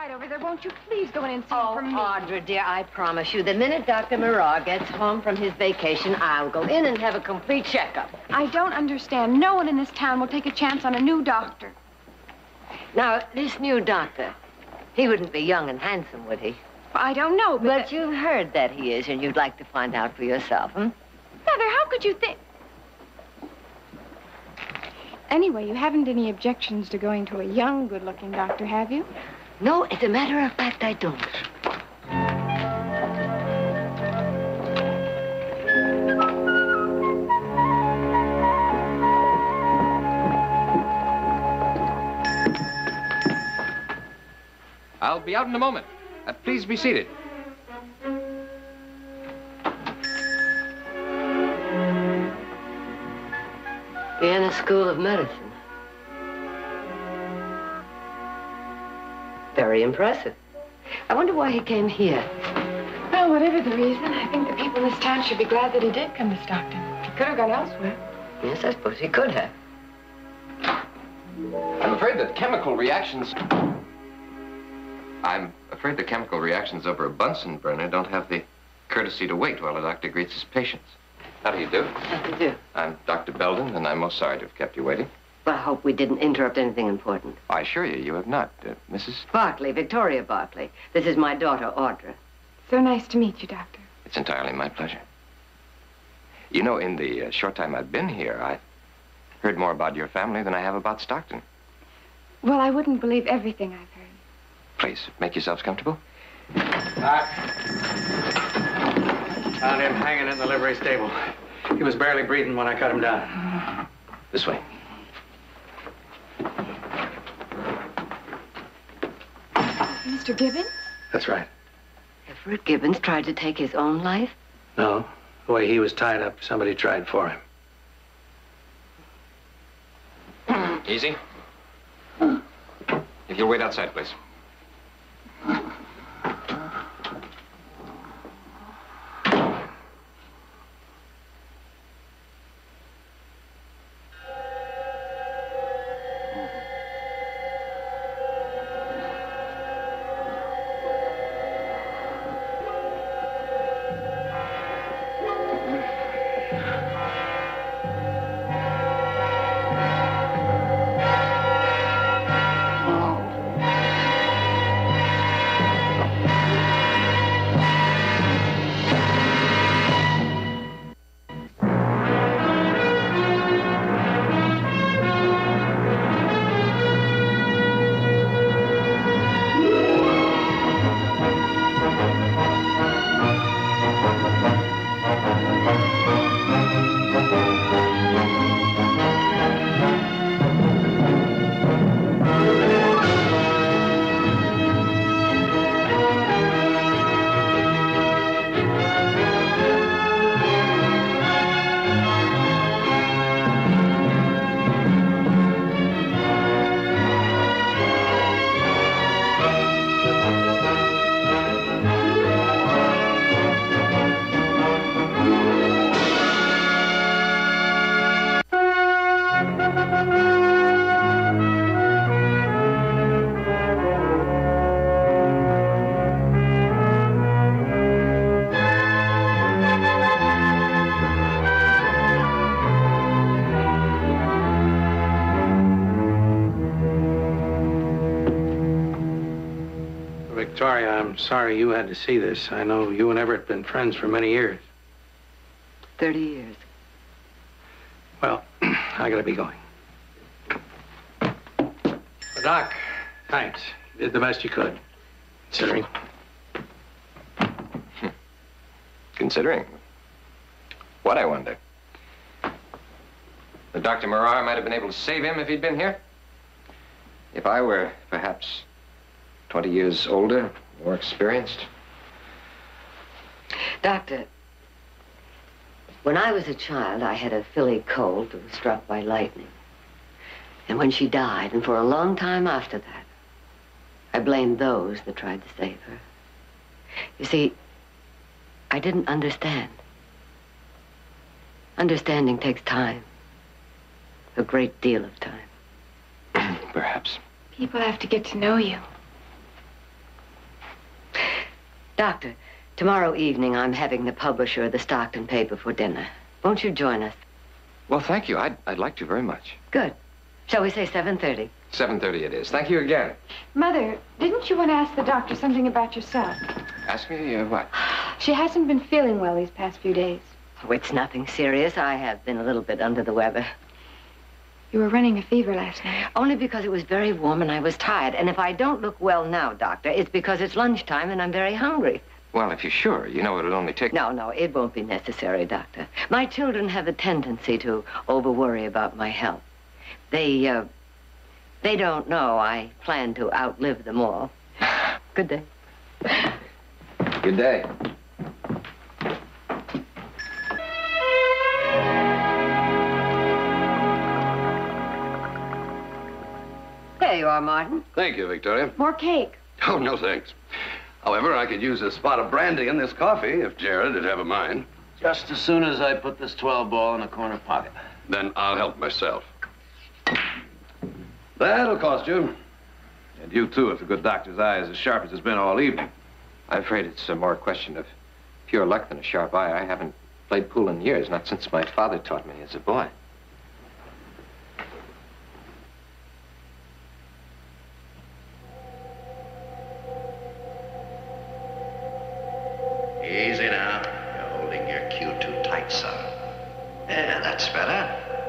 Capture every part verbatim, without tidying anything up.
right over there. Won't you please go in and see Oh, him for me? Audra, dear, I promise you, the minute Doctor Morar gets home from his vacation, I'll go in and have a complete checkup. I don't understand. No one in this town will take a chance on a new doctor. Now, this new doctor, he wouldn't be young and handsome, would he? Well, I don't know, but... But the... you've heard that he is, and you'd like to find out for yourself, hmm? Mother, how could you think... Anyway, you haven't any objections to going to a young, good-looking doctor, have you? No, as a matter of fact, I don't. I'll be out in a moment. Uh, please be seated. Vienna School of Medicine. Very impressive. I wonder why he came here. Well, whatever the reason, I think the people in this town should be glad that he did come to Stockton. He could have gone elsewhere. Yes, I suppose he could have. I'm afraid that chemical reactions... I'm afraid the chemical reactions over a Bunsen burner don't have the courtesy to wait while a doctor greets his patients. How do you do? How do you do? I'm Doctor Belden, and I'm most sorry to have kept you waiting. Well, I hope we didn't interrupt anything important. I assure you, you have not, uh, Missus Barclay, Victoria Barclay. This is my daughter, Audra. So nice to meet you, Doctor. It's entirely my pleasure. You know, in the uh, short time I've been here, I've heard more about your family than I have about Stockton. Well, I wouldn't believe everything I've heard. Please, make yourselves comfortable. Doc. Found him hanging in the livery stable. He was barely breathing when I cut him down. This way. Mister Gibbons? That's right. Everett Gibbons tried to take his own life? No. The way he was tied up, somebody tried for him. Easy. If you'll wait outside, please. Victoria, I'm sorry you had to see this. I know you and Everett have been friends for many years. Thirty years. Well, I gotta be going. Well, Doc, thanks. You did the best you could, considering. Considering? What, I wonder? The Doctor Morar might have been able to save him if he'd been here. If I were, perhaps, twenty years older, more experienced. Doctor, when I was a child, I had a filly colt that was struck by lightning. And when she died, and for a long time after that, I blamed those that tried to save her. You see, I didn't understand. Understanding takes time. A great deal of time. Perhaps. People have to get to know you. Doctor, tomorrow evening I'm having the publisher of the Stockton paper for dinner. Won't you join us? Well, thank you. I'd, I'd like to very much. Good. Shall we say seven thirty? seven thirty it is. Thank you again. Mother, didn't you want to ask the doctor something about yourself? Ask me uh, what? She hasn't been feeling well these past few days. Oh, it's nothing serious. I have been a little bit under the weather. You were running a fever last night. Only because it was very warm and I was tired. And if I don't look well now, Doctor, it's because it's lunchtime and I'm very hungry. Well, if you're sure, you know it'll only take... No, no, it won't be necessary, Doctor. My children have a tendency to over-worry about my health. They, uh, they don't know I plan to outlive them all. Good day. Good day. There you are, Martin. Thank you, Victoria. More cake. Oh, no thanks. However, I could use a spot of brandy in this coffee if Jared would have a mind. Just as soon as I put this twelve ball in the corner pocket. Then I'll help myself. That'll cost you. And you, too, if the good doctor's eye is as sharp as it's been all evening. I'm afraid it's a more question of pure luck than a sharp eye. I haven't played pool in years, not since my father taught me as a boy. Easy now. You're holding your cue too tight, son. Yeah, that's better.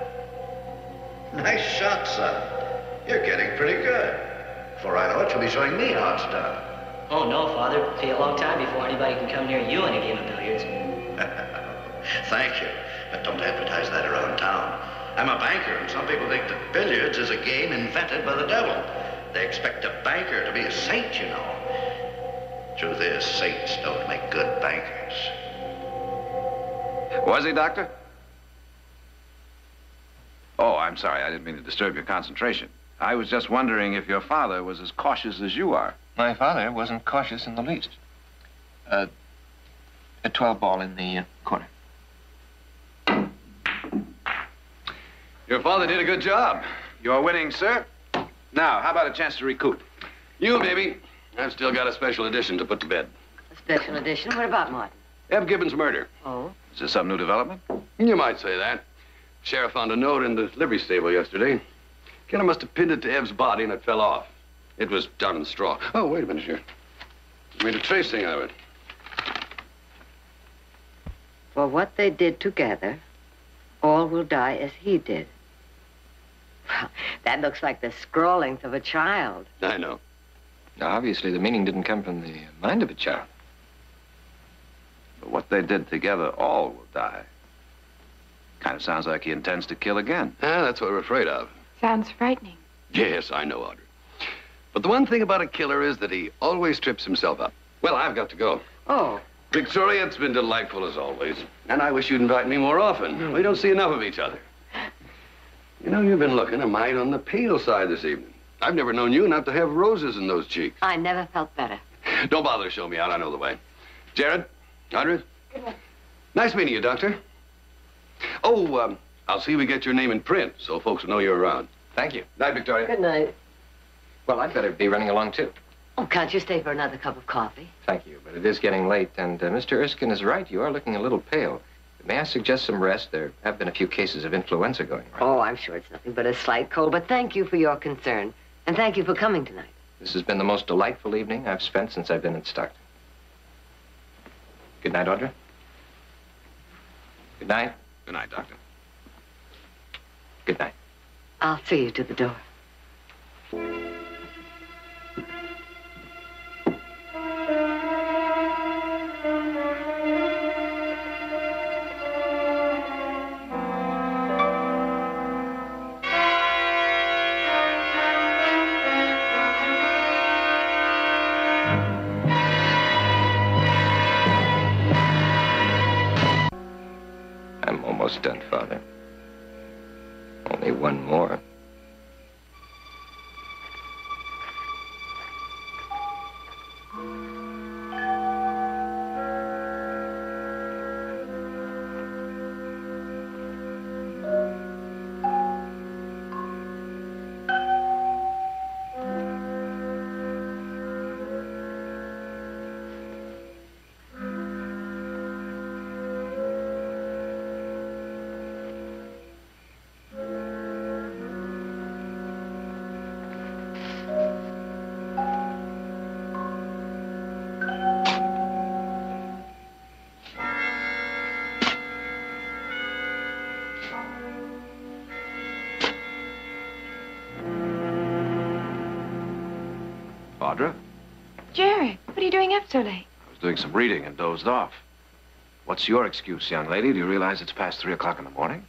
Nice shot, son. You're getting pretty good. Before I know it, you'll be showing me how it's done. Oh, no, Father. It'll be a long time before anybody can come near you in a game of billiards. Thank you. But don't advertise that around town. I'm a banker, and some people think that billiards is a game invented by the devil. They expect a banker to be a saint, you know. Truth is, saints don't make good bankers. Was he, Doctor? Oh, I'm sorry. I didn't mean to disturb your concentration. I was just wondering if your father was as cautious as you are. My father wasn't cautious in the least. Uh, a twelve ball in the uh, corner. Your father did a good job. You're winning, sir. Now, how about a chance to recoup? You, baby. I've still got a special edition to put to bed. A special edition? What about Martin? Eb Gibbons' murder. Oh? Is there some new development? You might say that. Sheriff found a note in the livery stable yesterday. Killer must have pinned it to Ev's body and it fell off. It was down in the straw. Oh, wait a minute here. Made a tracing of it. For what they did together, all will die as he did. Well, that looks like the scroll length of a child. I know. Now, obviously, the meaning didn't come from the mind of a child. But what they did together, all will die. Kind of sounds like he intends to kill again. Ah, that's what we're afraid of. Sounds frightening. Yes, I know, Audrey. But the one thing about a killer is that he always trips himself up. Well, I've got to go. Oh. Victoria, it's been delightful as always. And I wish you'd invite me more often. We don't see enough of each other. You know, you've been looking a mite on the pale side this evening. I've never known you not to have roses in those cheeks. I never felt better. Don't bother to show me out. I know the way. Jared, Audrey. Nice meeting you, Doctor. Oh, um, I'll see we get your name in print so folks will know you're around. Thank you. Night, Victoria. Good night. Well, I'd better be running along, too. Oh, can't you stay for another cup of coffee? Thank you, but it is getting late, and uh, Mister Erskine is right. You are looking a little pale. May I suggest some rest? There have been a few cases of influenza going around. Oh, I'm sure it's nothing but a slight cold, but thank you for your concern. And thank you for coming tonight. This has been the most delightful evening I've spent since I've been in Stockton. Good night, Audrey. Good night. Good night, Doctor. Good night. I'll see you to the door. I'm almost done, Father. Only one more. Audra. Jared, what are you doing up so late? I was doing some reading and dozed off. What's your excuse, young lady? Do you realize it's past three o'clock in the morning?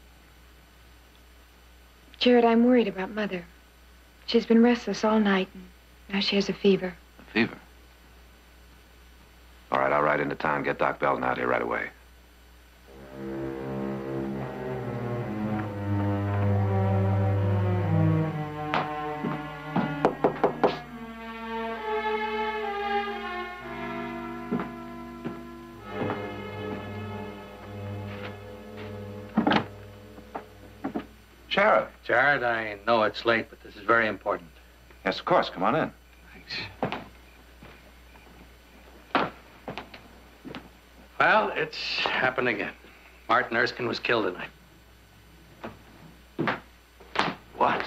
Jared, I'm worried about Mother. She's been restless all night, and now she has a fever. A fever? All right, I'll ride into town, get Doc Belton out here right away. Sheriff. Jared, I know it's late, but this is very important. Yes, of course. Come on in. Thanks. Well, it's happened again. Martin Erskine was killed tonight. What?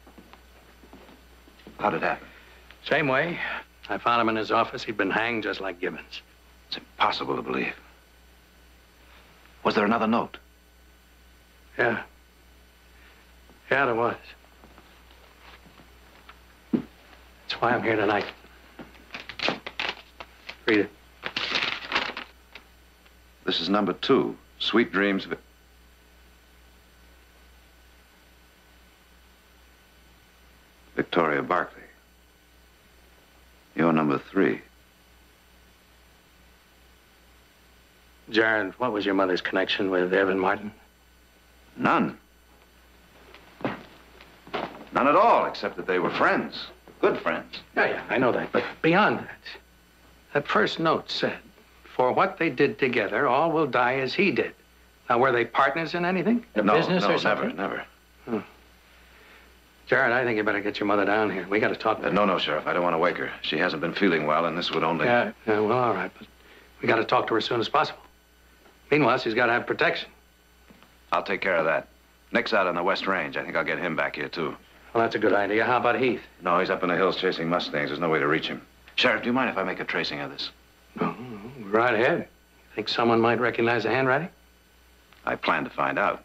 How'd it happen? Same way. I found him in his office. He'd been hanged just like Gibbons. It's impossible to believe. Was there another note? Yeah. Yeah, there was. That's why I'm here tonight. Read it. This is number two. Sweet dreams. Vi- Victoria Barkley. You're number three. Jared, what was your mother's connection with Evan Martin? None. None at all, except that they were friends. Good friends. Yeah, yeah, I know that. But beyond that, that first note said, for what they did together, all will die as he did. Now, were they partners in anything? In no, business no, or something? never, never. Hmm. Jared, I think you better get your mother down here. We got to talk to Uh, her. no, no, Sheriff. I don't want to wake her. She hasn't been feeling well, and this would only... Yeah, yeah, well, all right, but we got to talk to her as soon as possible. Meanwhile, she's got to have protection. I'll take care of that. Nick's out on the West Range. I think I'll get him back here, too. Well, that's a good idea. How about Heath? No, he's up in the hills chasing Mustangs. There's no way to reach him. Sheriff, do you mind if I make a tracing of this? No, no, right ahead. Think someone might recognize the handwriting? I plan to find out.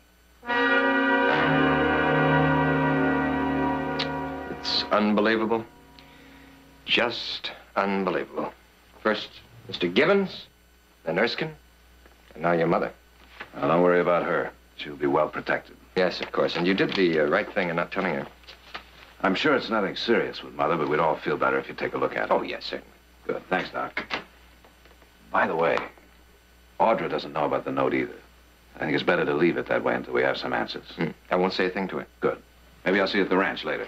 It's unbelievable. Just unbelievable. First, Mister Gibbons, then Erskine, and now your mother. Well, don't worry about her. She'll be well protected. Yes, of course. And you did the uh, right thing in not telling her. I'm sure it's nothing serious with Mother, but we'd all feel better if you take a look at it. Oh, yes, certainly. Good. Thanks, Doc. By the way, Audra doesn't know about the note either. I think it's better to leave it that way until we have some answers. Hmm. I won't say a thing to her. Good. Maybe I'll see you at the ranch later.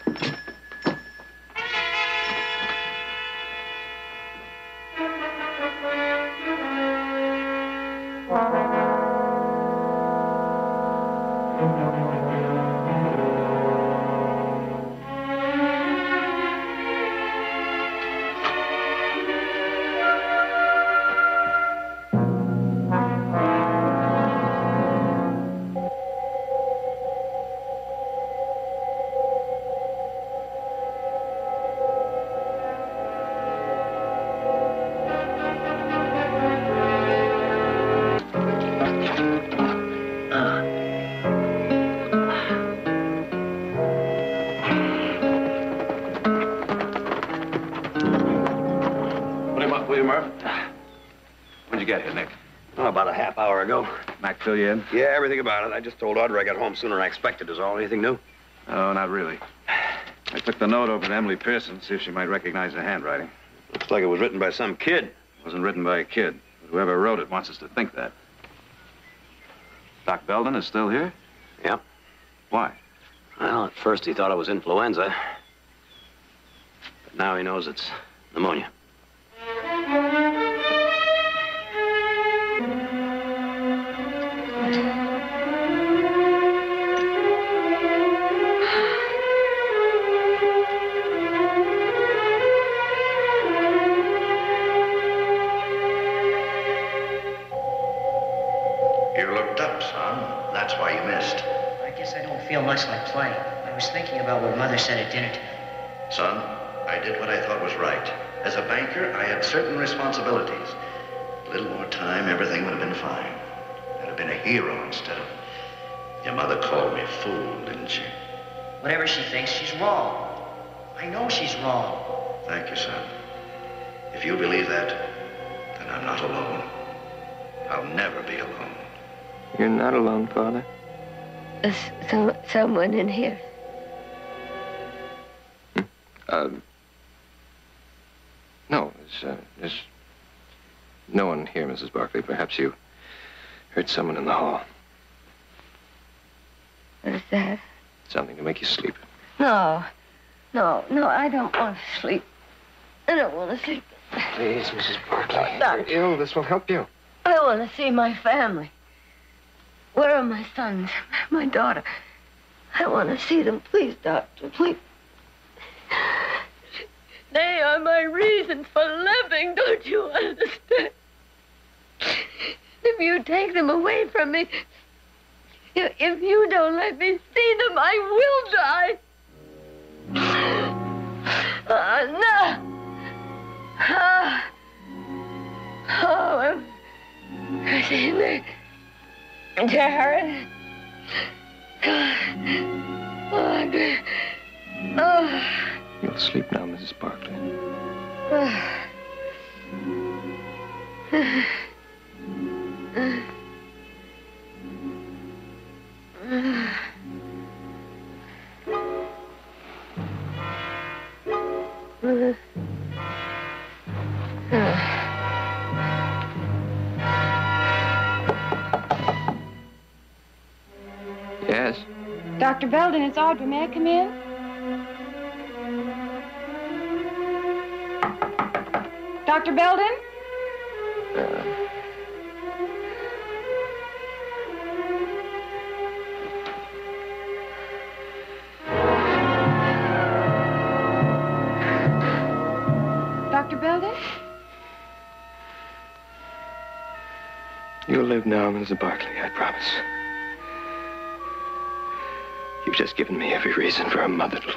When'd you get here, Nick? Oh, about a half hour ago. Mac fill you in? Yeah, everything about it. I just told Audra I got home sooner than I expected is all. Anything new? Oh, not really. I took the note over to Emily Pearson, see if she might recognize the handwriting. Looks like it was written by some kid. It wasn't written by a kid, but whoever wrote it wants us to think that. Doc Belden is still here? Yep. Why? Well, at first he thought it was influenza. But now he knows it's pneumonia. You looked up, son. That's why you missed. I guess I don't feel much like playing. I was thinking about what Mother said at dinner tonight. Son, I did what I thought was right. As a banker, I had certain responsibilities. A little more time, everything would have been fine. I'd have been a hero instead of... Your mother called me a fool, didn't she? Whatever she thinks, she's wrong. I know she's wrong. Thank you, son. If you believe that, then I'm not alone. I'll never be alone. You're not alone, Father. There's some, someone in here. Hmm? Uh, no, there's, uh, there's no one here, Missus Barkley. Perhaps you heard someone in the hall. What is that? Something to make you sleep. No, no, no, I don't want to sleep. I don't want to sleep. Please, Missus Barkley. Doctor. You're ill. This will help you. I want to see my family. Where are my sons, my daughter? I want to see them. Please, doctor, please. They are my reasons for living, don't you understand? If you take them away from me, if, if you don't let me see them, I will die. Uh, no. Ah. Oh, I'm in there. Jared. Oh, good. Oh. You'll sleep now, Missus Barkley. Yes? Doctor Belden, it's Audrey. May I come in? Doctor Belden? Uh, Doctor Belden? You'll live now, Missus Barkley, I promise. You've just given me every reason for a mother to live.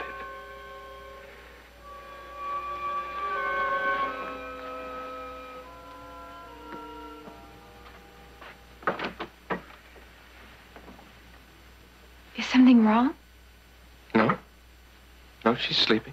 Is something wrong? No. No, she's sleeping.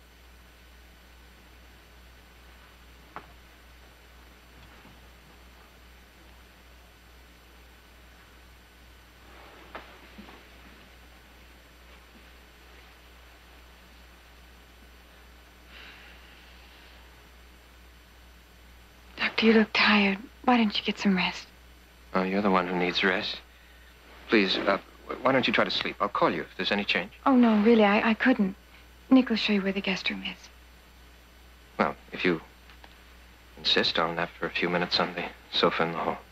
Doctor, you look tired. Why don't you get some rest? Oh, you're the one who needs rest. Please, uh, why don't you try to sleep? I'll call you if there's any change. Oh, no, really, I, I couldn't. Nick will show you where the guest room is. Well, if you insist, I'll nap for a few minutes on the sofa in the hall.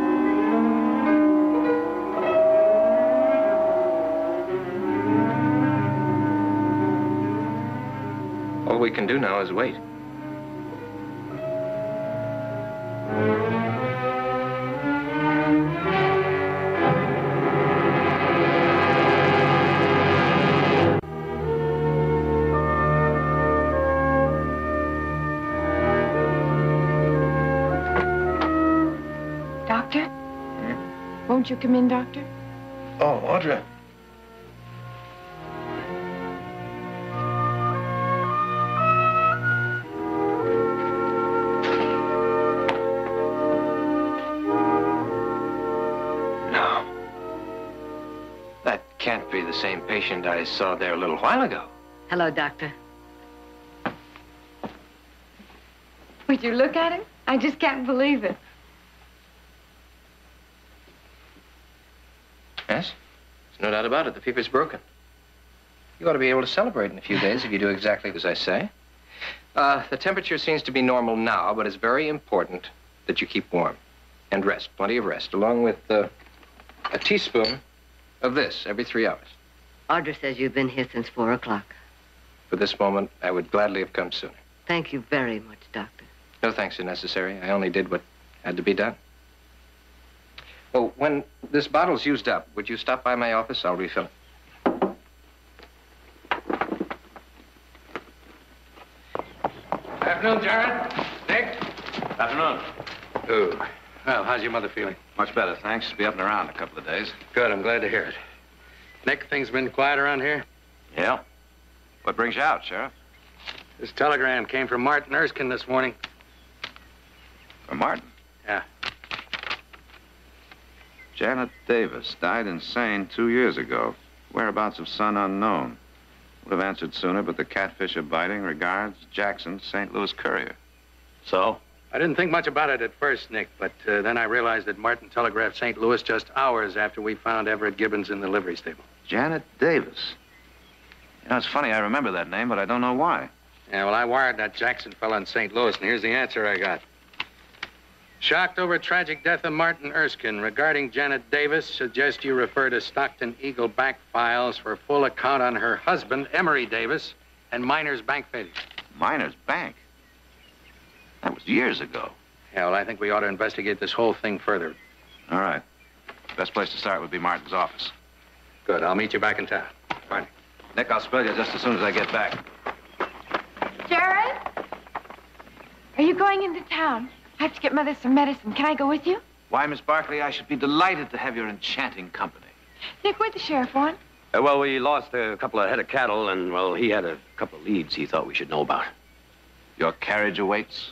All we can do now is wait. Doctor? Won't you come in, Doctor? Oh, Audrey. No. That can't be the same patient I saw there a little while ago. Hello, doctor. Would you look at him? I just can't believe it. Yes? There's no doubt about it. The fever's broken. You ought to be able to celebrate in a few days if you do exactly as I say. Uh, the temperature seems to be normal now, but it's very important that you keep warm. And rest, plenty of rest, along with uh, a teaspoon of this every three hours. Audrey says you've been here since four o'clock. For this moment, I would gladly have come sooner. Thank you very much, doctor. No thanks are necessary. I only did what had to be done. Oh, when this bottle's used up, would you stop by my office? I'll refill it. Afternoon, Jared. Nick. Afternoon. Oh, well, how's your mother feeling? Much better, thanks. Be up and around in a couple of days. Good, I'm glad to hear it. Nick, things been quiet around here? Yeah. What brings you out, Sheriff? This telegram came from Martin Erskine this morning. From Martin? Yeah. Janet Davis died insane two years ago. Whereabouts of son unknown. Would have answered sooner, but the catfish are biting. Regards, Jackson, Saint Louis Courier. So? I didn't think much about it at first, Nick, but uh, then I realized that Martin telegraphed Saint Louis just hours after we found Everett Gibbons in the livery stable. Janet Davis. You know, it's funny, I remember that name, but I don't know why. Yeah, well, I wired that Jackson fella in Saint Louis, and here's the answer I got. Shocked over tragic death of Martin Erskine. Regarding Janet Davis, suggest you refer to Stockton Eagle back files for full account on her husband, Emery Davis, and Miner's Bank failure. Miner's Bank? That was years ago. Yeah, well, I think we ought to investigate this whole thing further. All right. Best place to start would be Martin's office. Good. I'll meet you back in town. Fine. Nick, I'll spell you just as soon as I get back. Jared? Are you going into town? I have to get Mother some medicine. Can I go with you? Why, Miss Barkley, I should be delighted to have your enchanting company. Nick, where'd the sheriff want? Uh, well, we lost a couple of head of cattle, and, well, he had a couple of leads he thought we should know about. Your carriage awaits?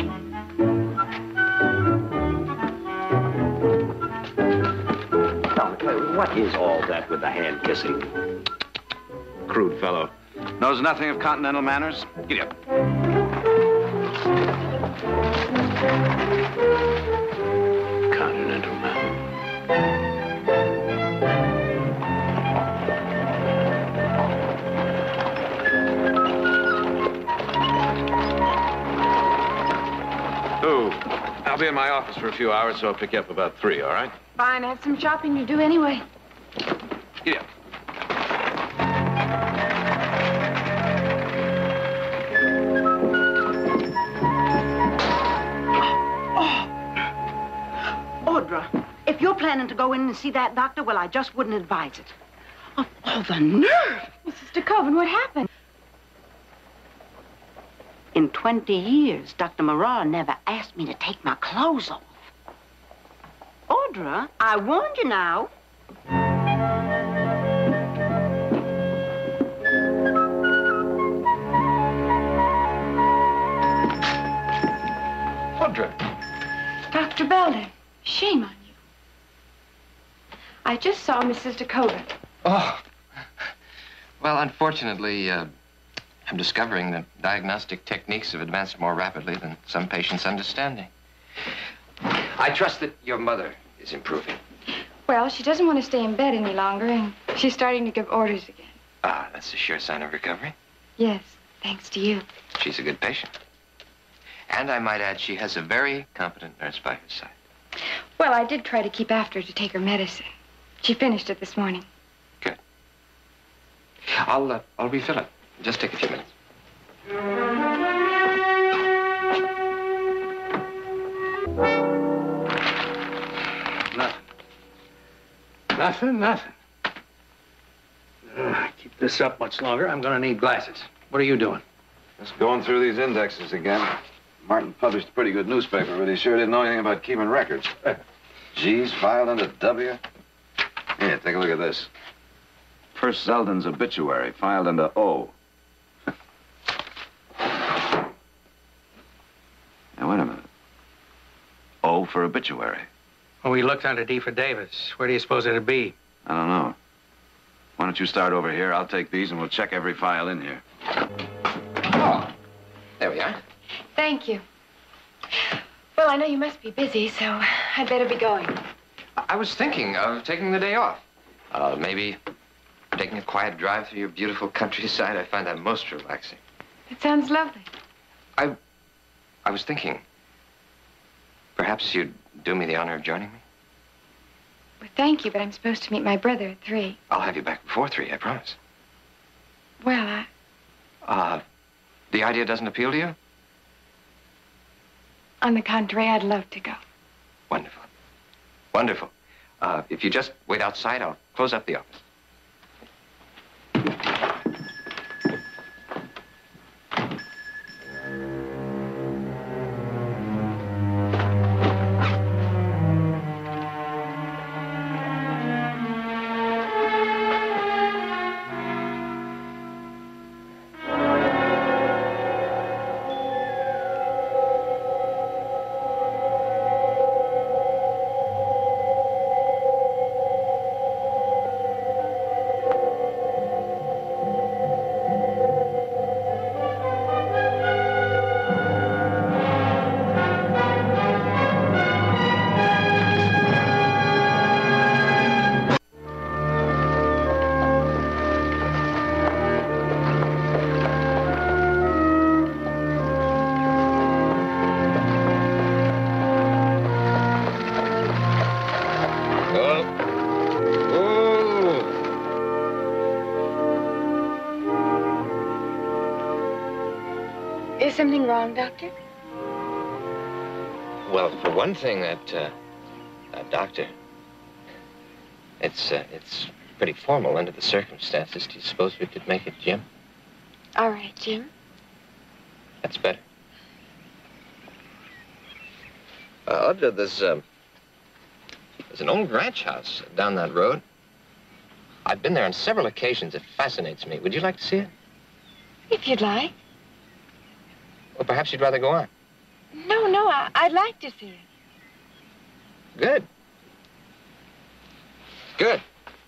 What is all that with the hand kissing? Crude fellow. Knows nothing of continental manners? Giddy up. Continental man. Ooh, I'll be in my office for a few hours, so I'll pick you up about three, all right? Fine, I have some shopping to do anyway. Giddy up. Audra, if you're planning to go in and see that doctor, well, I just wouldn't advise it. Oh, oh the nerve! Missus DeKoven, what happened? In twenty years, Doctor Marrar never asked me to take my clothes off. Audra, I warned you now. Audra. Doctor Belden, shame on you. I just saw Missus DeKoven. Oh. Well, unfortunately, uh, I'm discovering that diagnostic techniques have advanced more rapidly than some patients' understanding. I trust that your mother is improving. Well, she doesn't want to stay in bed any longer, and she's starting to give orders again. Ah, that's a sure sign of recovery. Yes, thanks to you. She's a good patient. And I might add, she has a very competent nurse by her side. Well, I did try to keep after her to take her medicine. She finished it this morning. Good. I'll, uh, I'll refill it. Just take a few minutes. Nothing. Nothing, nothing. Uh, keep this up much longer, I'm gonna need glasses. What are you doing? Just going through these indexes again. Martin published a pretty good newspaper, but he sure didn't know anything about keeping records. G's filed under W. Here, take a look at this. First Zeldin's obituary, filed under O. Now, wait a minute. O for obituary. Well, we looked under D for Davis. Where do you suppose it'd be? I don't know. Why don't you start over here? I'll take these, and we'll check every file in here. Oh, there we are. Thank you. Well, I know you must be busy, so I'd better be going. I was thinking of taking the day off. Uh, maybe taking a quiet drive through your beautiful countryside. I find that most relaxing. That sounds lovely. I, I was thinking, perhaps you'd do me the honor of joining me? Well, thank you, but I'm supposed to meet my brother at three. I'll have you back before three, I promise. Well, I... Uh, the idea doesn't appeal to you? On the contrary, I'd love to go. Wonderful. Wonderful. Uh, if you just wait outside, I'll close up the office. something wrong, Doctor? Well, for one thing, that, uh, that doctor, it's, uh, it's pretty formal under the circumstances. Do you suppose we could make it Jim? All right, Jim. That's better. Uh, Audra, there's, um, there's an old ranch house down that road. I've been there on several occasions. It fascinates me. Would you like to see it? If you'd like. Or perhaps you'd rather go on. No, no, I, I'd like to see it. Good. Good.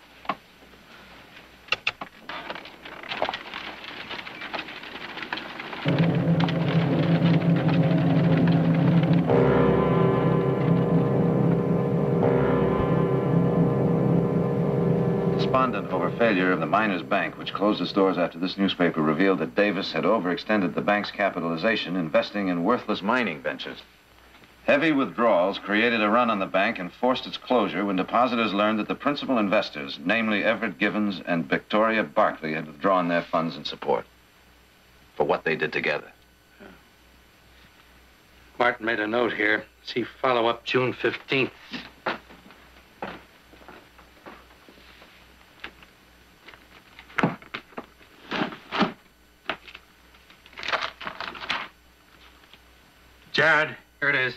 Despondent over failure of the Miners Bank, which closed its doors after this newspaper revealed that Davis had overextended the bank's capitalization, investing in worthless mining ventures. Heavy withdrawals created a run on the bank and forced its closure when depositors learned that the principal investors, namely Everett Givens and Victoria Barkley, had withdrawn their funds in support for what they did together. Martin made a note here. See follow-up June fifteenth. Jared, here it is.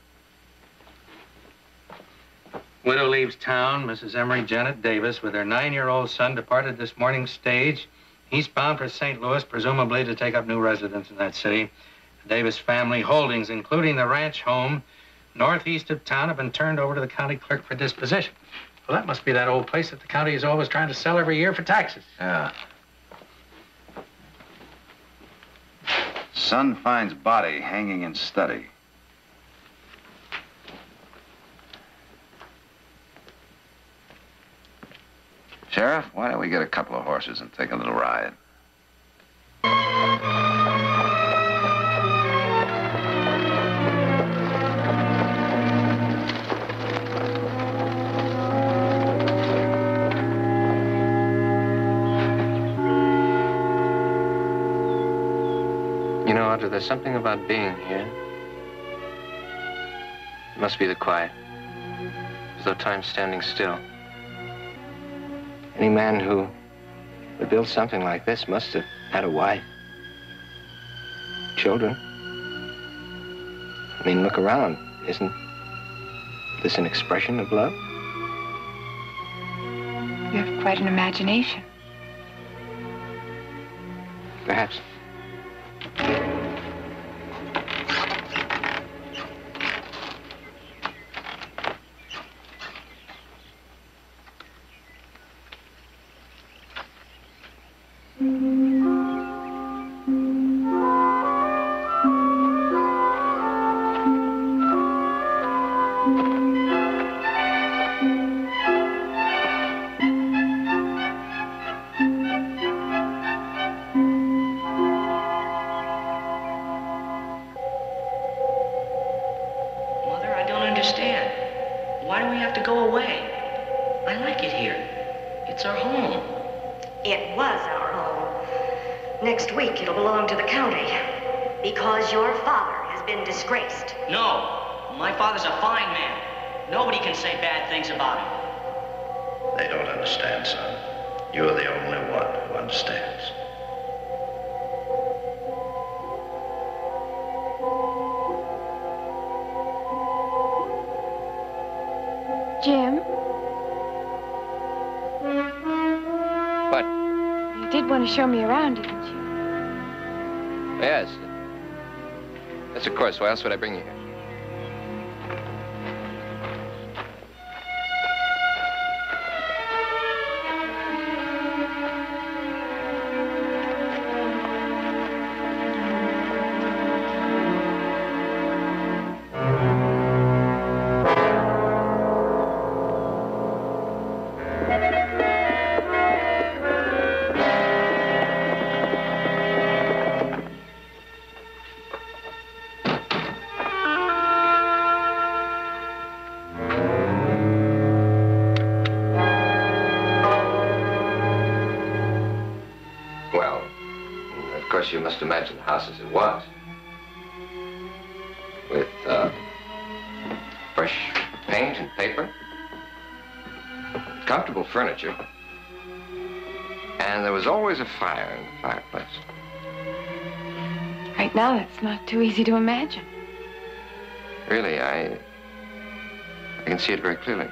Widow leaves town. Missus Emery Janet Davis, with her nine-year-old son, departed this morning's stage. Eastbound for Saint Louis, presumably to take up new residence in that city. The Davis family holdings, including the ranch home northeast of town, have been turned over to the county clerk for disposition. Well, that must be that old place that the county is always trying to sell every year for taxes. Yeah. Son finds body hanging in study. Sheriff, why don't we get a couple of horses and take a little ride? You know, Audra, there's something about being here. It must be the quiet. As though time's standing still. Any man who would build something like this must have had a wife. Children. I mean, look around. Isn't this an expression of love? You have quite an imagination. Perhaps. Jim? What? You did want to show me around, didn't you? Yes. Yes, of course. Why else would I bring you here? You must imagine the house as it was. comfortable furniture. And there was always a fire in the fireplace. Right now, that's not too easy to imagine. Really, I... I can see it very clearly.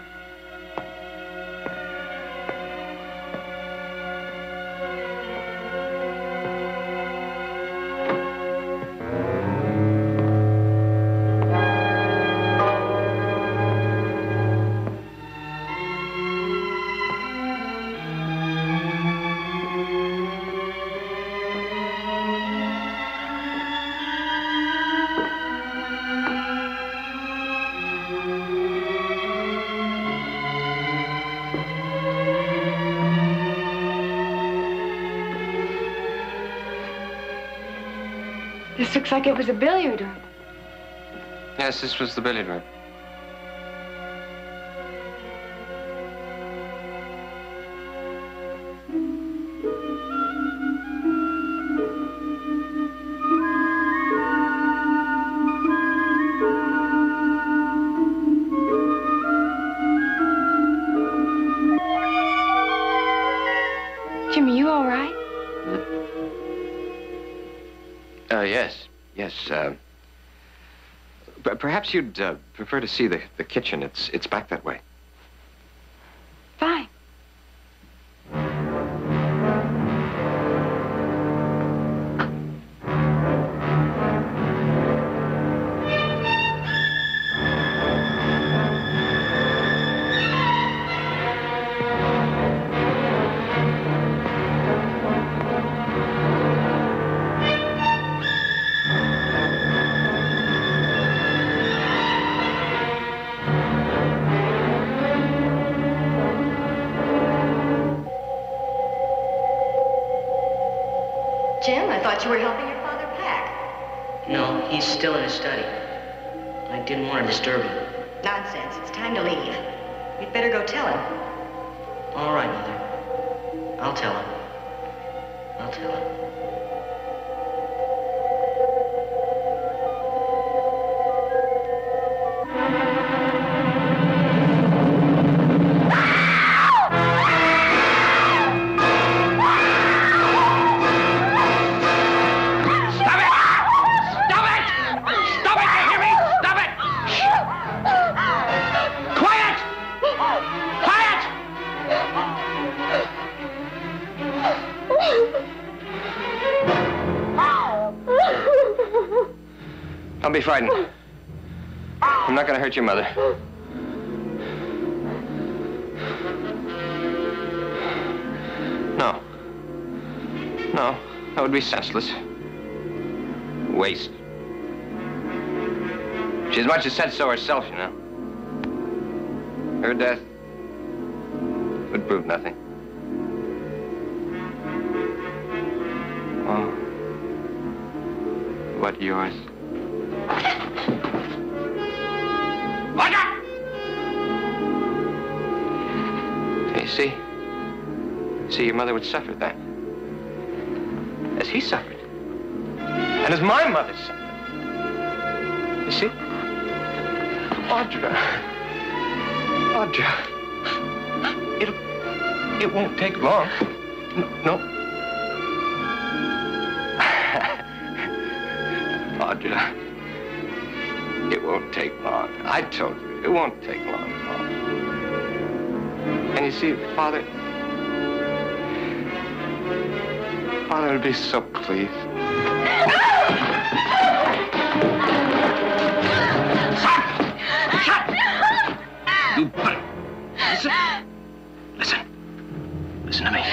This looks like it was a billiard room. Yes, this was the billiard room. Jimmy, you all right? Uh, yes, yes. Uh, p- perhaps you'd uh, prefer to see the, the kitchen. It's, it's back that way. Fine. Jim, I thought you were helping your father pack. No, he's still in his study. I didn't want to disturb him. Nonsense. It's time to leave. You'd better go tell him. All right, Mother. I'll tell him. I'll tell him. Don't be frightened. I'm not going to hurt your mother. No. No, that would be senseless. Waste. She as much as said so herself, you know. Her death would prove nothing. Oh. What yours? You see? See, your mother would suffer then. As he suffered. And as my mother suffered. You see? Audra. Audra. It'll... It won't take long. No. Audra. It won't take long. I told you, it won't take long at all. And you see, Father... Father would be so pleased. You put it. Listen. Listen. Listen to me.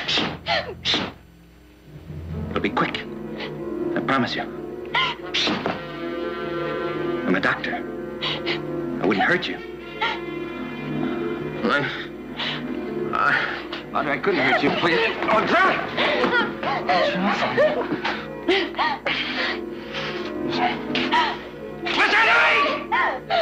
It'll be quick. I promise you. I'm a doctor. I wouldn't hurt you. Well, I'm... Uh, Audra, I couldn't hurt you, please. Audra! Listen to me!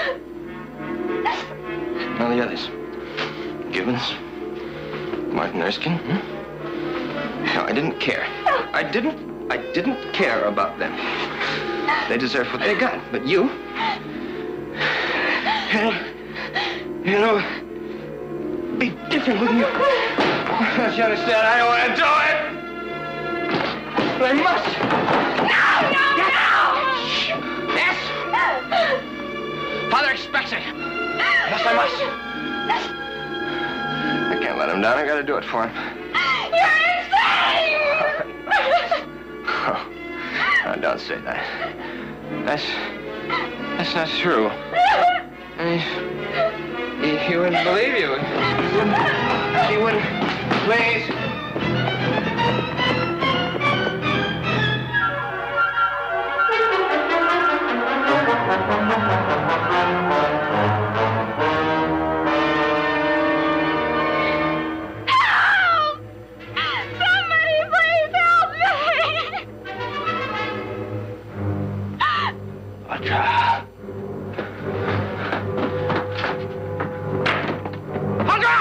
Now the others. Gibbons. Martin Erskine. Hmm? No, I didn't care. I didn't. I didn't care about them. They deserve what they got. But you... You know... You know... be different with you. Don't you understand? I don't want to do it. But I must. No, no, no! Yes? Father expects it. Yes, I must. I can't let him down. I gotta do it for him. You're insane! Oh, no, don't say that. That's... That's not true. I mean, he, he wouldn't believe you. He wouldn't... He wouldn't... Please. Help! Somebody please help me! Audra. Audra!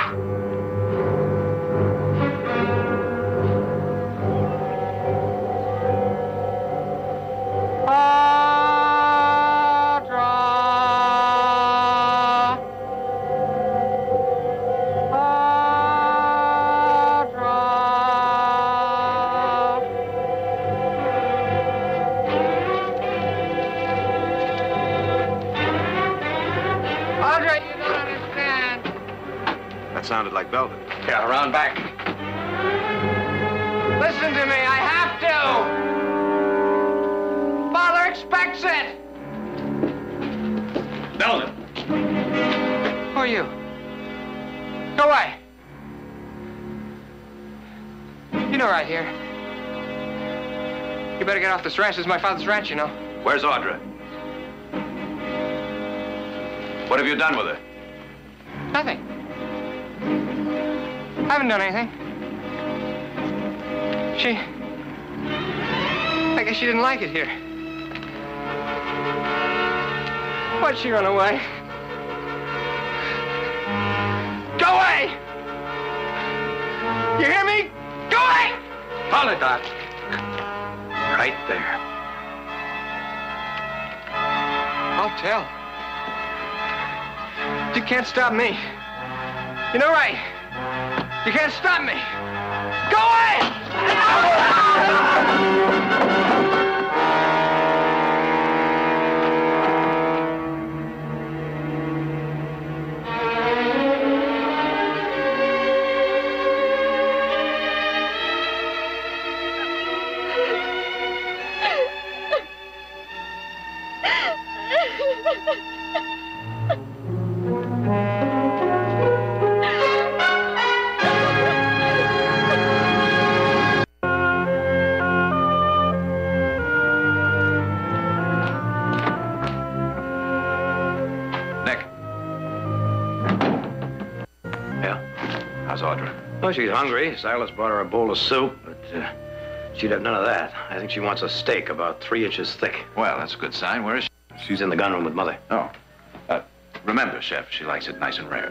Sounded like Belden. Yeah, around back. Listen to me, I have to! Father expects it! Belden! Who are you? Go away! You know right here. You better get off this ranch. This is my father's ranch, you know. Where's Audra? What have you done with her? Nothing. I haven't done anything. She... I guess she didn't like it here. Why'd she run away? Go away! You hear me? Go away! Hold it, Doc. Right there. I'll tell. You can't stop me. You know right. You can't stop me. Go away! Oh, she's hungry. Silas brought her a bowl of soup, but uh, she'd have none of that. I think she wants a steak about three inches thick. Well, that's a good sign. Where is she? She's in the gunroom with Mother. Oh. Uh, remember, Chef, she likes it nice and rare.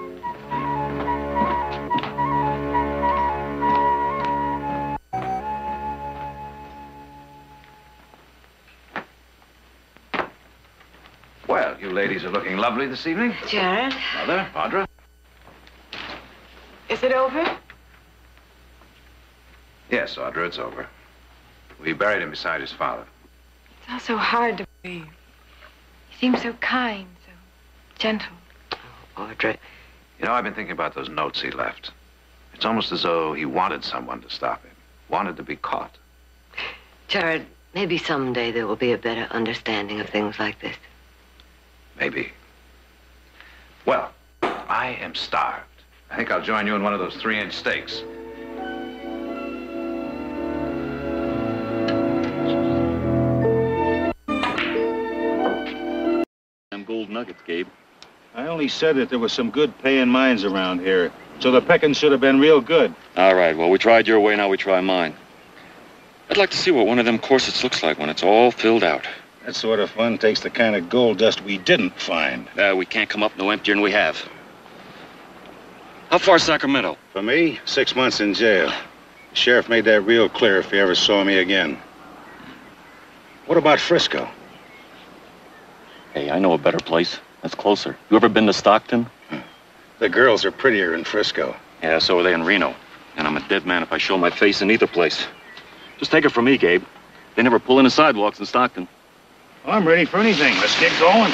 Well, you ladies are looking lovely this evening. Jared? Mother, Audra? Is it over? Yes, Audra, it's over. We buried him beside his father. It's all so hard to believe. He seems so kind, so gentle. Oh, Audra. You know, I've been thinking about those notes he left. It's almost as though he wanted someone to stop him. Wanted to be caught. Jared, maybe someday there will be a better understanding of things like this. Maybe. Well, I am starved. I think I'll join you in one of those three-inch steaks. Them gold nuggets, Gabe. I only said that there were some good paying mines around here, so the pecking should have been real good. All right, well, we tried your way, now we try mine. I'd like to see what one of them corsets looks like when it's all filled out. That sort of fun takes the kind of gold dust we didn't find. Uh, we can't come up no emptier than we have. How far Sacramento? For me, six months in jail. The sheriff made that real clear if he ever saw me again. What about Frisco? Hey, I know a better place. That's closer. You ever been to Stockton? The girls are prettier in Frisco. Yeah, so are they in Reno. And I'm a dead man if I show my face in either place. Just take it from me, Gabe. They never pull in the sidewalks in Stockton. Well, I'm ready for anything. Let's get going.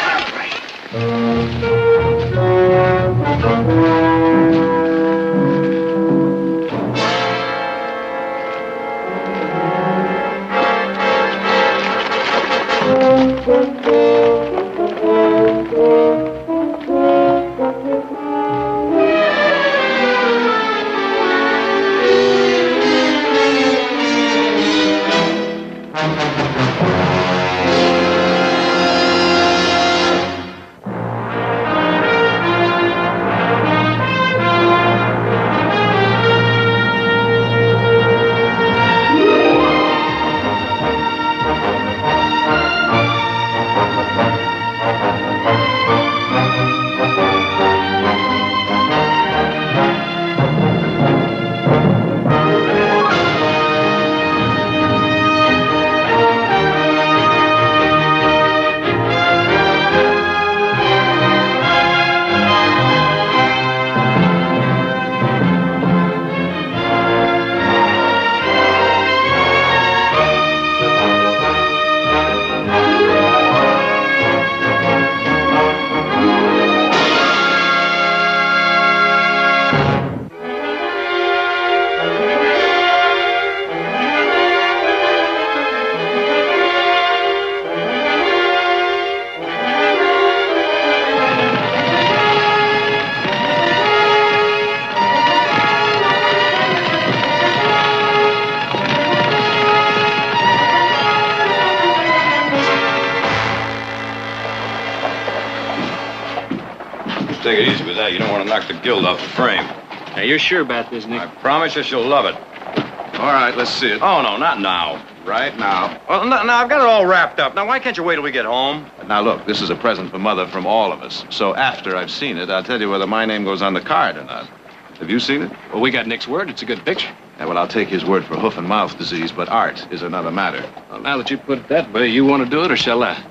Take it easy with that. You don't want to knock the gild off the frame. Now, you're sure about this, Nick? I promise you she'll love it. All right, let's see it. Oh, no, not now. Right now. Well, no, no, I've got it all wrapped up. Now, why can't you wait till we get home? Now, look, this is a present for Mother from all of us. So after I've seen it, I'll tell you whether my name goes on the card or not. Have you seen it? Well, we got Nick's word. It's a good picture. Yeah, well, I'll take his word for hoof and mouth disease, but art is another matter. Well, now that you put it that way, you want to do it, or shall I?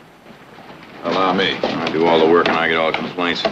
Allow me. I do all the work and I get all the complaints.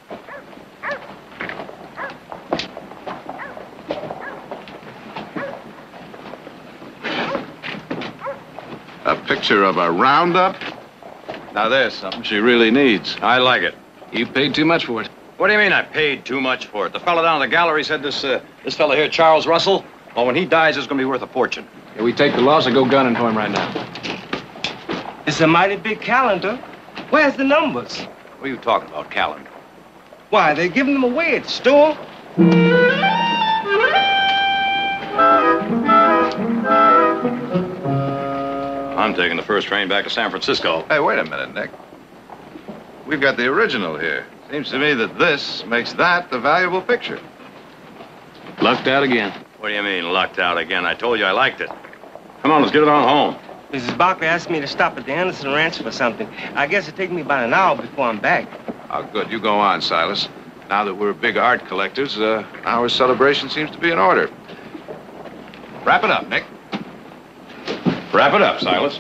A picture of a roundup? Now, there's something she really needs. I like it. You paid too much for it. What do you mean I paid too much for it? The fellow down at the gallery said this, uh, this fellow here, Charles Russell, well, when he dies, it's going to be worth a fortune. Yeah, we take the loss and go gunning for him right now. It's a mighty big calendar. Where's the numbers? What are you talking about, calendar? Why, they're giving them away at the store. I'm taking the first train back to San Francisco. Hey, wait a minute, Nick. We've got the original here. Seems to me that this makes that the valuable picture. Lucked out again. What do you mean, lucked out again? I told you I liked it. Come on, let's get it on home. Missus Barkley asked me to stop at the Anderson Ranch for something. I guess it'll take me about an hour before I'm back. Oh, good. You go on, Silas. Now that we're big art collectors, uh, our celebration seems to be in order. Wrap it up, Nick. Wrap it up, Silas.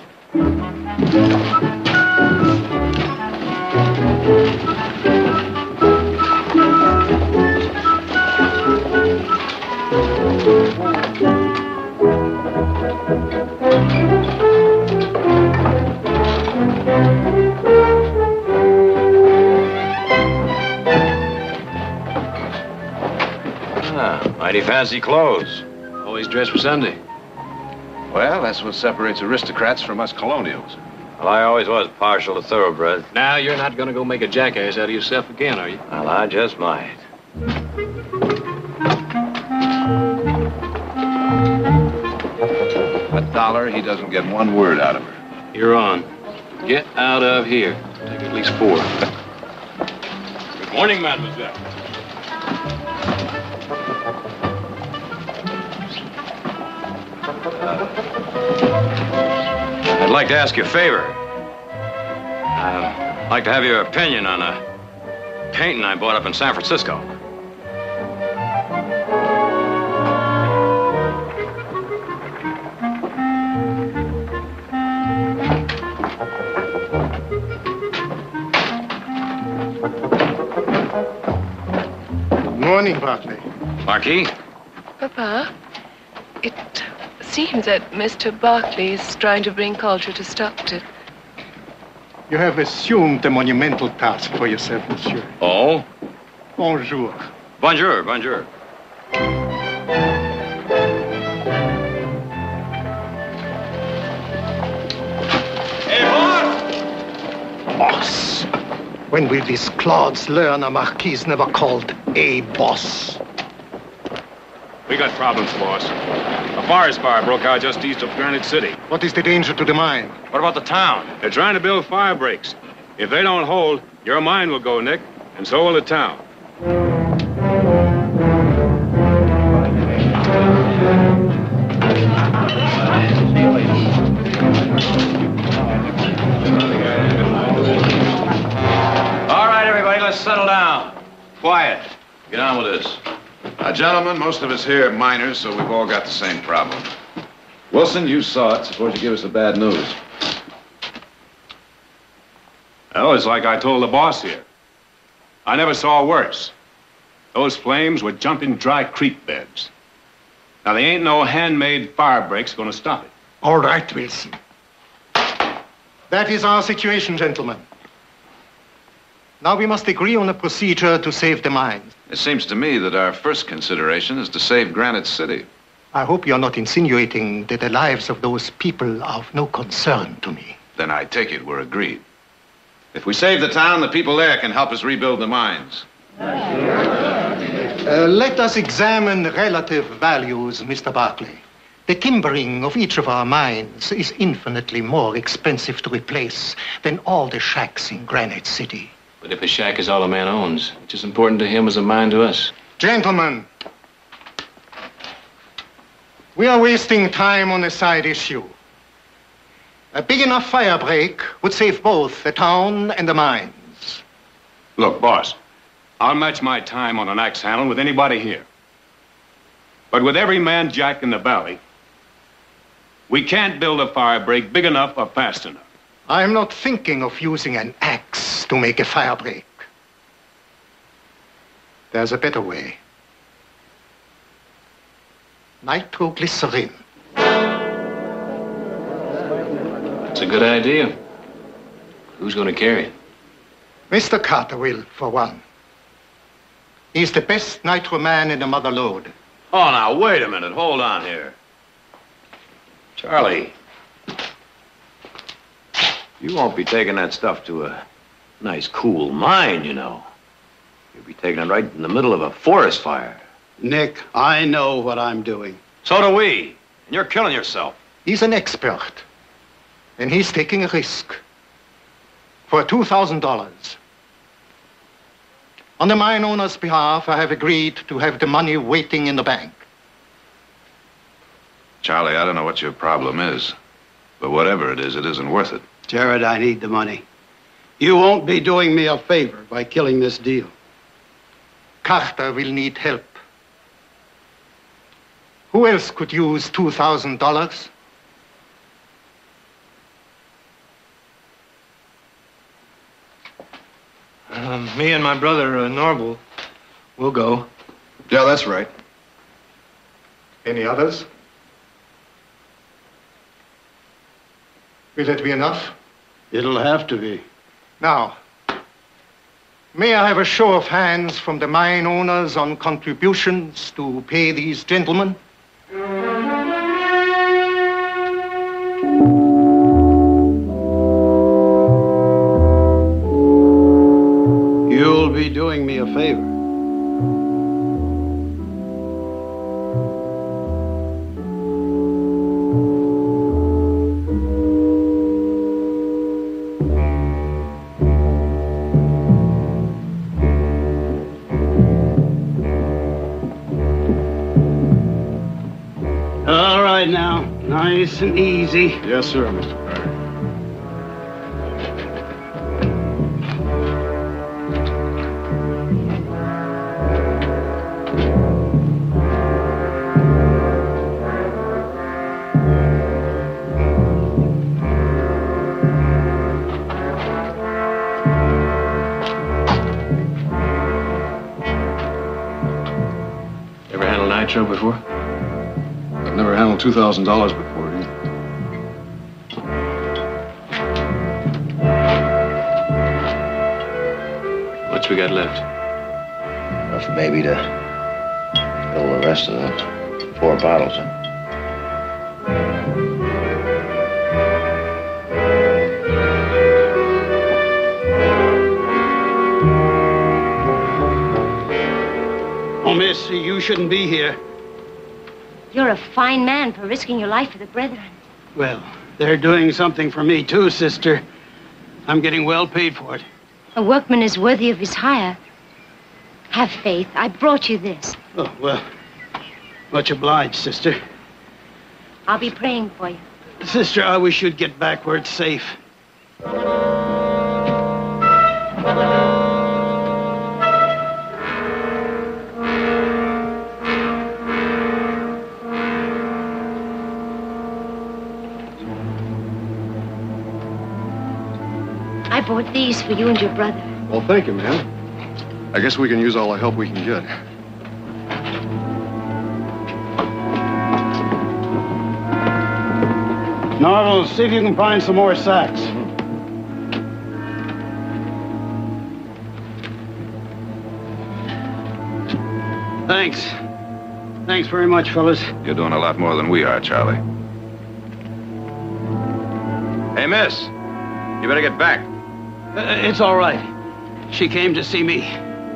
Ah, mighty fancy clothes. Always dress for Sunday. Well, that's what separates aristocrats from us colonials. Well, I always was partial to thoroughbreds. Now, you're not going to go make a jackass out of yourself again, are you? Well, I just might. A dollar, he doesn't get one word out of her. You're on. Get out of here. Take at least four. Good morning, mademoiselle. Uh, I'd like to ask you a favor. Uh, I'd like to have your opinion on a painting I bought up in San Francisco. morning, Barclay. Marquis? Papa, it seems that Mister Barclay is trying to bring culture to Stockton. You have assumed a monumental task for yourself, monsieur. Oh? Bonjour. Bonjour, bonjour. Hey, boss! Boss. When will these clods learn a marquis never called a boss? We got problems, boss. A forest fire broke out just east of Granite City. What is the danger to the mine? What about the town? They're trying to build fire breaks. If they don't hold, your mine will go, Nick, and so will the town. All right, everybody, let's settle down. Quiet. Get on with this. Uh, gentlemen, most of us here are miners, so we've all got the same problem. Wilson, you saw it. Suppose you give us the bad news. Well, it's like I told the boss here. I never saw worse. Those flames were jumping dry creek beds. Now, there ain't no handmade fire breaks gonna stop it. All right, Wilson. That is our situation, gentlemen. Now we must agree on a procedure to save the mines. It seems to me that our first consideration is to save Granite City. I hope you're not insinuating that the lives of those people are of no concern to me. Then I take it we're agreed. If we save the town, the people there can help us rebuild the mines. Uh, let us examine relative values, Mister Barclay. The timbering of each of our mines is infinitely more expensive to replace than all the shacks in Granite City. But if a shack is all a man owns, it's as important to him as a mine to us. Gentlemen, we are wasting time on a side issue. A big enough fire break would save both the town and the mines. Look, boss, I'll match my time on an axe handle with anybody here. But with every man jack in the valley, we can't build a fire break big enough or fast enough. I'm not thinking of using an axe to make a fire break. There's a better way. Nitroglycerin. It's a good idea. Who's going to carry it? Mister Carter will, for one. He's the best nitro man in the mother lode. Oh, now, wait a minute. Hold on here. Charlie, you won't be taking that stuff to a nice, cool mine, you know. You'll be taking it right in the middle of a forest fire. Nick, I know what I'm doing. So do we. And you're killing yourself. He's an expert. And he's taking a risk. For two thousand dollars. On the mine owner's behalf, I have agreed to have the money waiting in the bank. Charlie, I don't know what your problem is, but whatever it is, it isn't worth it. Jared, I need the money. You won't be doing me a favor by killing this deal. Carter will need help. Who else could use two thousand dollars? Uh, me and my brother, uh, Norval, will go. Yeah, that's right. Any others? Will it be enough? It'll have to be. Now, may I have a show of hands from the mine owners on contributions to pay these gentlemen? You'll be doing me a favor. All right now, nice and easy. Yes, sir, Mister Carter. nitro before? I've never handled two thousand dollars before, either. What's we got left? Enough maybe to fill the rest of the four bottles, huh? Oh, miss, you shouldn't be here. You're a fine man for risking your life for the brethren. Well, they're doing something for me, too, sister. I'm getting well paid for it. A workman is worthy of his hire. Have faith. I brought you this. Oh, well, much obliged, sister. I'll be praying for you. Sister, I wish you'd get back where it's safe. I bought these for you and your brother. Well, thank you, ma'am. I guess we can use all the help we can get. Narvel, see if you can find some more sacks. Thanks. Thanks very much, fellas. You're doing a lot more than we are, Charlie. Hey, miss. You better get back. Uh, it's all right. She came to see me.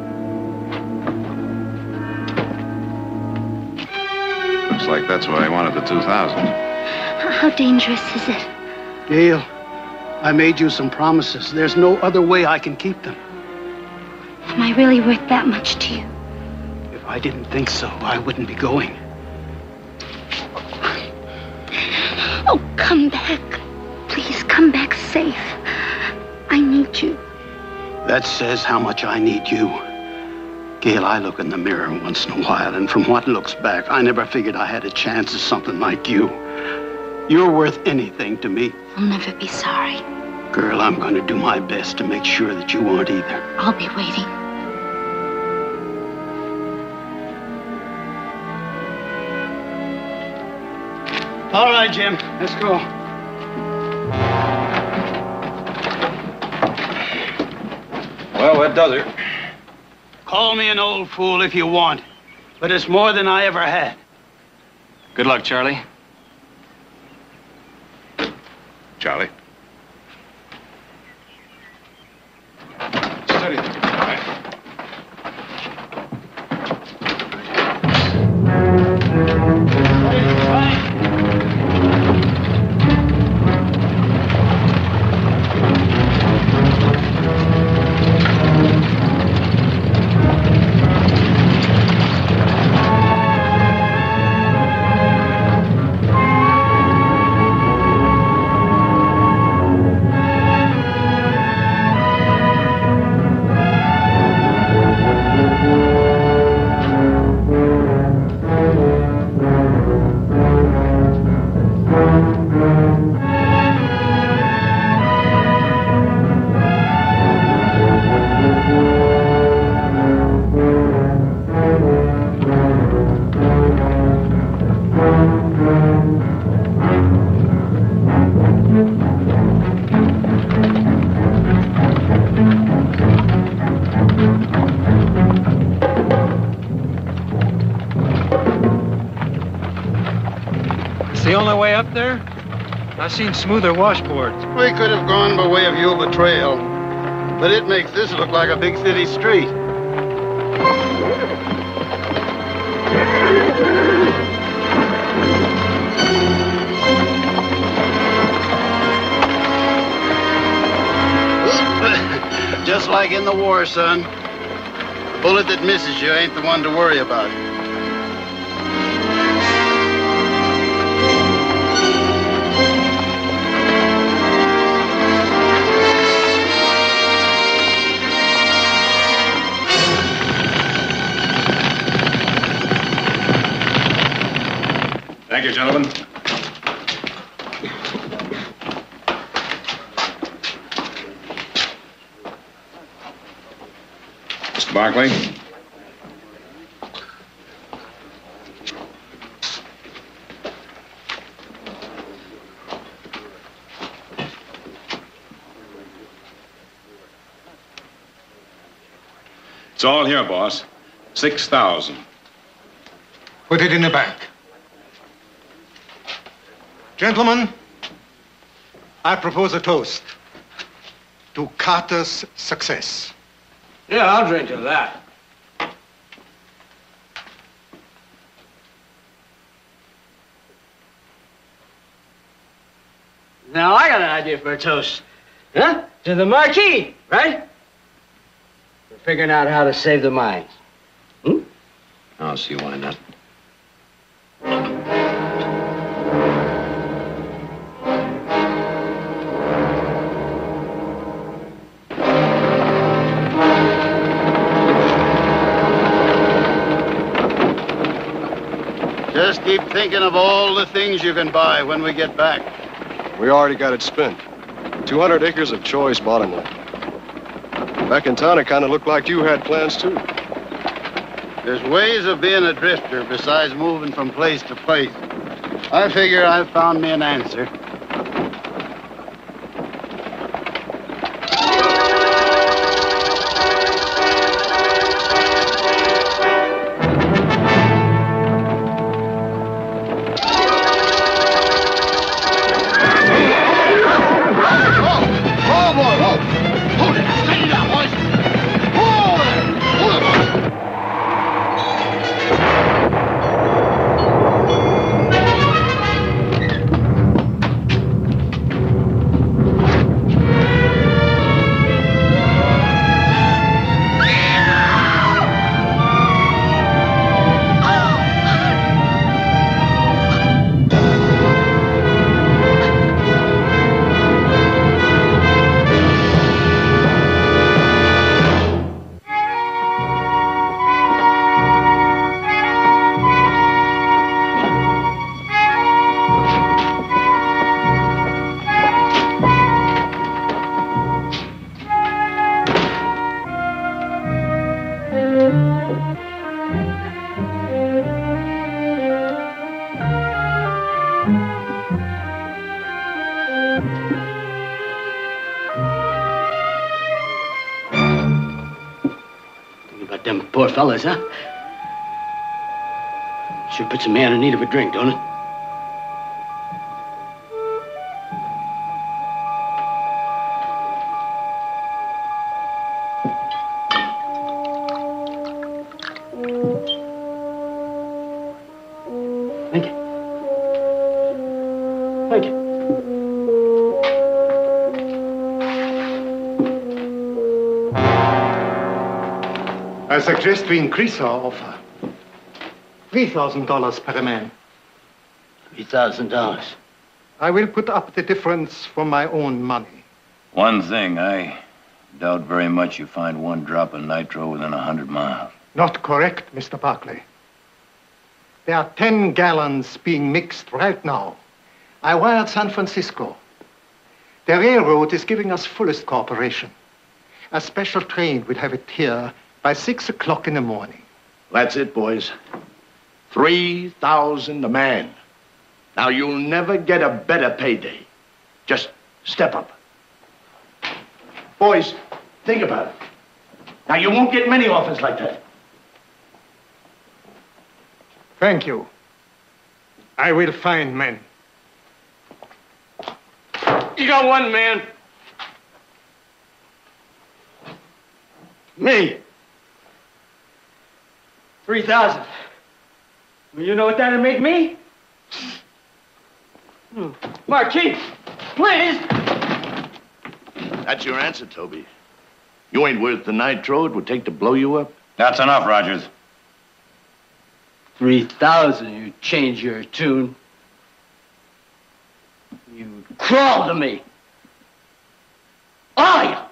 Looks like that's why he wanted the two thousand. How dangerous is it? Gail, I made you some promises. There's no other way I can keep them. Am I really worth that much to you? If I didn't think so, I wouldn't be going. Oh, come back. Please come back safe. I need you. That says how much I need you. Gail, I look in the mirror once in a while, and from what looks back, I never figured I had a chance at something like you. You're worth anything to me. I'll never be sorry. Girl, I'm going to do my best to make sure that you aren't either. I'll be waiting. All right, Jim. Let's go. Well, that does it. Call me an old fool if you want, but it's more than I ever had. Good luck, Charlie. Charlie. Steady. It's the only way up there? I've seen smoother washboards. We could have gone by way of Yuba Trail, but it makes this look like a big city street. Just like in the war, son. The bullet that misses you ain't the one to worry about. Thank you, gentlemen. Mister Barkley? It's all here, boss. Six thousand. Put it in the bank. Gentlemen, I propose a toast to Carter's success. Yeah, I'll drink to that. Now I got an idea for a toast. Huh? To the Marquis, right? For figuring out how to save the mines. Hmm? I don't see why not. Just keep thinking of all the things you can buy when we get back. We already got it spent. two hundred acres of choice bottomland. Back in town, it kind of looked like you had plans, too. There's ways of being a drifter besides moving from place to place. I figure I've found me an answer. Poor fellas, huh? Sure puts a man in need of a drink, don't it? Thank you. Thank you. I suggest we increase our offer. three thousand dollars per man. three thousand dollars. I will put up the difference from my own money. One thing, I doubt very much you find one drop of nitro within a hundred miles. Not correct, Mister Barclay. There are ten gallons being mixed right now. I wired San Francisco. The railroad is giving us fullest cooperation. A special train will have it here by six o'clock in the morning. That's it, boys. Three thousand a man. Now, you'll never get a better payday. Just step up. Boys, think about it. Now, you won't get many offers like that. Thank you. I will find men. You got one man. Me. Three thousand. Well, you know what that'd make me? Hmm. Marquis, please. That's your answer, Toby. You ain't worth the nitro it would take to blow you up. That's enough, Rogers. Three thousand, you change your tune. You crawl to me. All of you.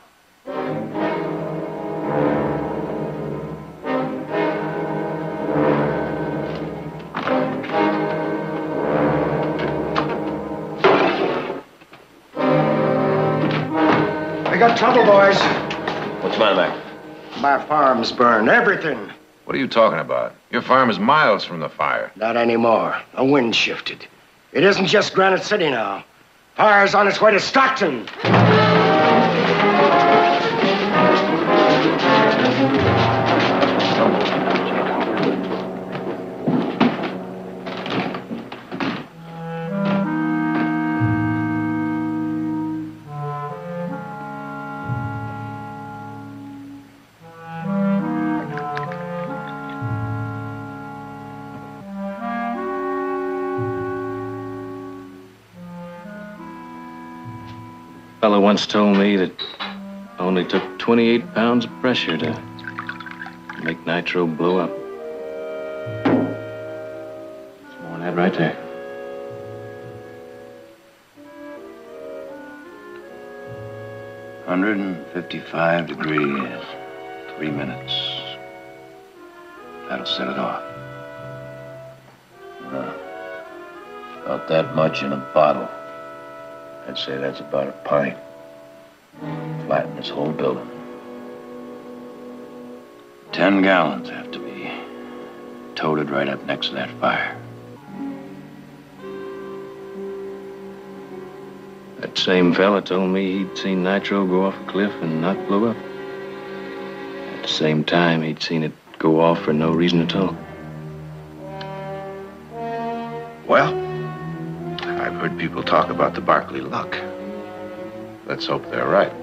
I got trouble, boys. What's the matter, Mac? My farm's burned. Everything. What are you talking about? Your farm is miles from the fire. Not anymore. The wind shifted. It isn't just Granite City now. Fire's on its way to Stockton. fellow once told me that it only took twenty-eight pounds of pressure to make nitro blow up. It's more than that right there. one hundred fifty-five degrees, three minutes. That'll set it off. Uh, about that much in a bottle. I'd say that's about a pint. Flatten this whole building. Ten gallons have to be toted right up next to that fire. That same fella told me he'd seen nitro go off a cliff and not blow up. At the same time, he'd seen it go off for no reason at all. Well, I've heard people talk about the Barkley luck. Let's hope they're right.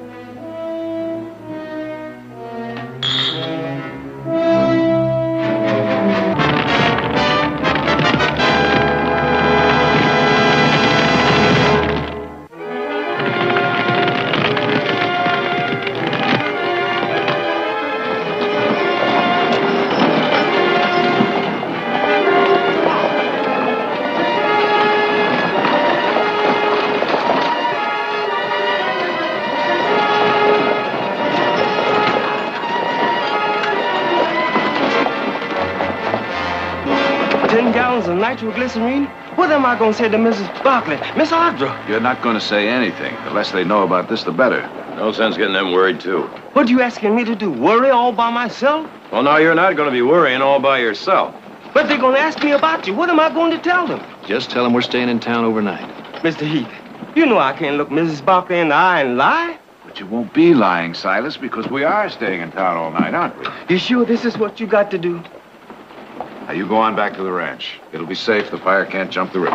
Nitroglycerine? What am I going to say to Missus Barkley? Miss Audra? You're not going to say anything. The less they know about this, the better. No sense getting them worried, too. What are you asking me to do? Worry all by myself? Well, now, you're not going to be worrying all by yourself. But they're going to ask me about you. What am I going to tell them? Just tell them we're staying in town overnight. Mister Heath, you know I can't look Missus Barkley in the eye and lie. But you won't be lying, Silas, because we are staying in town all night, aren't we? You sure this is what you got to do? Now, you go on back to the ranch. It'll be safe. The fire can't jump the river.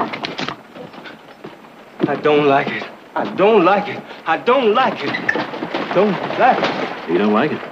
I don't like it. I don't like it. I don't like it. Don't like it. You don't like it?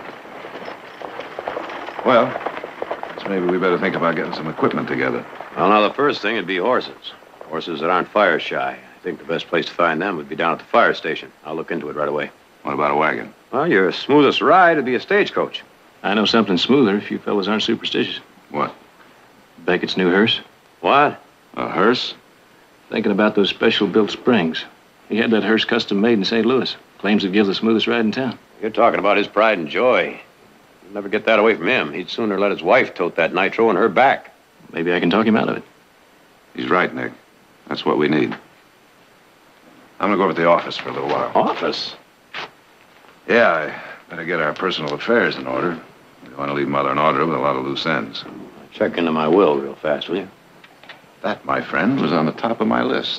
Well, guess maybe we better think about getting some equipment together. Well, now, the first thing would be horses. Horses that aren't fire shy. I think the best place to find them would be down at the fire station. I'll look into it right away. What about a wagon? Well, your smoothest ride would be a stagecoach. I know something smoother if you fellas aren't superstitious. What? Beckett's new hearse. What? A hearse? Thinking about those special-built springs. He had that hearse custom-made in Saint Louis. Claims it gives the smoothest ride in town. You're talking about his pride and joy. You'll never get that away from him. He'd sooner let his wife tote that nitro on her back. Maybe I can talk him out of it. He's right, Nick. That's what we need. I'm gonna go over to the office for a little while. Office? Yeah, I better get our personal affairs in order. We don't want to leave Mother and Audra with a lot of loose ends. Check into my will real fast, will you? That, my friend, was on the top of my list.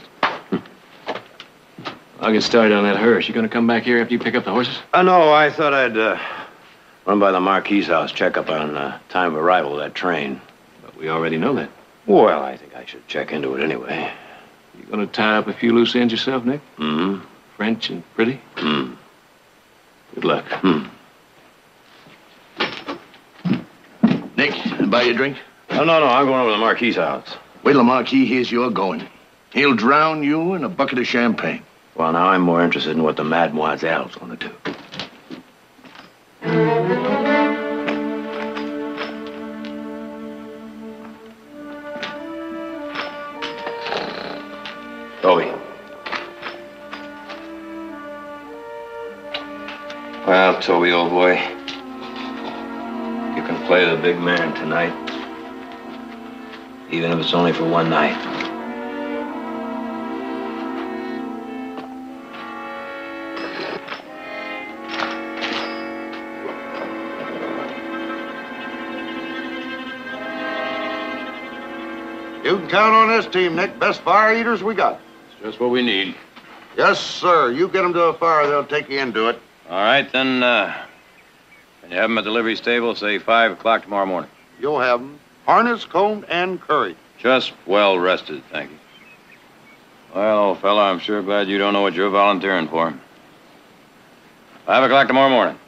I'll get started on that hearse. You gonna come back here after you pick up the horses? Uh, no, I thought I'd uh, run by the Marquis house, check up on uh, time of arrival of that train. But we already know that. Well, I think I should check into it anyway. You gonna tie up a few loose ends yourself, Nick? Mm-hmm. French and pretty? Hmm. Good luck. Hmm. Nick, buy you a drink? No, no, no. I'm going over to the Marquis house. Wait till the Marquis hears you're going. He'll drown you in a bucket of champagne. Well, now I'm more interested in what the Mademoiselle's going to do. Toby. Well, Toby, old boy, you can play the big man tonight, even if it's only for one night. You can count on this team, Nick. Best fire eaters we got. It's just what we need. Yes, sir. You get them to a fire, they'll take you into it. All right, then, uh, can you have them at the livery stable, say five o'clock tomorrow morning? You'll have them harnessed, combed, and curried. Just well rested, thank you. Well, old fella, I'm sure glad you don't know what you're volunteering for. Five o'clock tomorrow morning.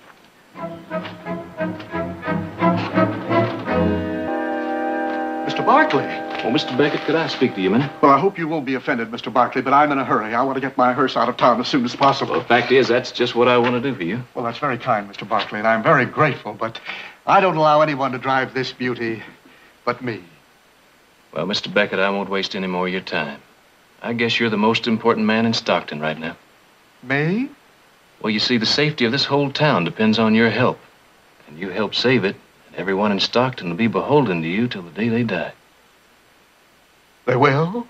Mister Barkley. Oh, Mister Beckett, could I speak to you a minute? Well, I hope you won't be offended, Mister Barkley, but I'm in a hurry. I want to get my hearse out of town as soon as possible. Well, the fact is, that's just what I want to do for you. Well, that's very kind, Mister Barkley, and I'm very grateful, but I don't allow anyone to drive this beauty but me. Well, Mister Beckett, I won't waste any more of your time. I guess you're the most important man in Stockton right now. Me? Well, you see, the safety of this whole town depends on your help. And you help save it, and everyone in Stockton will be beholden to you till the day they die. They will?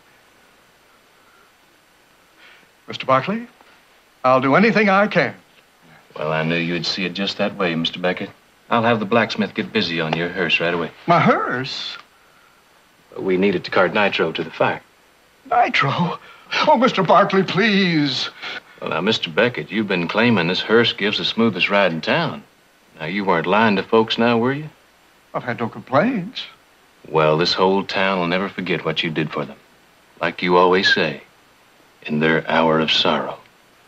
Mister Barkley, I'll do anything I can. Well, I knew you'd see it just that way, Mister Beckett. I'll have the blacksmith get busy on your hearse right away. My hearse? We need it to cart nitro to the fire. Nitro? Oh, Mister Barkley, please. Well, now, Mister Beckett, you've been claiming this hearse gives the smoothest ride in town. Now, you weren't lying to folks now, were you? I've had no complaints. Well, this whole town will never forget what you did for them. Like you always say, in their hour of sorrow.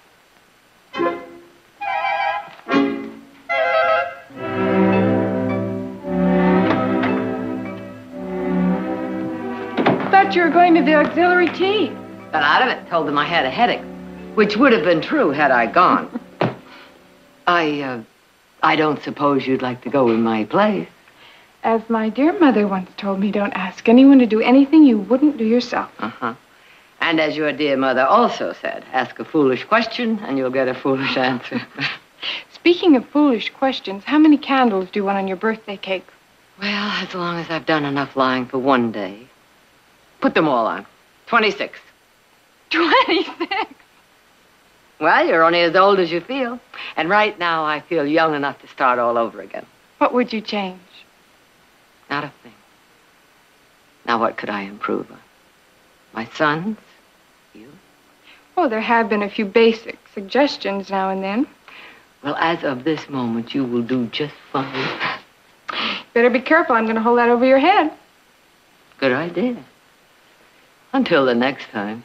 Thought you were going to the auxiliary tea. Got out of it, told them I had a headache, which would have been true had I gone. I, uh, I don't suppose you'd like to go in my place. As my dear mother once told me, don't ask anyone to do anything you wouldn't do yourself. Uh-huh. And as your dear mother also said, ask a foolish question and you'll get a foolish answer. Speaking of foolish questions, how many candles do you want on your birthday cake? Well, as long as I've done enough lying for one day. Put them all on. twenty-six. twenty-six? Well, you're only as old as you feel. And right now, I feel young enough to start all over again. What would you change? Not a thing. Now, what could I improve on? My sons? You? Oh, there have been a few basic suggestions now and then. Well, as of this moment, you will do just fine. Better be careful. I'm going to hold that over your head. Good idea. Until the next time.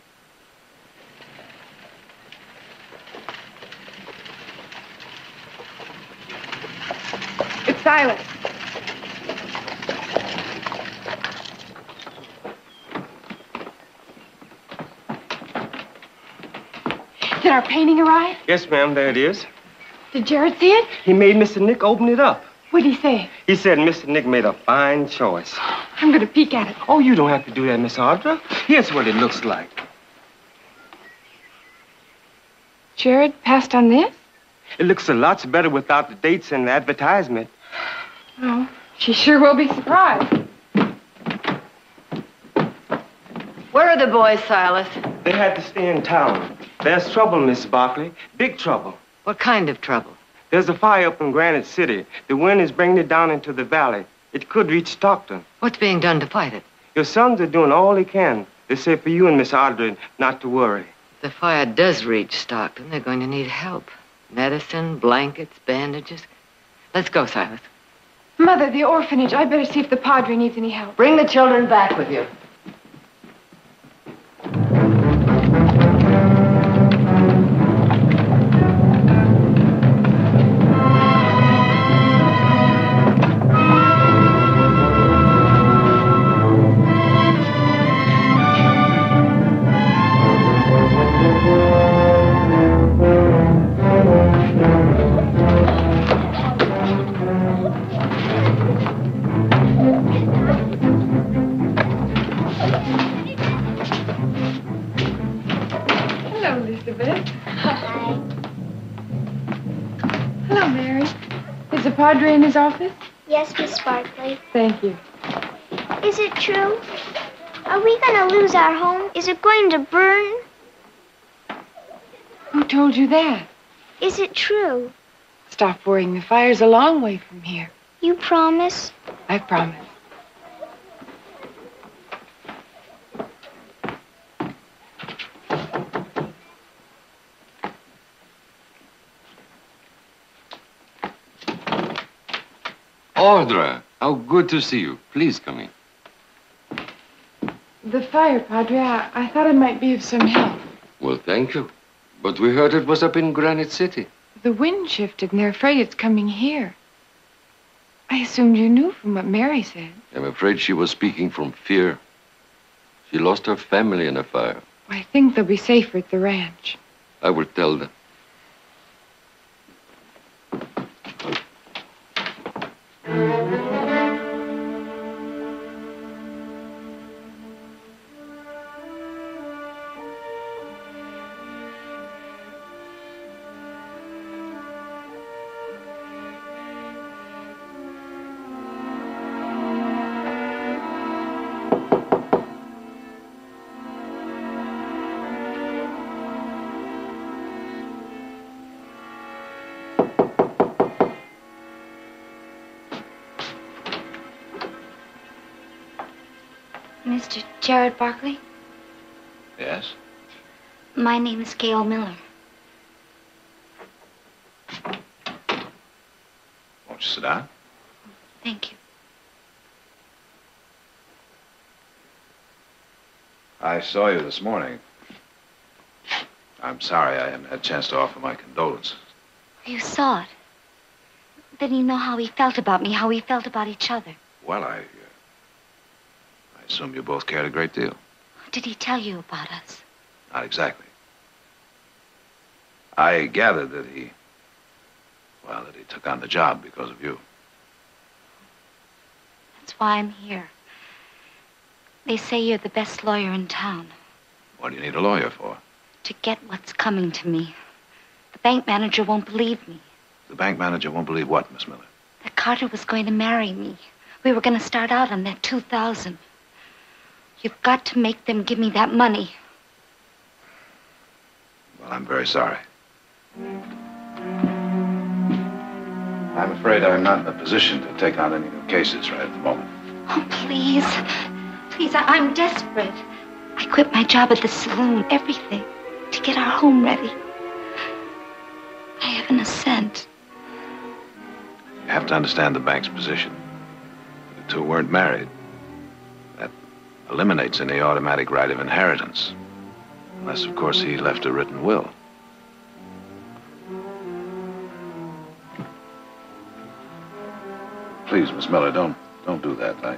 It's Silas. Did our painting arrive? Yes, ma'am, there it is. Did Jared see it? He made Mister Nick open it up. What'd he say? He said Mister Nick made a fine choice. I'm going to peek at it. Oh, you don't have to do that, Miss Audra. Here's what it looks like. Jared passed on this? It looks a lot better without the dates and the advertisement. Oh, she sure will be surprised. Where are the boys, Silas? They had to stay in town. There's trouble, Miss Barkley. Big trouble. What kind of trouble? There's a fire up in Granite City. The wind is bringing it down into the valley. It could reach Stockton. What's being done to fight it? Your sons are doing all they can. They say for you and Miss Audrey not to worry. If the fire does reach Stockton, they're going to need help. Medicine, blankets, bandages. Let's go, Silas. Mother, the orphanage. I better see if the Padre needs any help. Bring the children back with you. Padre in his office? Yes, Miss Barkley. Thank you. Is it true? Are we going to lose our home? Is it going to burn? Who told you that? Is it true? Stop worrying. The fire's a long way from here. You promise? I promise. Audra, how good to see you. Please come in. The fire, Padre. I, I thought it might be of some help. Well, thank you. But we heard it was up in Granite City. The wind shifted, and they're afraid it's coming here. I assumed you knew from what Mary said. I'm afraid she was speaking from fear. She lost her family in a fire. I think they'll be safer at the ranch. I will tell them. Mister Jared Barkley? Yes? My name is Gail Miller. Won't you sit down? Thank you. I saw you this morning. I'm sorry I haven't had a chance to offer my condolences. You saw it. Then you know how he felt about me, how we felt about each other. Well, I... Uh, I assume you both cared a great deal. Did he tell you about us? Not exactly. I gathered that he... Well, that he took on the job because of you. That's why I'm here. They say you're the best lawyer in town. What do you need a lawyer for? To get what's coming to me. The bank manager won't believe me. The bank manager won't believe what, Miss Miller? That Carter was going to marry me. We were going to start out on that two thousand. You've got to make them give me that money. Well, I'm very sorry. I'm afraid I'm not in a position to take on any new cases right at the moment. Oh, please. Please, I I'm desperate. I quit my job at the saloon, everything, to get our home ready. I haven't a cent. You have to understand the bank's position. The two weren't married. That eliminates any automatic right of inheritance. Unless, of course, he left a written will. Please, Miss Miller, don't, don't do that. I...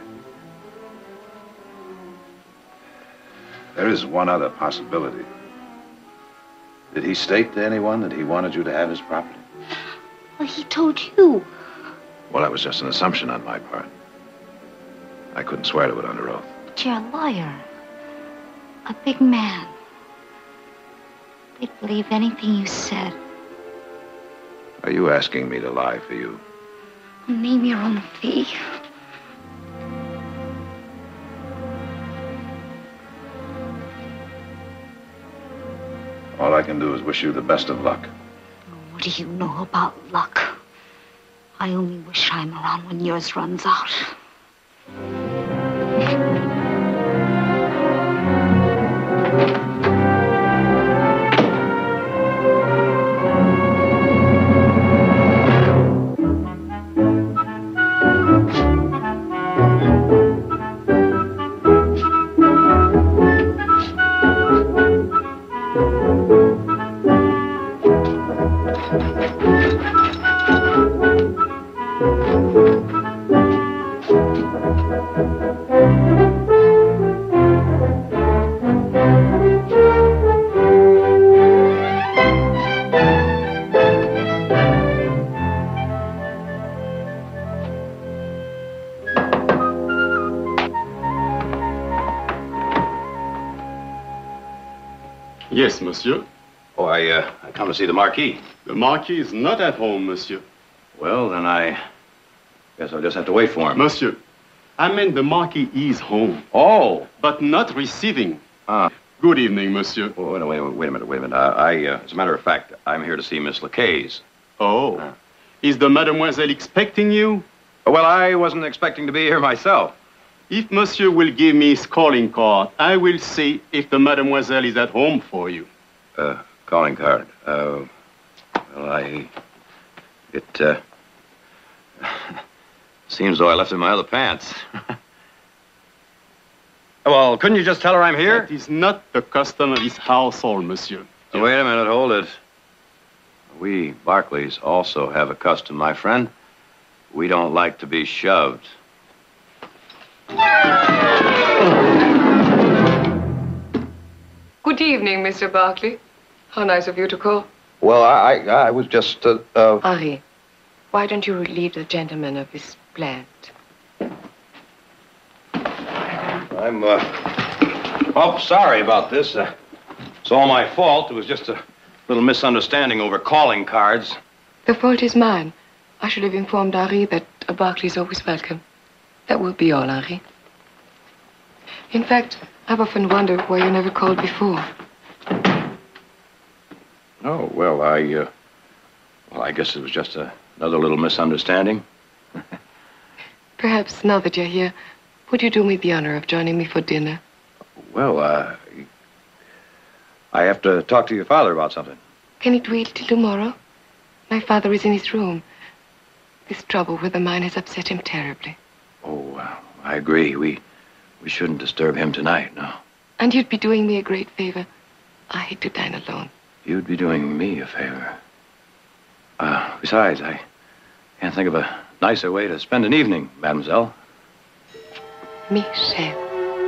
There is one other possibility. Did he state to anyone that he wanted you to have his property? Well, he told you. Well, that was just an assumption on my part. I couldn't swear to it under oath. But you're a lawyer. A big man. They'd believe anything you said. Are you asking me to lie for you? Name your own fee. All I can do is wish you the best of luck. What do you know about luck? I only wish I'm around when yours runs out. Yes, monsieur. Oh, I, uh, I come to see the Marquis. The Marquis is not at home, monsieur. Well, then I guess I'll just have to wait for him. Monsieur, I meant the Marquis is home. Oh. But not receiving. Ah. Good evening, monsieur. Well, wait, wait, wait a minute, wait a minute. I, I uh, as a matter of fact, I'm here to see Miss Lacaze. Oh. Uh. Is the mademoiselle expecting you? Well, I wasn't expecting to be here myself. If monsieur will give me his calling card, I will see if the mademoiselle is at home for you. Uh, calling card. Uh, well, I... It, uh... seems though I left it in my other pants. Well, couldn't you just tell her I'm here? That is not the custom of this household, monsieur. Oh, wait a minute, hold it. We, Barclays, also have a custom, my friend. We don't like to be shoved. Good evening, Mister Barkley. How nice of you to call. Well, I, I, I was just, uh, uh... Henri, why don't you relieve the gentleman of his plant? I'm, uh... Oh, sorry about this. Uh, it's all my fault. It was just a little misunderstanding over calling cards. The fault is mine. I should have informed Henri that a Barkley is always welcome. That will be all, Henri. In fact, I've often wondered why you never called before. Oh, well, I, uh... Well, I guess it was just a, another little misunderstanding. Perhaps now that you're here, would you do me the honor of joining me for dinner? Well, uh... I have to talk to your father about something. Can it wait till tomorrow? My father is in his room. This trouble with the mine has upset him terribly. Oh, uh, I agree. We... We shouldn't disturb him tonight, no. And you'd be doing me a great favor. I hate to dine alone. You'd be doing me a favor. Uh, besides, I can't think of a nicer way to spend an evening, mademoiselle. Michel.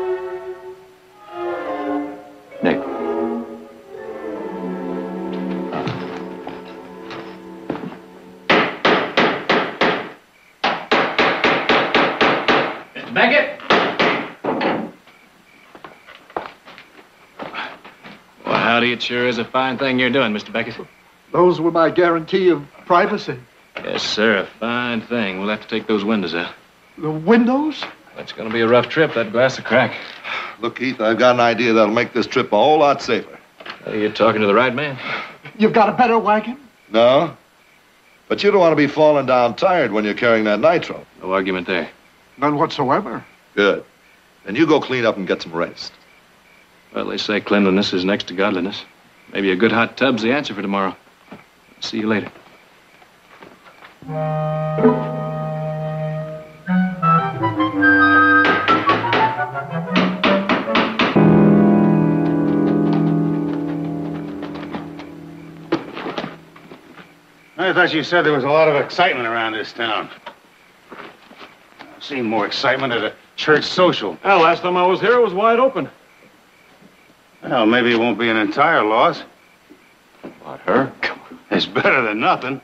Nick. Mister Beckett? Well, howdy, it sure is a fine thing you're doing, Mister Beckett. Those were my guarantee of privacy. Yes, sir, a fine thing. We'll have to take those windows out. The windows? It's gonna be a rough trip, that glass will crack. Look, Keith, I've got an idea that'll make this trip a whole lot safer. Hey, you're talking to the right man. You've got a better wagon? No? But you don't want to be falling down tired when you're carrying that nitro. No argument there. None whatsoever. Good. Then you go clean up and get some rest. Well, they say cleanliness is next to godliness. Maybe a good hot tub's the answer for tomorrow. See you later. I thought you said there was a lot of excitement around this town. I've seen more excitement at a church social. Well, last time I was here, it was wide open. Well, maybe it won't be an entire loss. What, her? It's better than nothing.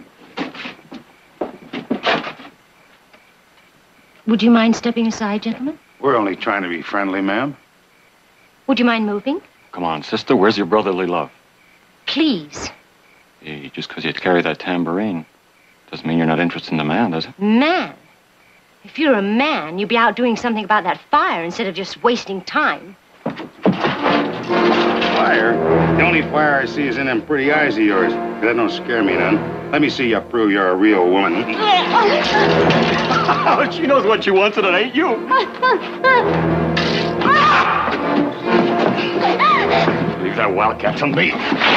Would you mind stepping aside, gentlemen? We're only trying to be friendly, ma'am. Would you mind moving? Come on, sister, where's your brotherly love? Please. Hey, just because you carry that tambourine doesn't mean you're not interested in the man, does it? Man? If you're a man, you'd be out doing something about that fire instead of just wasting time. Fire? The only fire I see is in them pretty eyes of yours. That don't scare me none. Let me see you prove you're a real woman. She knows what she wants and it ain't you. Leave that wildcat to me.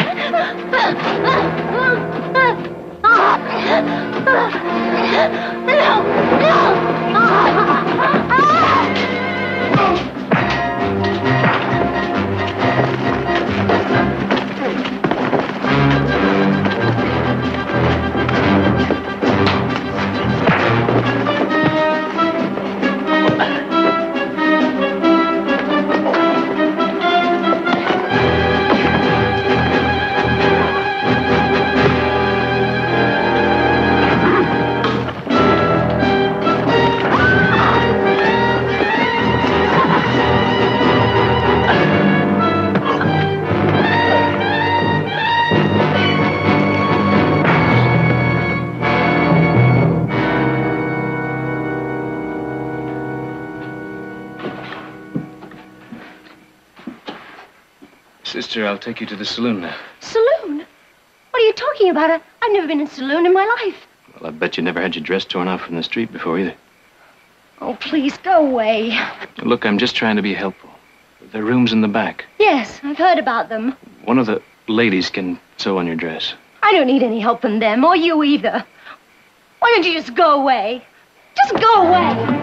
Sister, I'll take you to the saloon now. Saloon? What are you talking about? I, I've never been in a saloon in my life. Well, I bet you never had your dress torn off in the street before either. Oh, please, go away. Look, I'm just trying to be helpful. There are rooms in the back. Yes, I've heard about them. One of the ladies can sew on your dress. I don't need any help from them, or you either. Why don't you just go away? Just go away.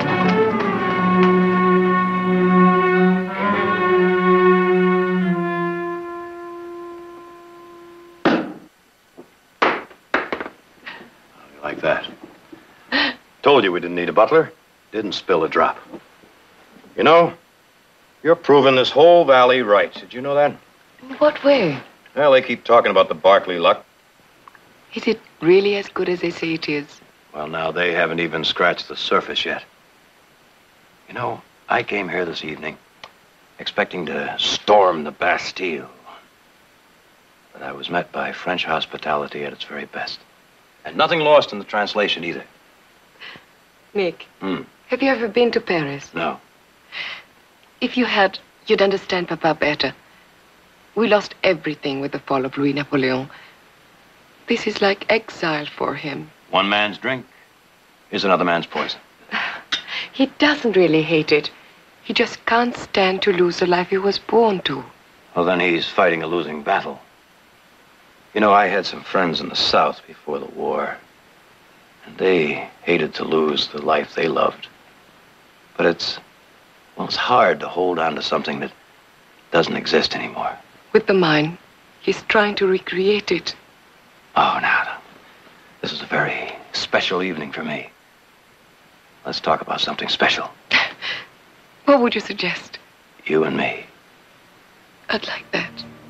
Like that. Told you we didn't need a butler. Didn't spill a drop. You know, you're proving this whole valley right. Did you know that? In what way? Well, they keep talking about the Barkley luck. Is it really as good as they say it is? Well, now, they haven't even scratched the surface yet. You know, I came here this evening expecting to storm the Bastille. But I was met by French hospitality at its very best. And nothing lost in the translation either. Nick, Hmm. have you ever been to Paris? No. If you had, you'd understand Papa better. We lost everything with the fall of Louis Napoleon. This is like exile for him. One man's drink is another man's poison. He doesn't really hate it. He just can't stand to lose the life he was born to. Well, then he's fighting a losing battle. You know, I had some friends in the South before the war. And they hated to lose the life they loved. But it's, well, it's hard to hold on to something that doesn't exist anymore. With the mine, he's trying to recreate it. Oh, now, this is a very special evening for me. Let's talk about something special. What would you suggest? You and me. I'd like that.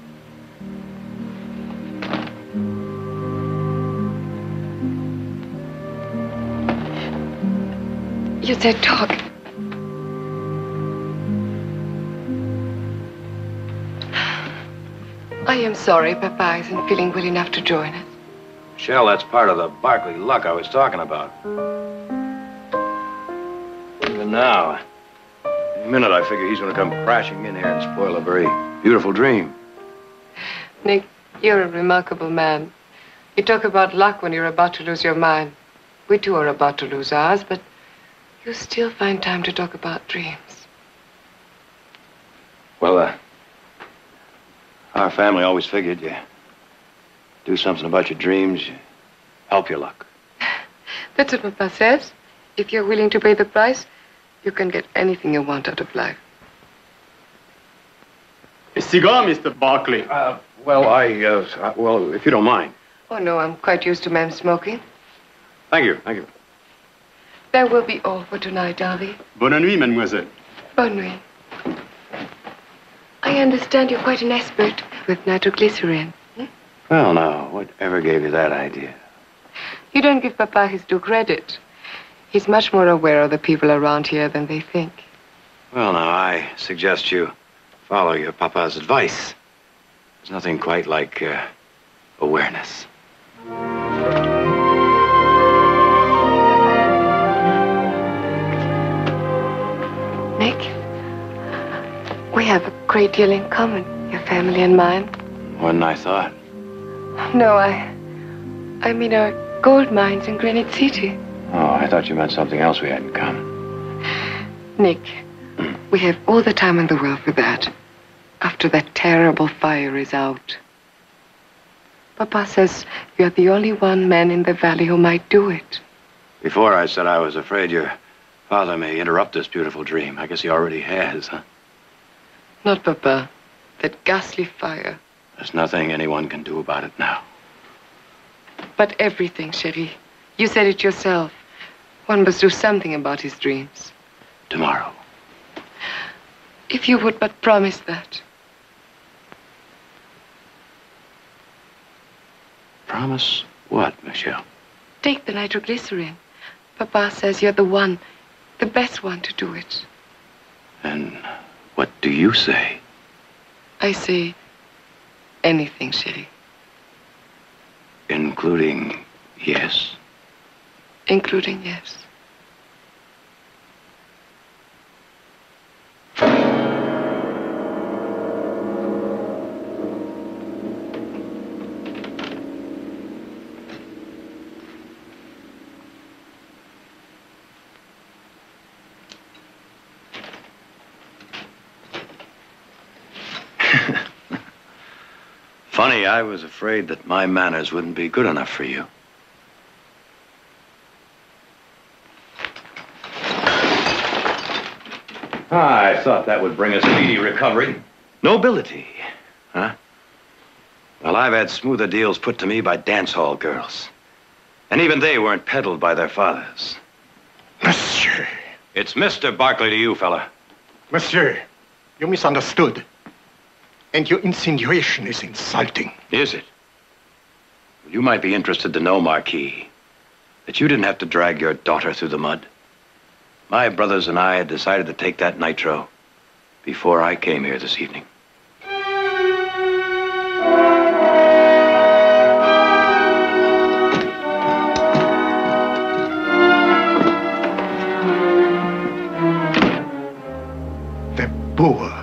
You said talk. I am sorry Papa isn't feeling well enough to join us. Shell, that's part of the Barkley luck I was talking about. Even now, in a minute I figure he's going to come crashing in here and spoil a very beautiful dream. Nick, you're a remarkable man. You talk about luck when you're about to lose your mind. We too are about to lose ours, but you still find time to talk about dreams. Well, uh, our family always figured you do something about your dreams, you help your luck. That's what Papa says. If you're willing to pay the price, you can get anything you want out of life. A cigar, Mister Barkley. Uh, well, I, uh, well, if you don't mind. Oh, no, I'm quite used to men smoking. Thank you, thank you. That will be all for tonight, Harvey. Bonne nuit, mademoiselle. Bonne nuit. I understand you're quite an expert with nitroglycerin. Hmm? Well, now, whatever gave you that idea? You don't give Papa his due credit. He's much more aware of the people around here than they think. Well, now, I suggest you follow your papa's advice. There's nothing quite like uh, awareness. Nick, we have a great deal in common, your family and mine. More than I thought. No, I... I mean our gold mines in Granite City. Oh, I thought you meant something else we had in common. Nick, we have all the time in the world for that. After that terrible fire is out. Papa says you're the only one man in the valley who might do it. Before I said I was afraid your father may interrupt this beautiful dream. I guess he already has, huh? Not Papa. That ghastly fire. There's nothing anyone can do about it now. But everything, Chérie. You said it yourself. One must do something about his dreams. Tomorrow. If you would but promise that. Promise what, Michelle? Take the nitroglycerin. Papa says you're the one, the best one to do it. And what do you say? I say anything, Chérie. Including yes? Including yes. Funny, I was afraid that my manners wouldn't be good enough for you. I thought that would bring a speedy recovery. Nobility, huh? Well, I've had smoother deals put to me by dance hall girls. And even they weren't peddled by their fathers. Monsieur. It's Mister Barkley to you, fella. Monsieur, you misunderstood. And your insinuation is insulting. Is it? You might be interested to know, Marquis, that you didn't have to drag your daughter through the mud. My brothers and I had decided to take that nitro before I came here this evening. The boor.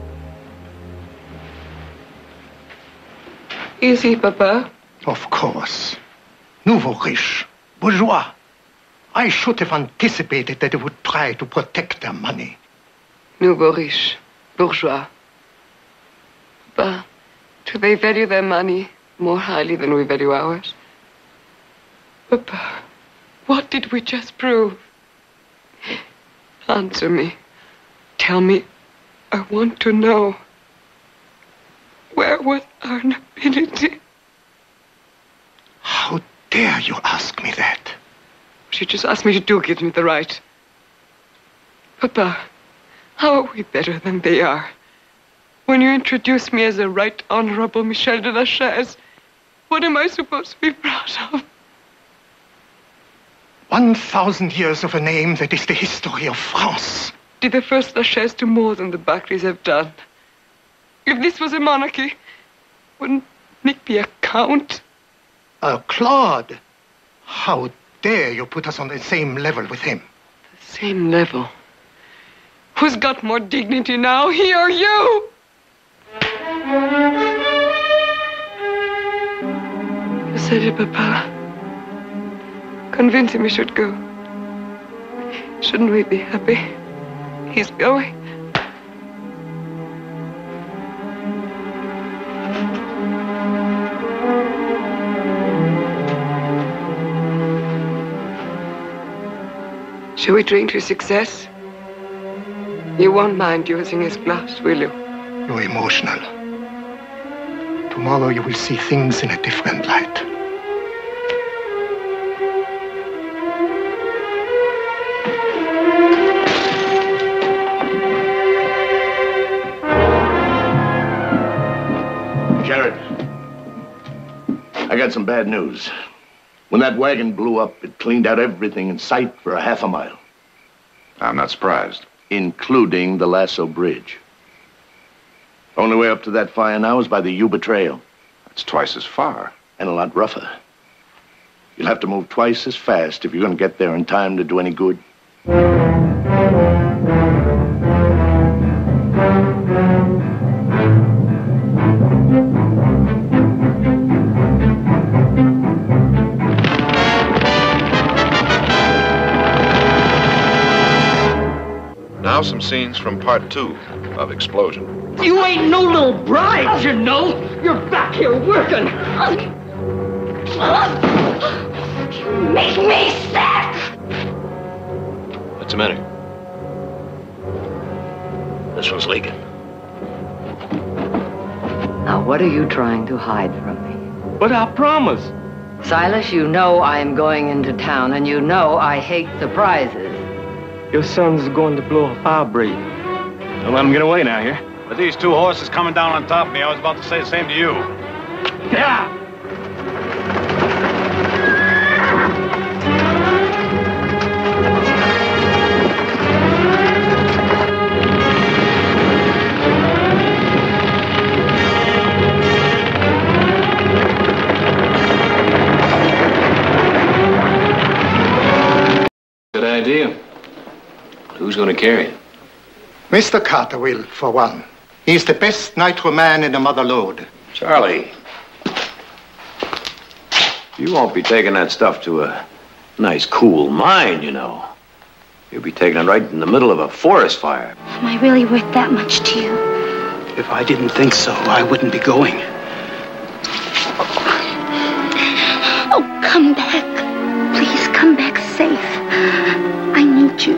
Is he, Papa? Of course. Nouveau riche. Bourgeois. I should have anticipated that they would try to protect their money. Nouveau riche. Bourgeois. Papa, do they value their money more highly than we value ours? Papa, what did we just prove? Answer me. Tell me. I want to know. Where was our nobility? How dare you ask me that? What you just asked me to do gives me the right. Papa, how are we better than they are? When you introduce me as a Right Honorable Michel de la Chaise, what am I supposed to be proud of? One thousand years of a name that is the history of France. Did the first La Chaise do more than the Barclays have done? If this was a monarchy, wouldn't Nick be a count? A Claude? How dare you put us on the same level with him? The same level? Who's got more dignity now, he or you? You said it, Papa. Convince him he should go. Shouldn't we be happy? He's going. Shall we drink to success? You won't mind using his glass, will you? You're emotional. Tomorrow you will see things in a different light. Jared, I got some bad news. When that wagon blew up, it cleaned out everything in sight for a half a mile. I'm not surprised. Including the Lasso Bridge. Only way up to that fire now is by the Yuba Trail. That's twice as far. And a lot rougher. You'll have to move twice as fast if you're going to get there in time to do any good. Now some scenes from part two of Explosion. You ain't no little bride, you know. You're back here working. You make me sick. What's the matter? This one's leaking. Now, what are you trying to hide from me? But I promise. Silas, you know I'm going into town, and you know I hate surprises. Your son's going to blow a fire break. Don't let him get away now here. With these two horses coming down on top of me, I was about to say the same to you. Yeah. Good idea. Who's going to carry it? Mister Carter will, for one. He's the best nitro man in the mother lode. Charlie, you won't be taking that stuff to a nice, cool mine, you know. You'll be taking it right in the middle of a forest fire. Am I really worth that much to you? If I didn't think so, I wouldn't be going. Oh, come back. Please come back safe. I need you.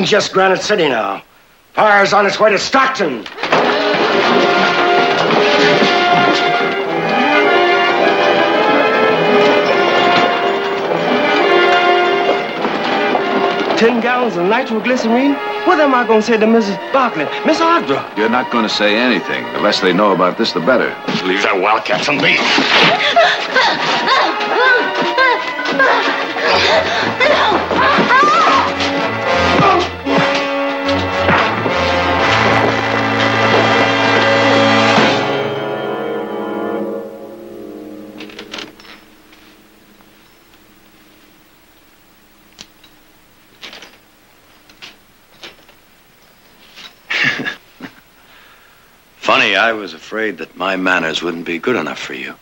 means just Granite City now. Fire's on its way to Stockton. Ten gallons of nitroglycerine? What am I going to say to Missus Barkley? Miss Audra? You're not going to say anything. The less they know about this, the better. Leave that wildcat to me. Funny, I was afraid that my manners wouldn't be good enough for you.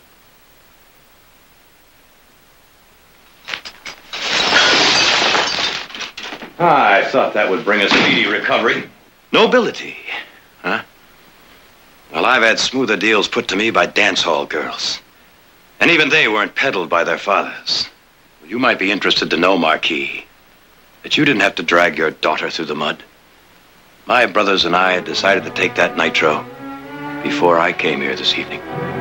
Ah, I thought that would bring us a speedy recovery. Nobility, huh? Well, I've had smoother deals put to me by dance hall girls. And even they weren't peddled by their fathers. You might be interested to know, Marquis, that you didn't have to drag your daughter through the mud. My brothers and I had decided to take that nitro before I came here this evening.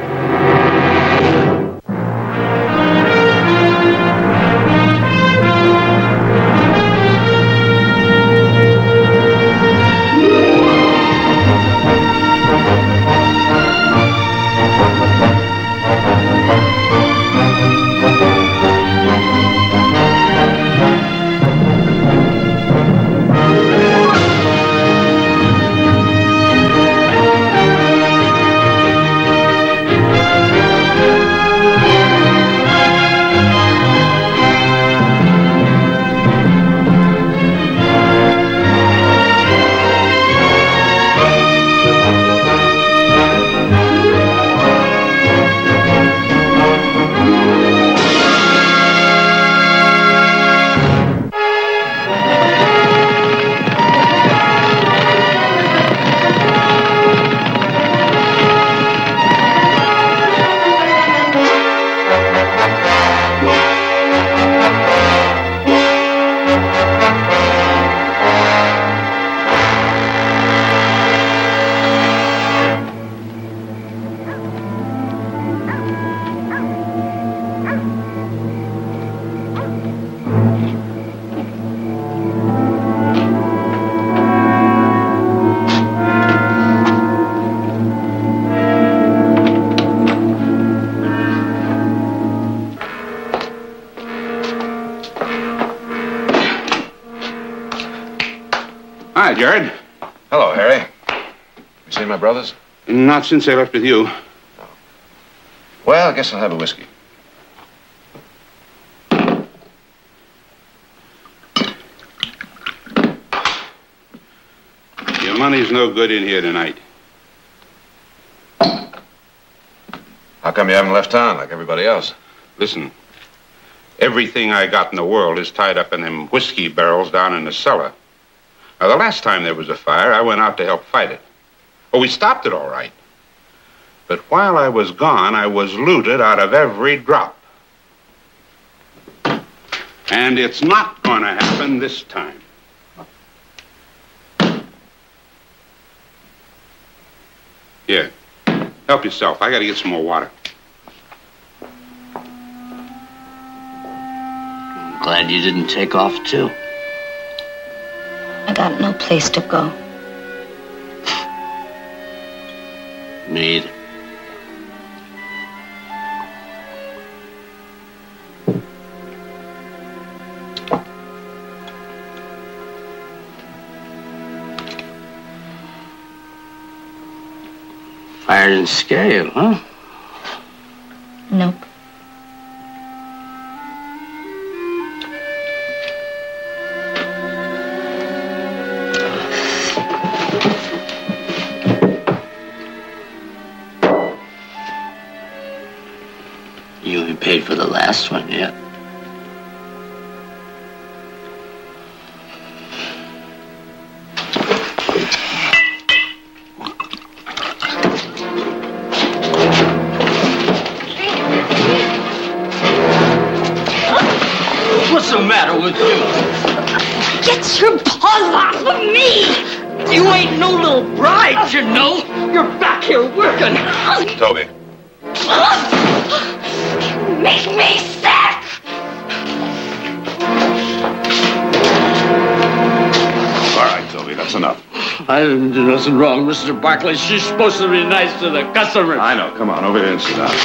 Hi, Jared. Hello, Harry. You seen my brothers? Not since they left with you. Well, I guess I'll have a whiskey. Your money's no good in here tonight. How come you haven't left town like everybody else? Listen, everything I got in the world is tied up in them whiskey barrels down in the cellar. Now, the last time there was a fire, I went out to help fight it. Oh, we stopped it all right. But while I was gone, I was looted out of every drop. And it's not going to happen this time. Here, help yourself. I got to get some more water. I'm glad you didn't take off, too. I got no place to go. Me either. Fire didn't scare you, huh? Nope. You ain't paid for the last one yet. What's the matter with you? Get your paws off of me! You ain't no little bride, you know. You're back here working. Toby. You make me sick! All right, Toby, that's enough. I didn't do nothing wrong, Mister Barkley. She's supposed to be nice to the customer. I know. Come on, over here and sit down.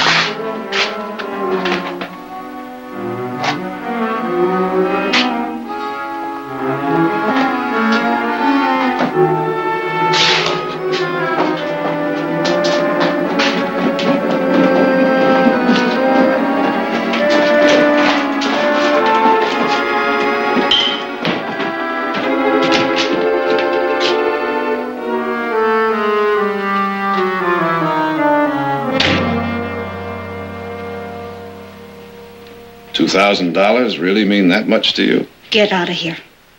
Two thousand dollars really mean that much to you? Get out of here.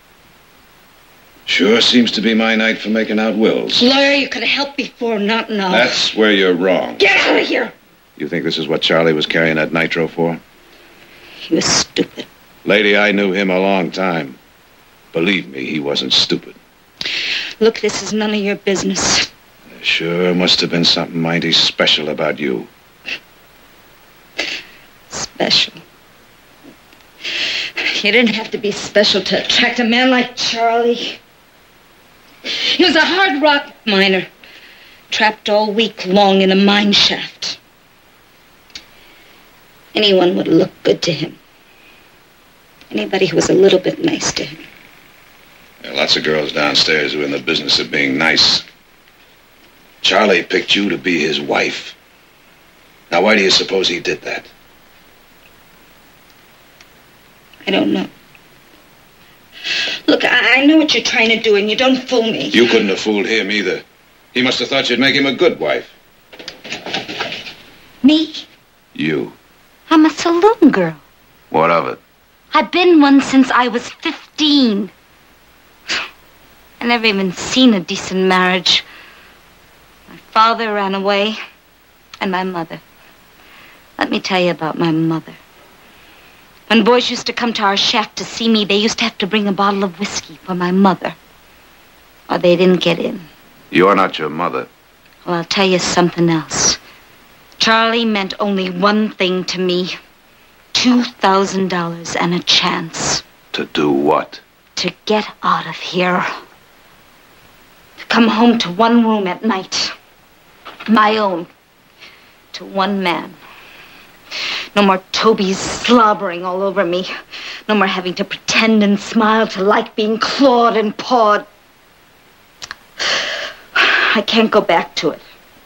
Sure seems to be my night for making out wills. Lawyer, you could have helped before, not now. That's where you're wrong. Get out of here! You think this is what Charlie was carrying that nitro for? He was stupid. Lady, I knew him a long time. Believe me, he wasn't stupid. Look, this is none of your business. There sure must have been something mighty special about you. Special. You didn't have to be special to attract a man like Charlie. He was a hard rock miner, trapped all week long in a mine shaft. Anyone would look good to him. Anybody who was a little bit nice to him. There are lots of girls downstairs who are in the business of being nice. Charlie picked you to be his wife. Now, why do you suppose he did that? I don't know. Look, I, I know what you're trying to do, and you don't fool me. You couldn't have fooled him either. He must have thought you'd make him a good wife. Me? You. I'm a saloon girl. What of it? I've been one since I was fifteen. I never even seen a decent marriage. My father ran away, and my mother. Let me tell you about my mother. When boys used to come to our shack to see me, they used to have to bring a bottle of whiskey for my mother, or they didn't get in. You're not your mother. Well, I'll tell you something else. Charlie meant only one thing to me. Two thousand dollars and a chance. To do what? To get out of here. To come home to one room at night. My own. To one man. No more Toby's slobbering all over me. No more having to pretend and smile to like being clawed and pawed. I can't go back to it.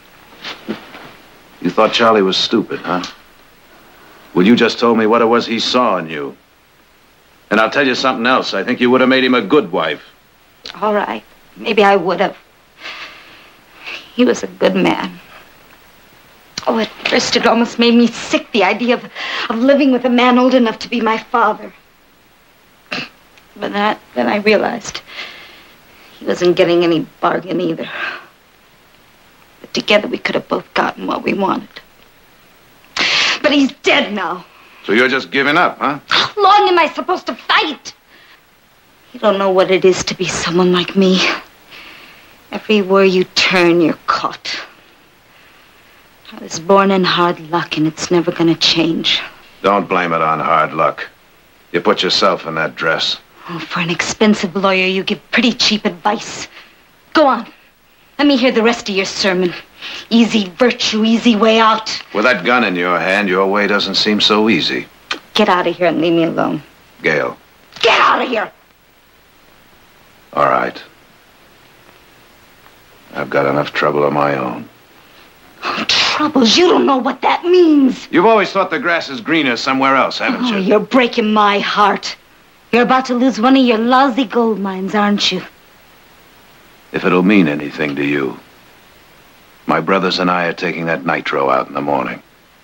You thought Charlie was stupid, huh? Well, you just told me what it was he saw in you. And I'll tell you something else. I think you would have made him a good wife. All right. Maybe I would have. He was a good man. Oh, at first it almost made me sick, the idea of, of living with a man old enough to be my father. But that, then I realized he wasn't getting any bargain either. But together we could have both gotten what we wanted. But he's dead now. So you're just giving up, huh? How long am I supposed to fight? You don't know what it is to be someone like me. Everywhere you turn, you're caught. I was born in hard luck, and it's never gonna change. Don't blame it on hard luck. You put yourself in that dress. Oh, for an expensive lawyer, you give pretty cheap advice. Go on. Let me hear the rest of your sermon. Easy virtue, easy way out. With that gun in your hand, your way doesn't seem so easy. Get out of here and leave me alone. Gail. Get out of here! All right. I've got enough trouble of my own. Troubles? You don't know what that means. You've always thought the grass is greener somewhere else, haven't Oh, you? you're breaking my heart. You're about to lose one of your lousy gold mines, aren't you? If it'll mean anything to you. My brothers and I are taking that nitro out in the morning.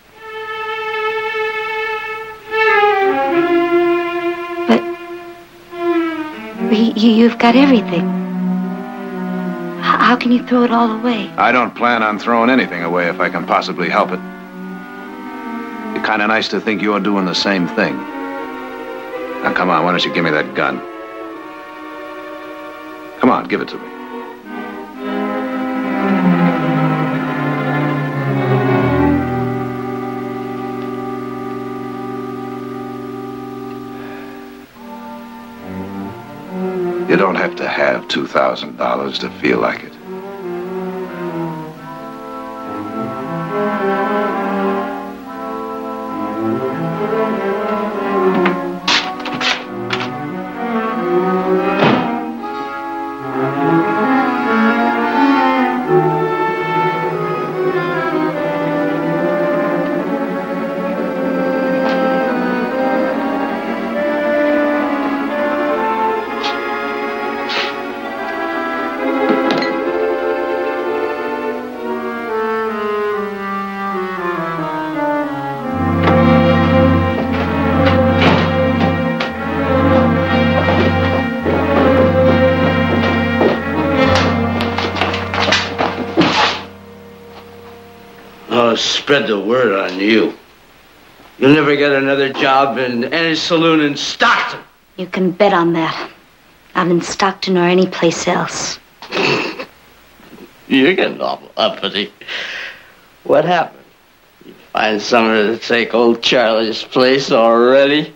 But you, you've got everything. How can you throw it all away? I don't plan on throwing anything away if I can possibly help it. You're kind of nice to think you're doing the same thing. Now, come on, why don't you give me that gun? on, give it to me. You don't have to have two thousand dollars to feel like it. Spread the word on you. You'll never get another job in any saloon in Stockton. You can bet on that. Not in Stockton or any place else. You're getting awful uppity. What happened? You find somewhere to take old Charlie's place already?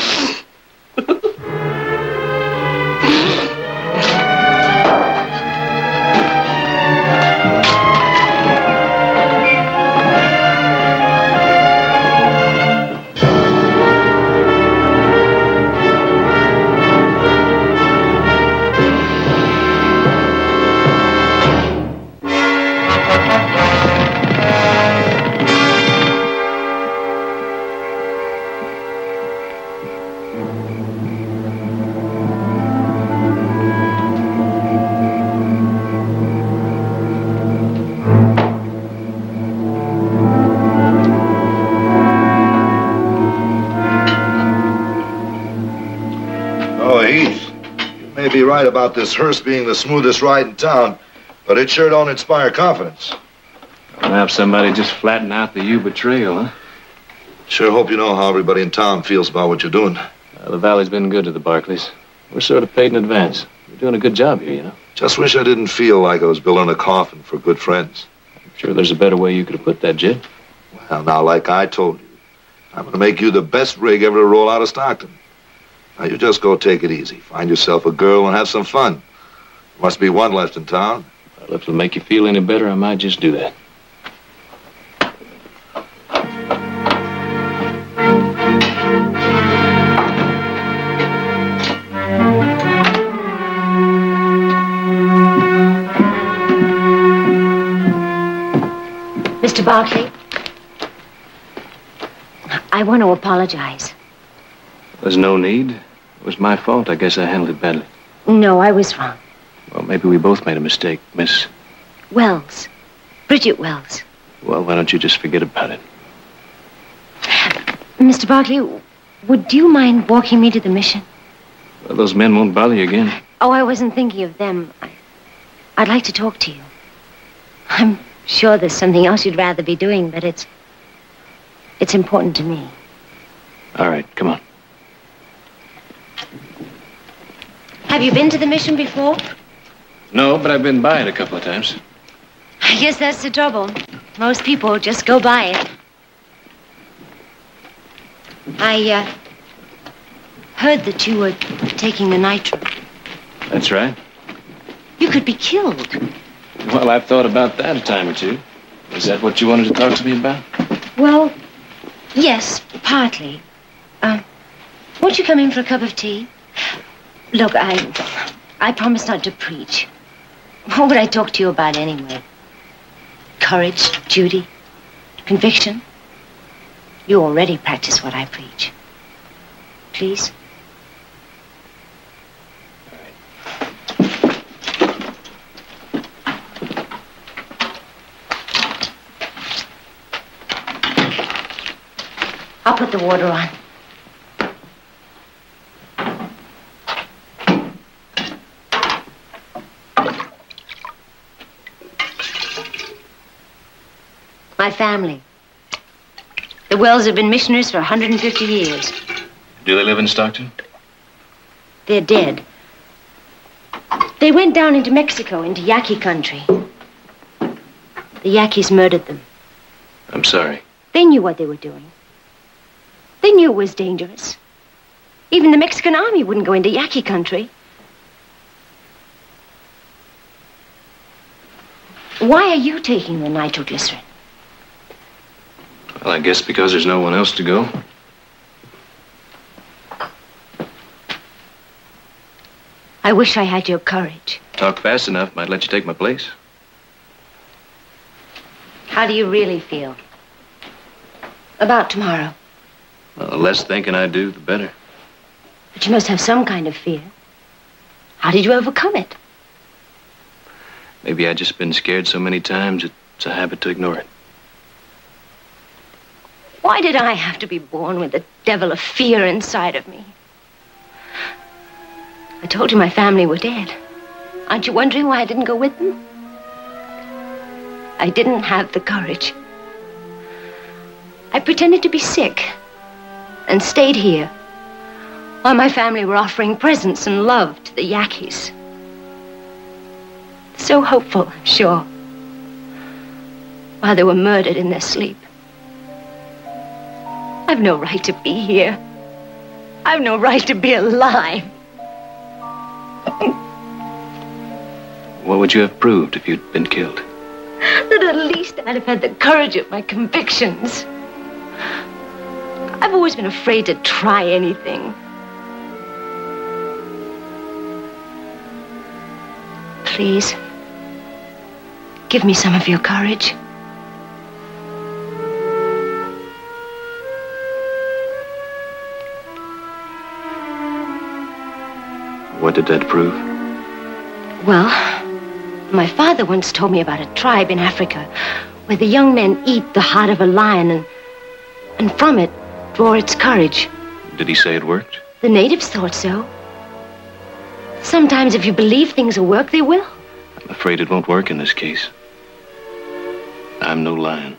Be right about this hearse being the smoothest ride in town, but it sure don't inspire confidence. Perhaps somebody just flattened out the Yuba Trail, huh? Sure hope you know how everybody in town feels about what you're doing. Uh, the Valley's been good to the Barclays. We're sort of paid in advance. We're doing a good job here, you know. Just wish I didn't feel like I was building a coffin for good friends. I'm sure there's a better way you could have put that, Jed. Well, now, like I told you, I'm going to make you the best rig ever to roll out of Stockton. Now, you just go take it easy. Find yourself a girl and have some fun. There must be one left in town. Well, if it'll make you feel any better, I might just do that. Mister Barclay, I want to apologize. There's no need. It was my fault. I guess I handled it badly. No, I was wrong. Well, maybe we both made a mistake, Miss... Wells. Bridget Wells. Well, why don't you just forget about it? Mister Barclay, would you mind walking me to the mission? Well, those men won't bother you again. Oh, I wasn't thinking of them. I, I'd like to talk to you. I'm sure there's something else you'd rather be doing, but it's... It's important to me. All right, come on. Have you been to the mission before? No, but I've been by it a couple of times. I guess that's the trouble. Most people just go by it. I, uh, heard that you were taking the nitro. That's right. You could be killed. Well, I've thought about that a time or two. Is that what you wanted to talk to me about? Well, yes, partly. Uh, won't you come in for a cup of tea? Look, I... I promise not to preach. What would I talk to you about anyway? Courage, duty, conviction? You already practice what I preach. Please? I'll put the water on. My family. The Wells have been missionaries for one hundred fifty years. Do they live in Stockton? They're dead. They went down into Mexico, into Yaqui country. The Yaquis murdered them. I'm sorry. They knew what they were doing. They knew it was dangerous. Even the Mexican army wouldn't go into Yaqui country. Why are you taking the nitroglycerin? Well, I guess because there's no one else to go. I wish I had your courage. Talk fast enough, might let you take my place. How do you really feel about tomorrow? Well, the less thinking I do, the better. But you must have some kind of fear. How did you overcome it? Maybe I've just been scared so many times, it's a habit to ignore it. Why did I have to be born with the devil of fear inside of me? I told you my family were dead. Aren't you wondering why I didn't go with them? I didn't have the courage. I pretended to be sick and stayed here while my family were offering presents and love to the Yaquis. So hopeful, I'm sure, while they were murdered in their sleep. I've no right to be here. I've no right to be alive. What would you have proved if you'd been killed? That at least I'd have had the courage of my convictions. I've always been afraid to try anything. Please, give me some of your courage. What did that prove? Well, my father once told me about a tribe in Africa where the young men eat the heart of a lion and, and from it draw its courage. Did he say it worked? The natives thought so. Sometimes if you believe things will work, they will. I'm afraid it won't work in this case. I'm no lion.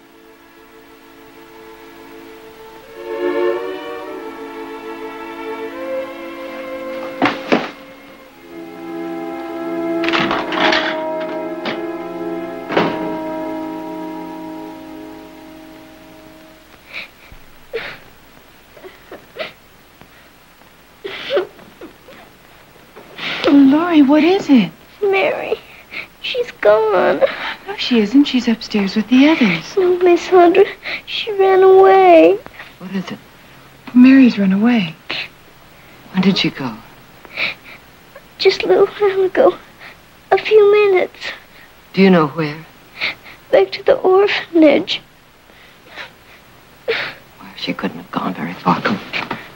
Laurie, what is it? Mary. She's gone. No, she isn't. She's upstairs with the others. No, Miss Hunter. She ran away. What is it? Mary's run away. When did she go? Just a little while ago. A few minutes. Do you know where? Back to the orphanage. Well, she couldn't have gone very far. Come on.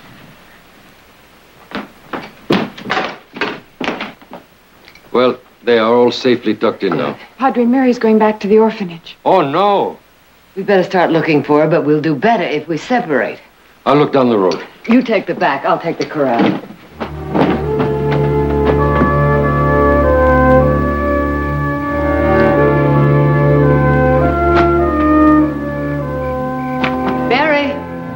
Well, they are all safely tucked in now. Padre, Mary's going back to the orphanage. Oh, no. We better start looking for her, but we'll do better if we separate. I'll look down the road. You take the back, I'll take the corral. Mary!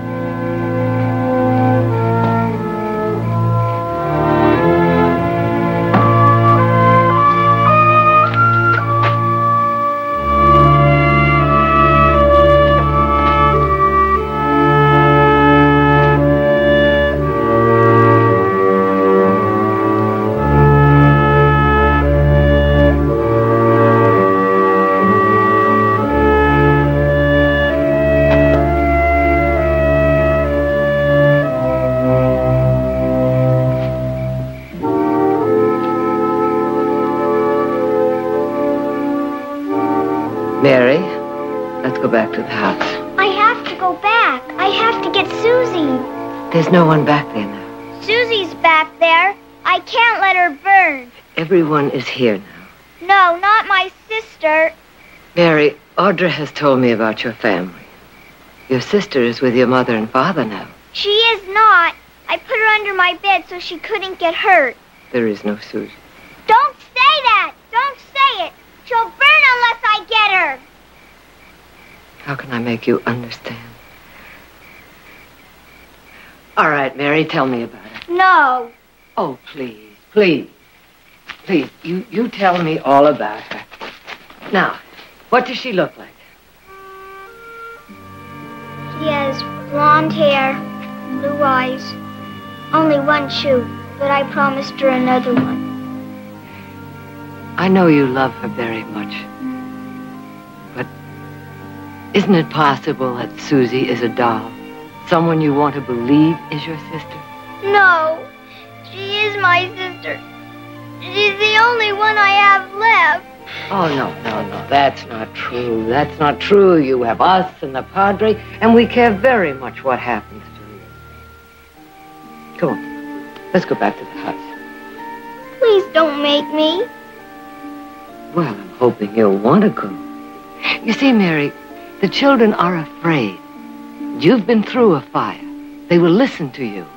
Mary, let's go back to the house. I have to go back. I have to get Susie. There's no one back there now. Susie's back there. I can't let her burn. Everyone is here now. No, not my sister. Mary, Audra has told me about your family. Your sister is with your mother and father now. She is not. I put her under my bed so she couldn't get hurt. There is no Susie. Don't say that! Don't say it! She'll burn unless I get her! How can I make you understand? All right, Mary, tell me about it. No. Oh, please, please. Please, you, you tell me all about her. Now, what does she look like? She has blonde hair, blue eyes, only one shoe, but I promised her another one. I know you love her very much. But isn't it possible that Susie is a doll? Someone you want to believe is your sister? No, she is my sister. She's the only one I have left. Oh, no, no, no, that's not true. That's not true. You have us and the Padre, and we care very much what happens to you. Come on, let's go back to the house. Please don't make me. Well, I'm hoping you'll want to go. You see, Mary, the children are afraid. You've been through a fire. They will listen to you.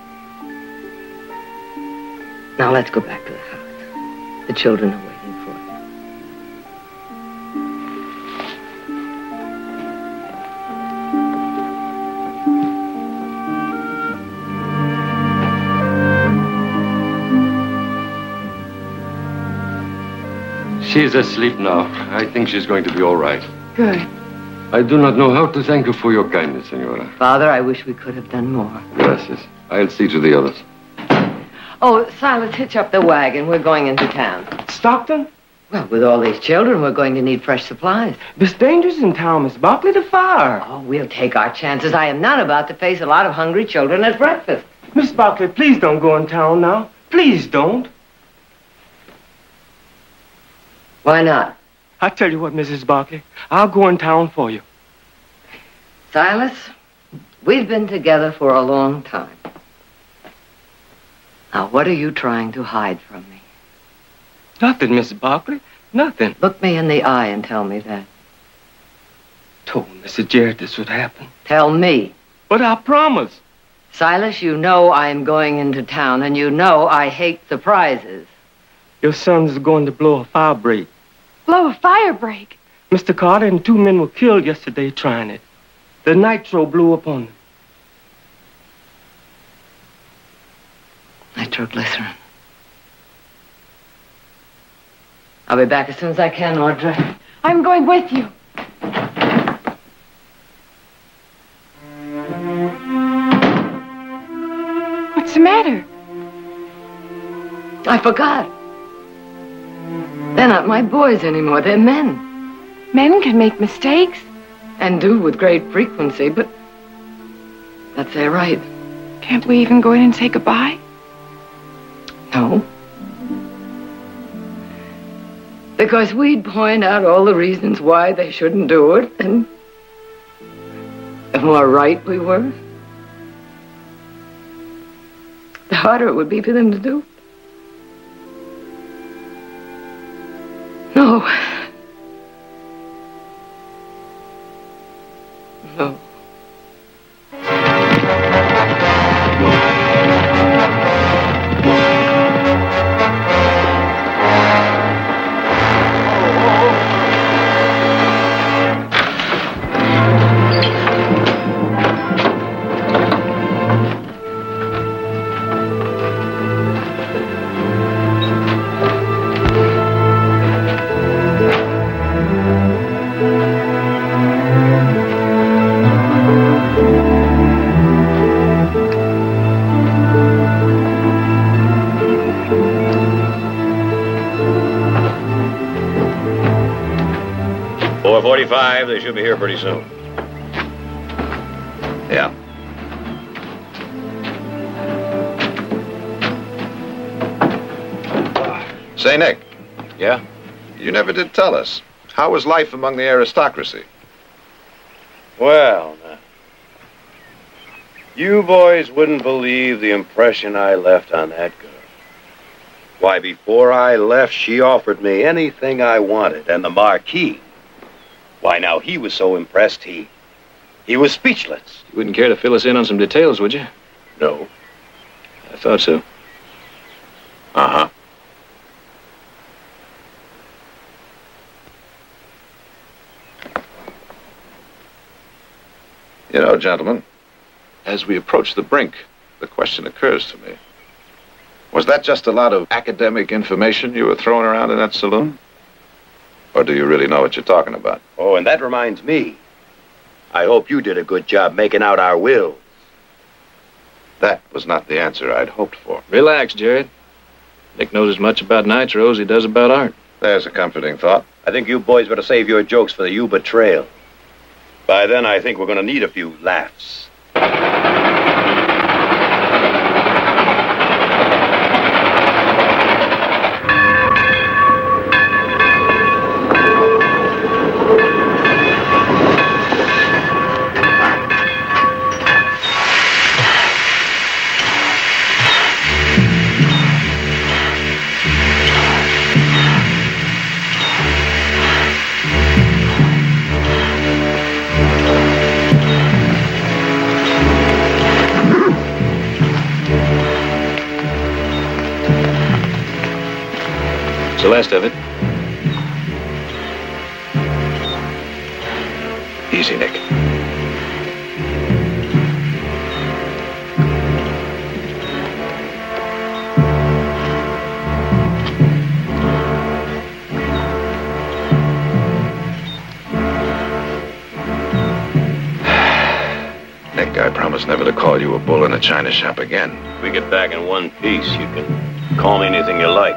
Now let's go back to the house. The children are waiting for you. She's asleep now. I think she's going to be all right. Good. I do not know how to thank you for your kindness, Senora. Father, I wish we could have done more. Gracias. I'll see to the others. Oh, Silas, hitch up the wagon. We're going into town. Stockton? Well, with all these children, we're going to need fresh supplies. There's dangers in town, Miss Barkley. The fire. Oh, we'll take our chances. I am not about to face a lot of hungry children at breakfast. Miss Barkley, please don't go in town now. Please don't. Why not? I tell you what, Missus Barkley, I'll go in town for you. Silas, we've been together for a long time. Now, what are you trying to hide from me? Nothing, Missus Barkley. Nothing. Look me in the eye and tell me that. Told Missus Jarrett this would happen. Tell me. But I promise. Silas, you know I'm going into town, and you know I hate surprises. Your son's going to blow a fire break. Blow a fire break? Mister Carter and two men were killed yesterday trying it. The nitro blew up on them. Nitroglycerin. I'll be back as soon as I can, Audrey. I'm going with you. What's the matter? I forgot. They're not my boys anymore. They're men. Men can make mistakes. And do with great frequency, but that's their right. Can't we even go in and say goodbye? No. Because we'd point out all the reasons why they shouldn't do it, and the more right we were, the harder it would be for them to do. No. No. four forty-five, they should be here pretty soon. Yeah. Say, Nick. Yeah? You never did tell us. How was life among the aristocracy? Well, now, you boys wouldn't believe the impression I left on that girl. Why, before I left, she offered me anything I wanted, and the Marquis. Why, now, he was so impressed, he... he was speechless. You wouldn't care to fill us in on some details, would you? No. I thought so. Uh-huh. You know, gentlemen, as we approach the brink, the question occurs to me. Was that just a lot of academic information you were throwing around in that saloon? Or do you really know what you're talking about? Oh, and that reminds me. I hope you did a good job making out our will. That was not the answer I'd hoped for. Relax, Jared. Nick knows as much about Nitro as he does about art. There's a comforting thought. I think you boys better save your jokes for the Yuba Trail. By then, I think we're going to need a few laughs. The last of it. Easy, Nick. Nick, I promise never to call you a bull in a china shop again. If we get back in one piece, you can call me anything you like.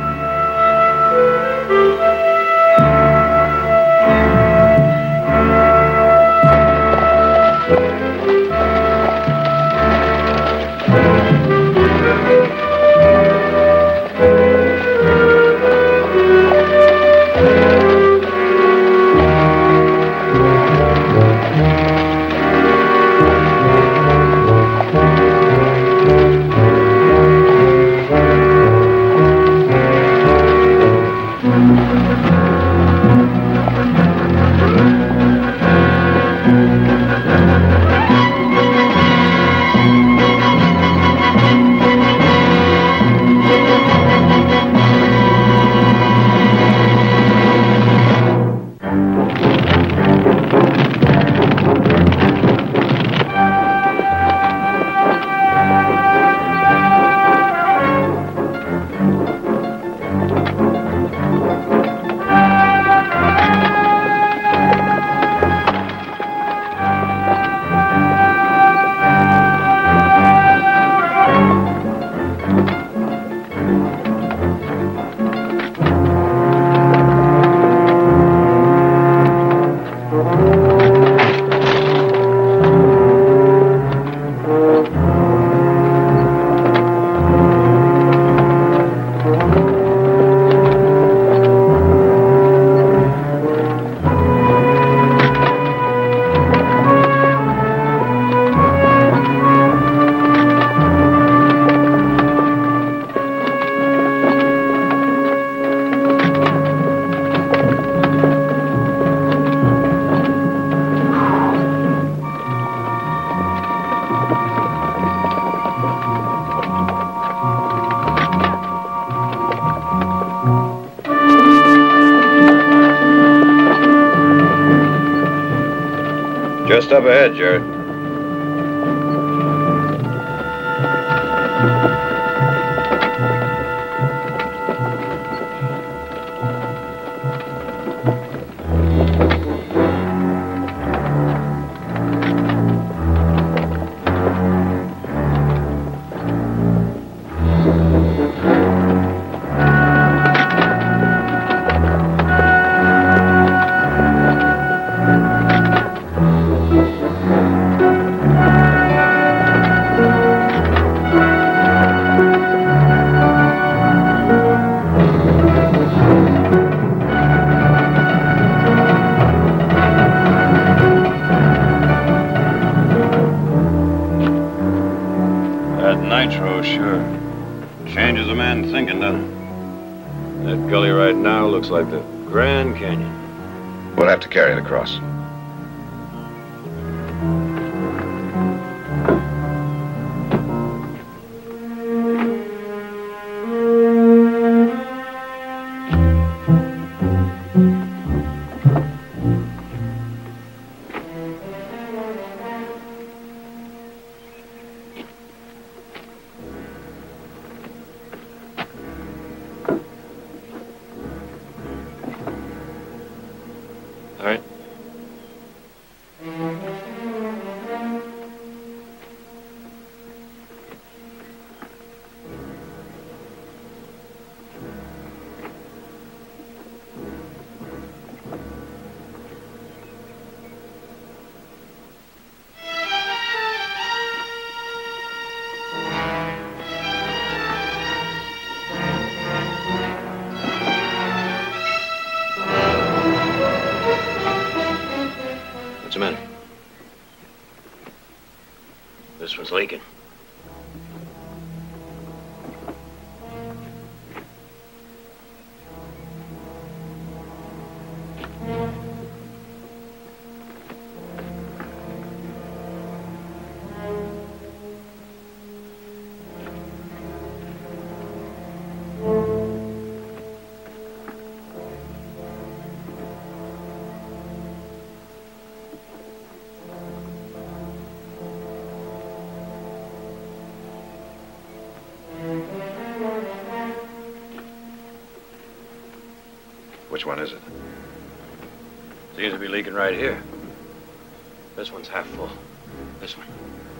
Just up ahead, Jared. Nitro, sure. Changes a man thinking, doesn't it? That gully right now looks like the Grand Canyon. We'll have to carry it across. This one's leaking. Which one is it? Seems to be leaking right here. This one's half full. This one.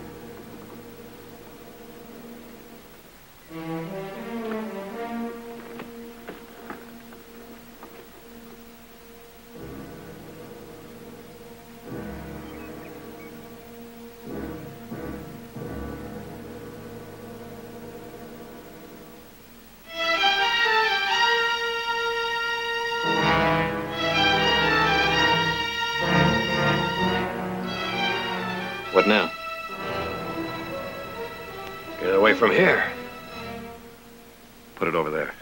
What now? Get it away from here. Put it over there.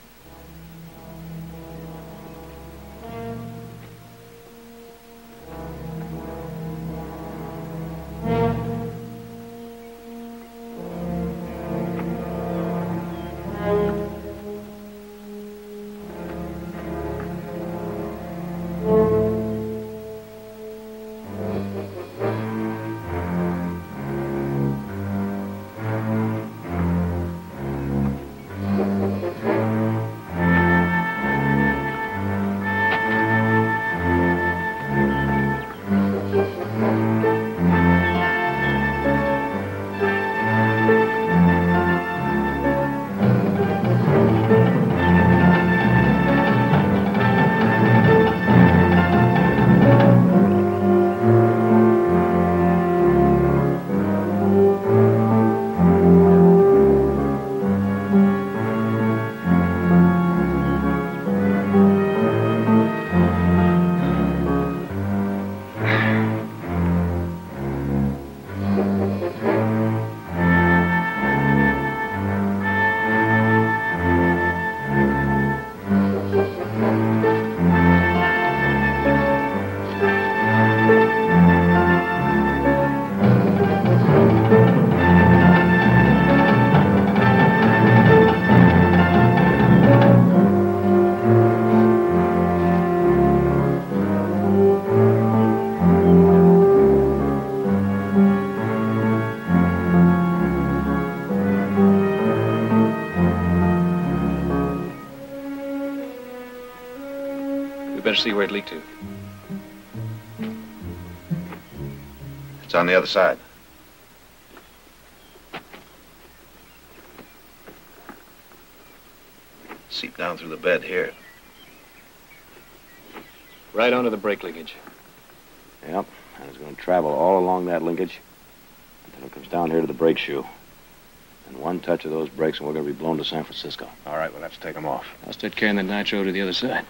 Better see where it leaked to. It's on the other side. Seep down through the bed here. Right onto the brake linkage. Yep, and it's going to travel all along that linkage until it comes down here to the brake shoe. And one touch of those brakes and we're going to be blown to San Francisco. All right, we'll have to take them off. I'll start carrying the nitro to the other side.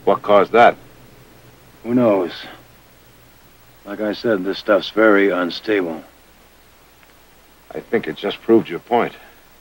What caused that? Who knows? Like I said, this stuff's very unstable. I think it just proved your point.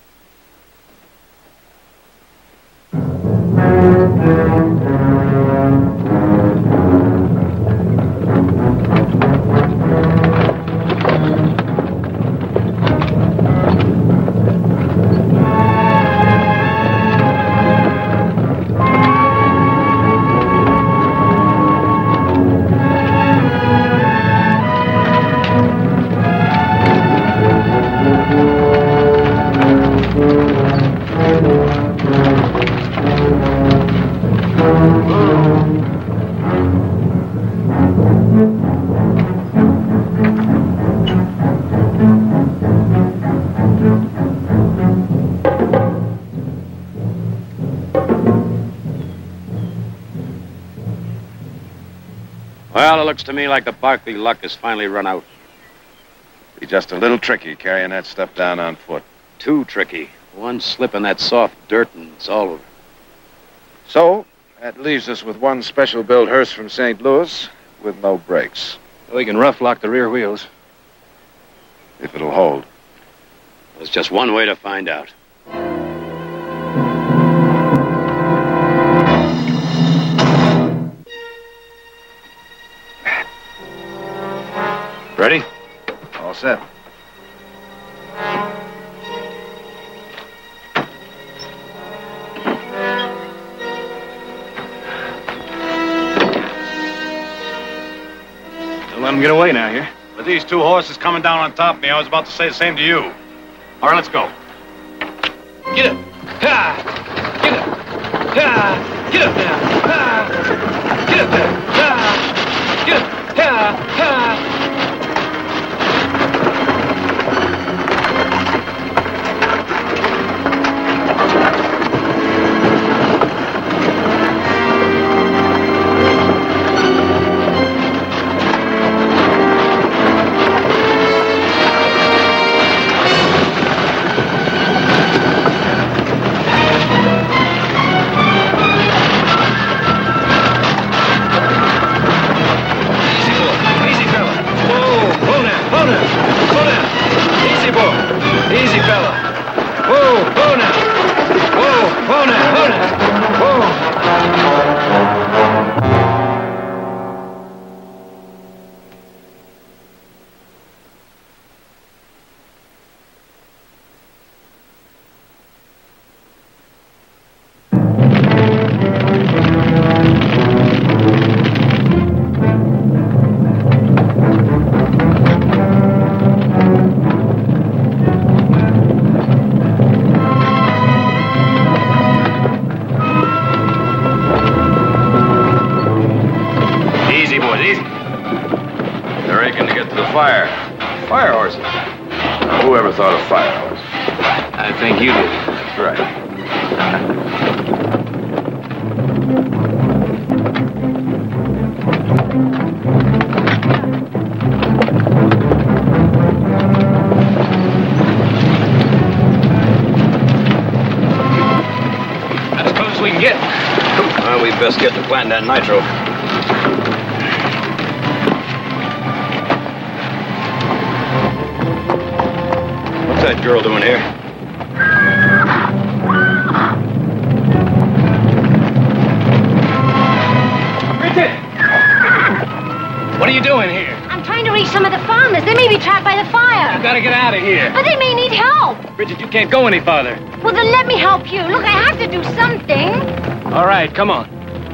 Well, it looks to me like the Barkley luck has finally run out. Be just a little tricky carrying that stuff down on foot. Too tricky. One slip in that soft dirt and it's all over. So, that leaves us with one special build hearse from Saint Louis with no brakes. We can rough lock the rear wheels. If it'll hold. There's just one way to find out. Ready? All set. Don't let him get away now here. With these two horses coming down on top of me, I was about to say the same to you. All right, let's go. Get up. Ha! Get up. Ha! Get up now. Ha! Get up there. Ha! Get up. Ha! Ha! That nitro. What's that girl doing here? Bridget! What are you doing here? I'm trying to reach some of the farmers. They may be trapped by the fire. You gotta get out of here. But they may need help. Bridget, you can't go any farther. Well, then let me help you. Look, I have to do something. All right, come on.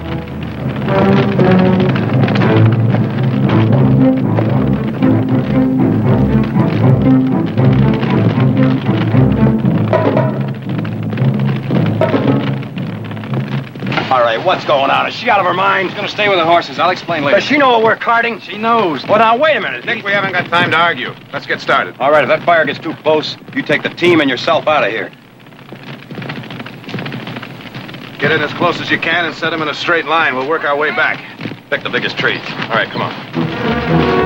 All right, what's going on? Is she out of her mind? She's gonna stay with the horses. I'll explain later. Does she know what we're carting? She knows. Well, now, wait a minute. Nick, we haven't got time to argue. Let's get started. All right, if that fire gets too close, you take the team and yourself out of here. Get in as close as you can and set them in a straight line. We'll work our way back. Pick the biggest tree. All right, come on.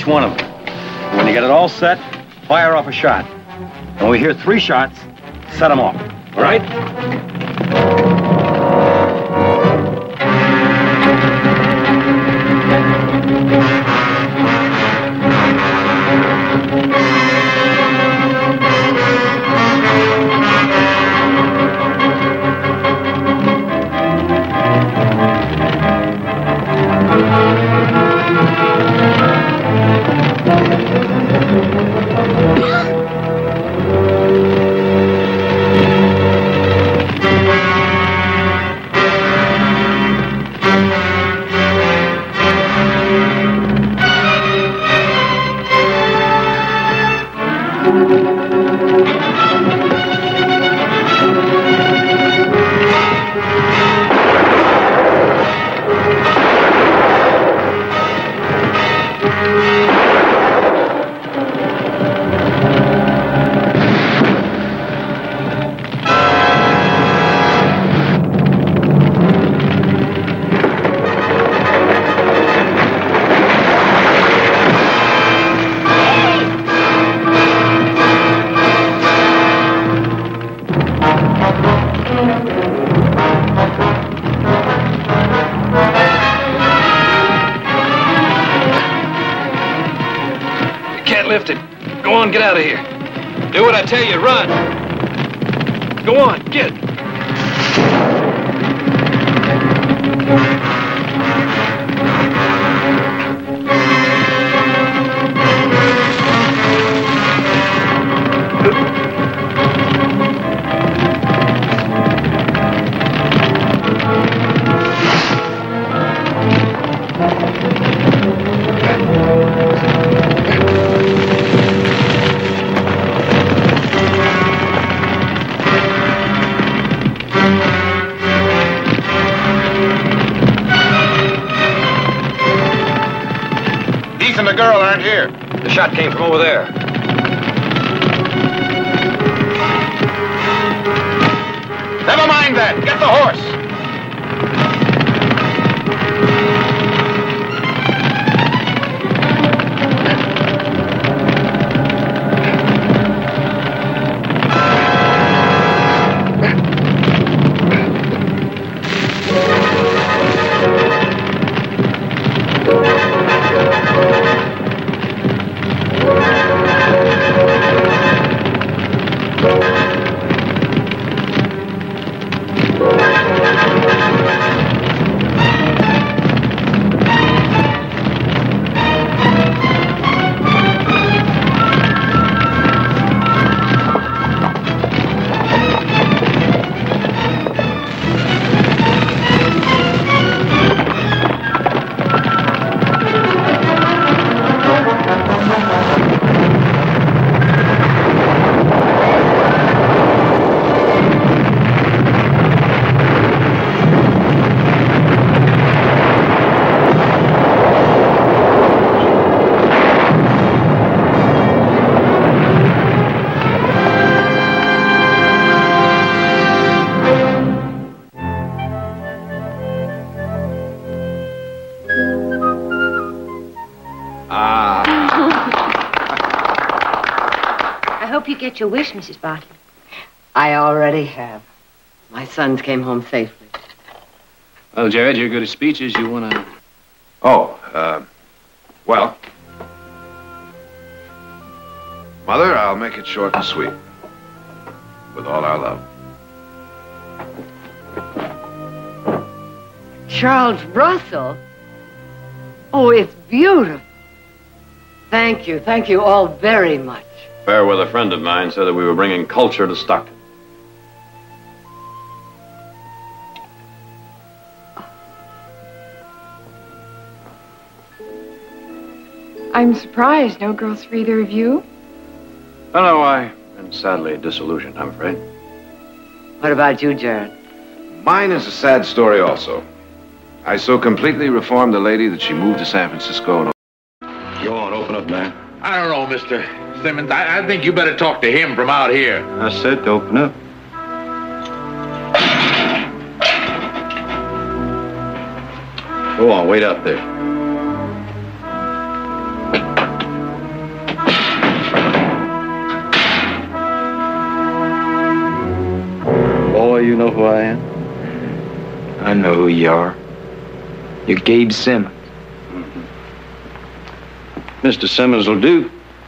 each one of them. And when you get it all set, fire off a shot. And when we hear three shots, set them off. All right? Lift it. Go on, get out of here. Do what I tell you, run. Go on, get. And the girl aren't here. The shot came from over there. Never mind that. Get the horse. Get your wish, Missus Bartley. I already have. My sons came home safely. Well, Jared, you're good at speeches. You want to... Oh, uh, well. Mother, I'll make it short and sweet. With all our love. Charles Russell? Oh, it's beautiful. Thank you. Thank you all very much. Fairweather, a friend of mine, said that we were bringing culture to Stockton. I'm surprised. No girls for either of you? Oh, no, I am sadly disillusioned, I'm afraid. What about you, Jared? Mine is a sad story also. I so completely reformed the lady that she moved to San Francisco. And... Go on, open up, man. I don't know, Mister Simmons. I, I think you better talk to him from out here. I said to open up. Go on, wait up there. know who you are. You're Gabe Simmons. Mm-hmm. Mister Simmons will do.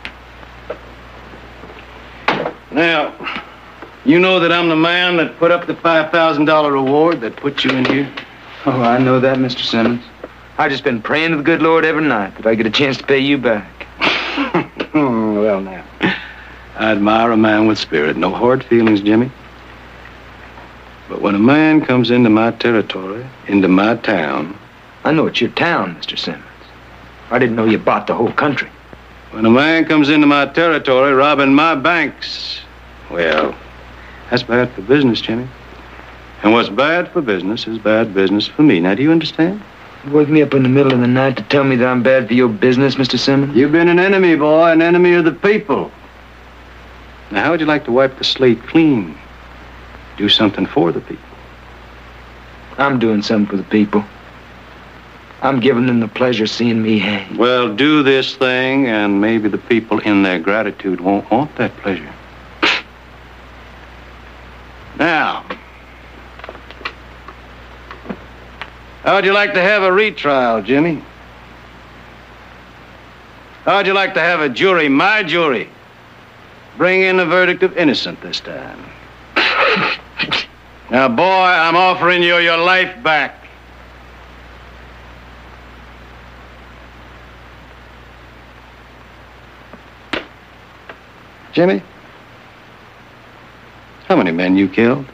Now, you know that I'm the man that put up the five thousand dollar reward that put you in here? Oh, I know that, Mister Simmons. I've just been praying to the good Lord every night that I get a chance to pay you back. Well, now, I admire a man with spirit. No hard feelings, Jimmy. But when a man comes into my territory, into my town... I know it's your town, Mister Simmons. I didn't know you bought the whole country. When a man comes into my territory robbing my banks, well, that's bad for business, Jimmy. And what's bad for business is bad business for me. Now, do you understand? You wake me up in the middle of the night to tell me that I'm bad for your business, Mister Simmons? You've been an enemy, boy, an enemy of the people. Now, how would you like to wipe the slate clean? Do something for the people. I'm doing something for the people. I'm giving them the pleasure of seeing me hang. Well, do this thing, and maybe the people in their gratitude won't want that pleasure. Now, how'd you like to have a retrial, Jimmy? How'd you like to have a jury, my jury, bring in a verdict of innocent this time? Now, boy, I'm offering you your life back. Jimmy, how many men you killed?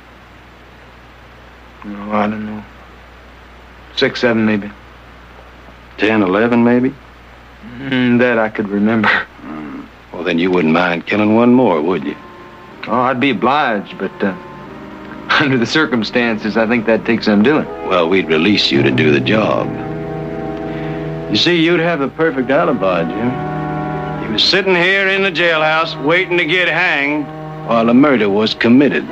Oh, I don't know. Six, seven, maybe. Ten, eleven, maybe? Mm, that I could remember. Mm. Well, then you wouldn't mind killing one more, would you? Oh, I'd be obliged, but uh, under the circumstances, I think that takes some doing. Well, we'd release you to do the job. You see, you'd have a perfect alibi, Jim. You was sitting here in the jailhouse waiting to get hanged while the murder was committed.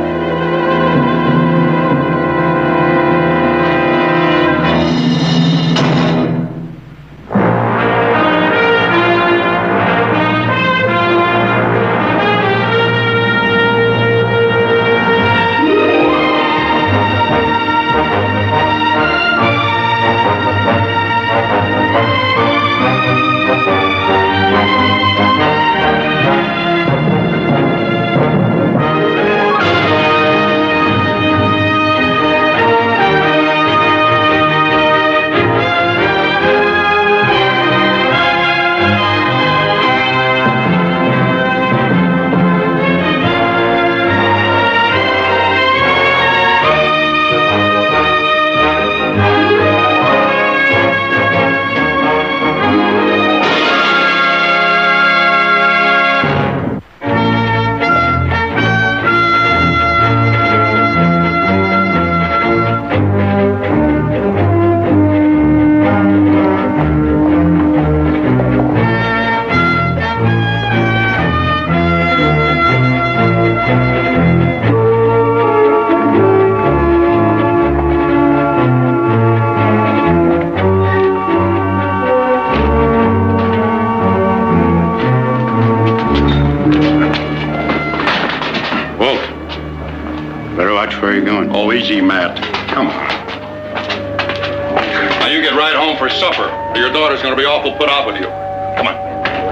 Easy, Matt. Come on. Now you get right home for supper, or your daughter's gonna be awful put out with you. Come on.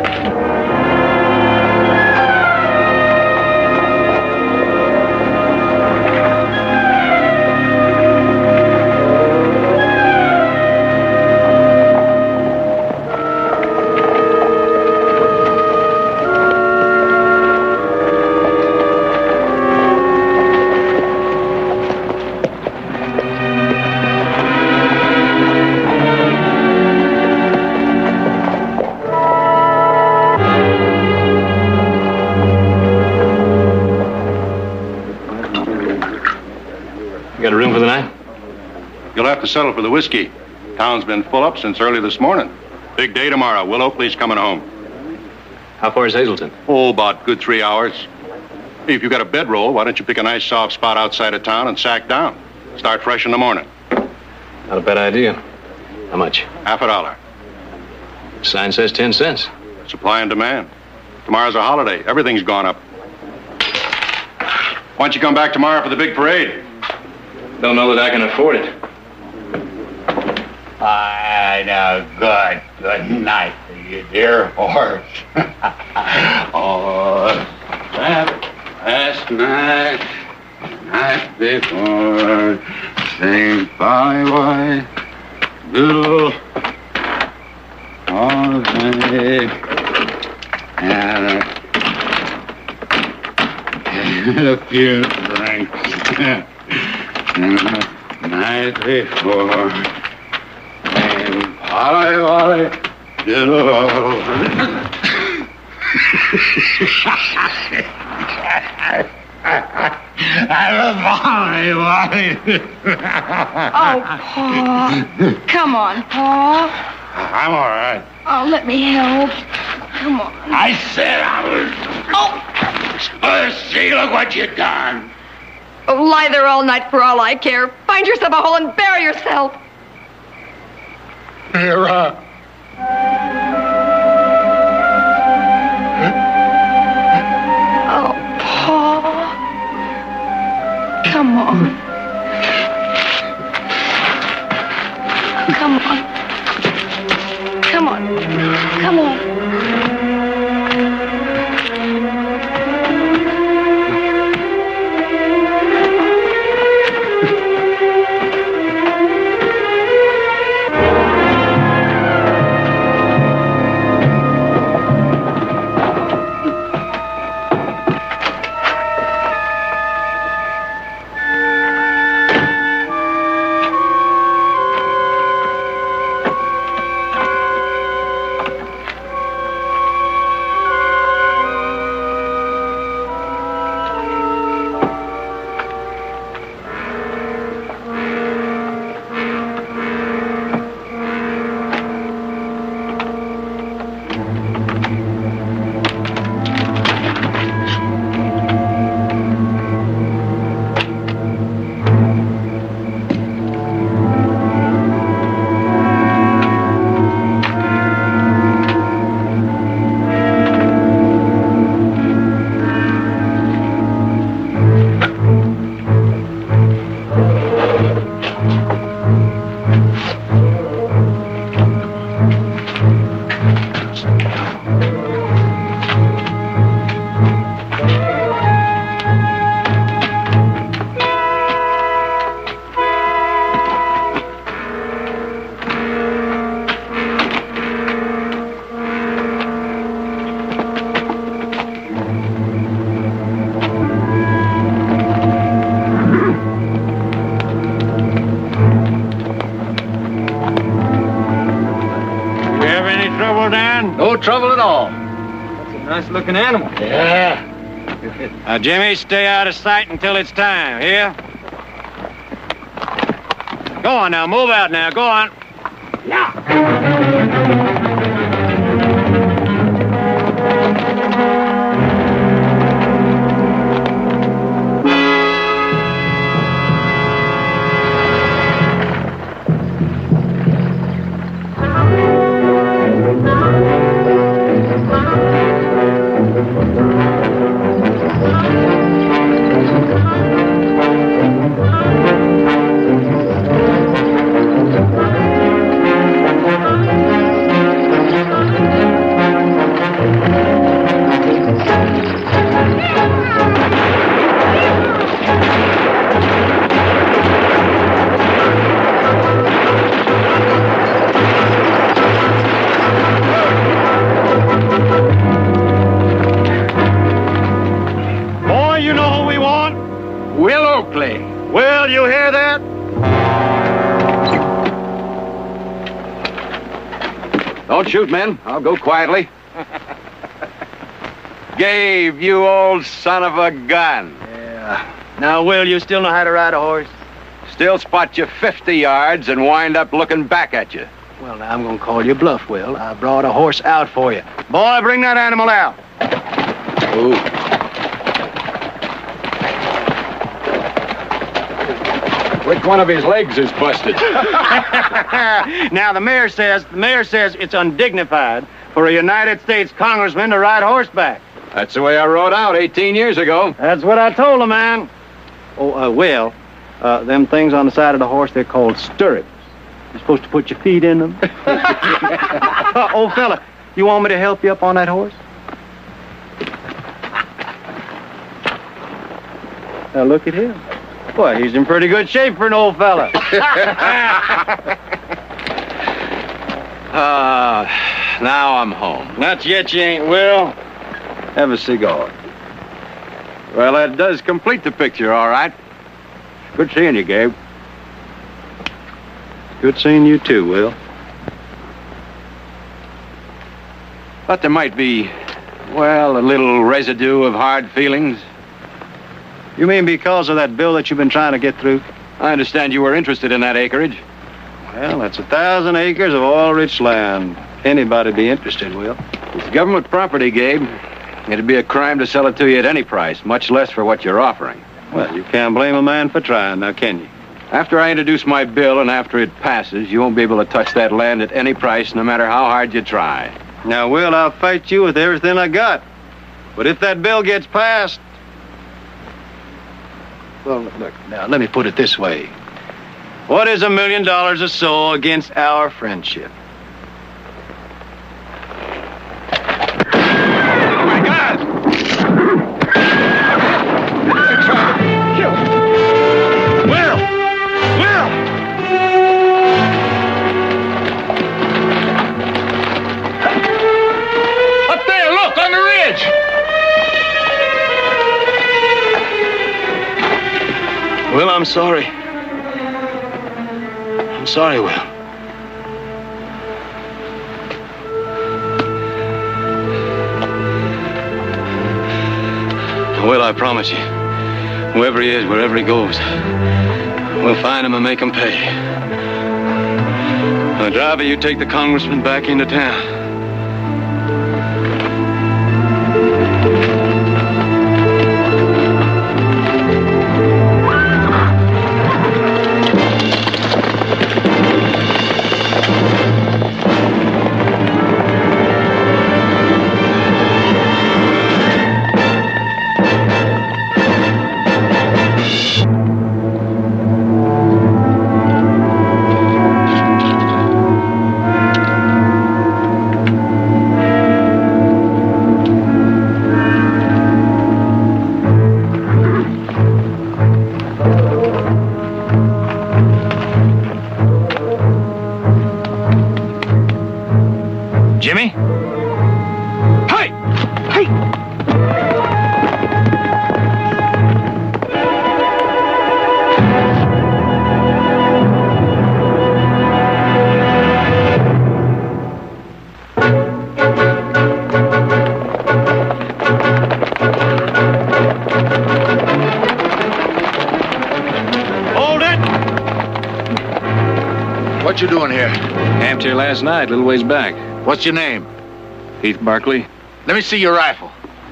To settle for the whiskey. Town's been full up since early this morning. Big day tomorrow. Will Oakley's coming home. How far is Hazleton? Oh, about good three hours. Hey, if you got a bedroll, why don't you pick a nice soft spot outside of town and sack down? Start fresh in the morning. Not a bad idea. How much? Half a dollar. Sign says ten cents. Supply and demand. Tomorrow's a holiday. Everything's gone up. Why don't you come back tomorrow for the big parade? Don't know that I can afford it. Ah, now, good, good night to you, dear horse. Oh, that last night, the night before, sing bye-bye, little holiday, and a, and a few drinks, and the night before, sing bye-bye, little Oh, Paul. Come on, Paul. I'm all right. Oh, let me help. Come on. I said I was. Oh! Oh, see, look what you done. Oh, lie there all night for all I care. Find yourself a hole and bury yourself. Here, uh. Oh, Paul. Come on. Come on. Come on. Come on. No trouble at all. That's a nice-looking animal. Yeah. Now, Jimmy, stay out of sight until it's time, here? Go on now, move out now, go on. Will, you hear that? Don't shoot, men. I'll go quietly. Gabe, you old son of a gun. Yeah. Now, Will, you still know how to ride a horse? Still spot you fifty yards and wind up looking back at you. Well, now, I'm going to call you bluff, Will. I brought a horse out for you. Boy, bring that animal out. Ooh. Which one of his legs is busted? Now, the mayor says, the mayor says it's undignified for a United States congressman to ride horseback. That's the way I rode out eighteen years ago. That's what I told the man. Oh, uh, Will, uh, them things on the side of the horse, they're called stirrups. You're supposed to put your feet in them. uh, old fella, you want me to help you up on that horse? Now look at him. Boy, he's in pretty good shape for an old fella. Ah, uh, now I'm home. Not yet, you ain't, Will. Have a cigar. Well, that does complete the picture, all right. Good seeing you, Gabe. Good seeing you too, Will. But there might be, well, a little residue of hard feelings. You mean because of that bill that you've been trying to get through? I understand you were interested in that acreage. Well, that's a thousand acres of oil-rich land. Anybody'd be interested, Will. It's government property, Gabe. It'd be a crime to sell it to you at any price, much less for what you're offering. Well, you can't blame a man for trying, now can you? After I introduce my bill and after it passes, you won't be able to touch that land at any price, no matter how hard you try. Now, Will, I'll fight you with everything I got. But if that bill gets passed... Well, look, now, let me put it this way. What is a million dollars or so against our friendship? Oh, my God! Will! Will! Up there, look, on the ridge! Will, I'm sorry. I'm sorry, Will. Will, I promise you, whoever he is, wherever he goes, we'll find him and make him pay. Now, driver, you take the congressman back into town. Jimmy? Hey! Hey! Hold it! What you doing here? Camped here last night, a little ways back. What's your name? Heath Barkley. Let me see your rifle.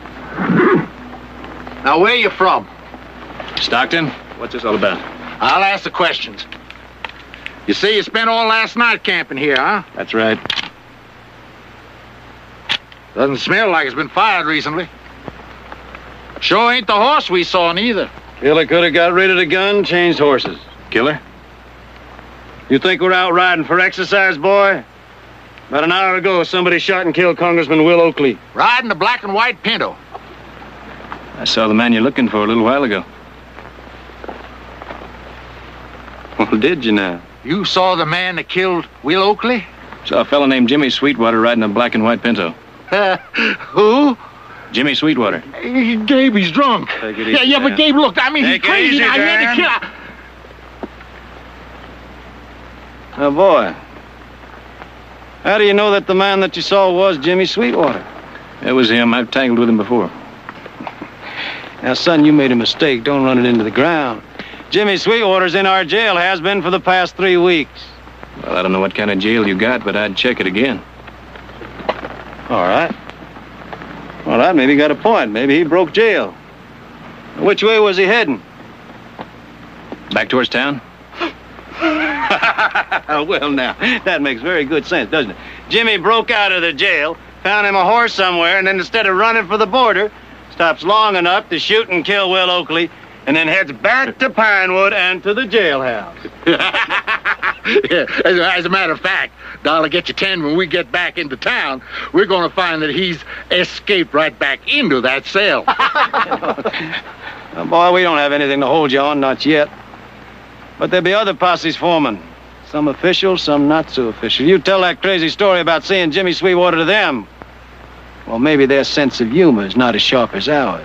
Now, where you from? Stockton? What's this all about? I'll ask the questions. You say you spent all last night camping here, huh? That's right. Doesn't smell like it's been fired recently. Sure ain't the horse we saw neither. Killer could have got rid of the gun, changed horses. Killer? You think we're out riding for exercise, boy? About an hour ago, somebody shot and killed Congressman Will Oakley. Riding a black and white Pinto. I saw the man you're looking for a little while ago. Well, did you now? You saw the man that killed Will Oakley? Saw a fellow named Jimmy Sweetwater riding a black and white Pinto. Uh, who? Jimmy Sweetwater. Hey, Gabe, he's drunk. Take it easy, yeah, yeah, Dan. but Gabe, look, I mean, Take he's crazy. it easy, now. He had Dan. to kill. Now, boy, how do you know that the man that you saw was Jimmy Sweetwater? It was him. I've tangled with him before. Now, son, you made a mistake. Don't run it into the ground. Jimmy Sweetwater's in our jail, has been for the past three weeks. Well, I don't know what kind of jail you got, but I'd check it again. All right. All right, maybe he got a point. Maybe he broke jail. Which way was he heading? Back towards town? Well, now, that makes very good sense, doesn't it? Jimmy broke out of the jail, found him a horse somewhere, and then instead of running for the border, stops long enough to shoot and kill Will Oakley, and then heads back to Pinewood and to the jailhouse. Yeah, as, a- as a matter of fact, Dollar, get your ten when we get back into town, we're going to find that he's escaped right back into that cell. Now, boy, we don't have anything to hold you on, not yet. But there'll be other posses forming. Some official, some not so official. You tell that crazy story about seeing Jimmy Sweetwater to them. Well, maybe their sense of humor is not as sharp as ours.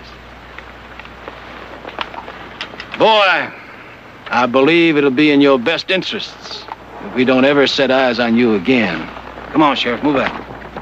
Boy, I believe it'll be in your best interests if we don't ever set eyes on you again. Come on, Sheriff, move out.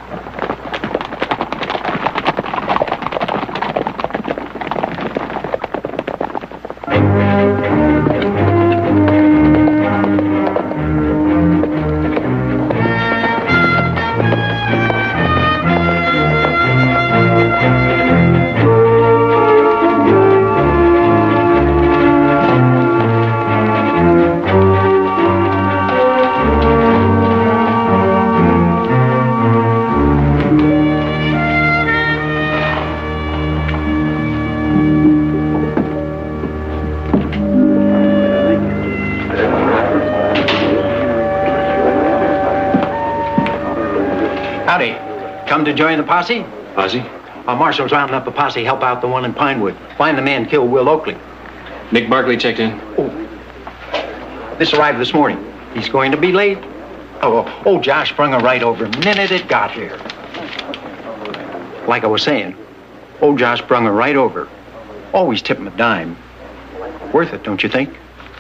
Howdy. Come to join the posse? Posse? Uh, Marshall's rounding up a posse, help out the one in Pinewood. Find the man killed Will Oakley. Nick Barkley checked in. This arrived this morning. He's going to be late. Oh, oh, oh, Josh sprung her right over the minute it got here. Like I was saying, old Josh sprung her right over. Always tip him a dime. Worth it, don't you think?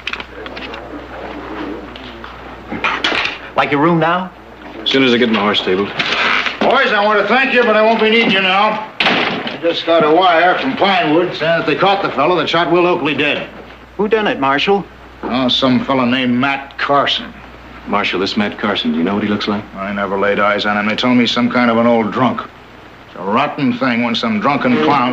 Like your room now? As soon as I get my horse stabled. Boys, I want to thank you, but I won't be needing you now. I just got a wire from Pinewood saying that they caught the fellow that shot Will Oakley dead. Who done it, Marshal? Oh, some fellow named Matt Carson. Marshal, this Matt Carson, do you know what he looks like? I never laid eyes on him. They told me some kind of an old drunk. It's a rotten thing when some drunken clown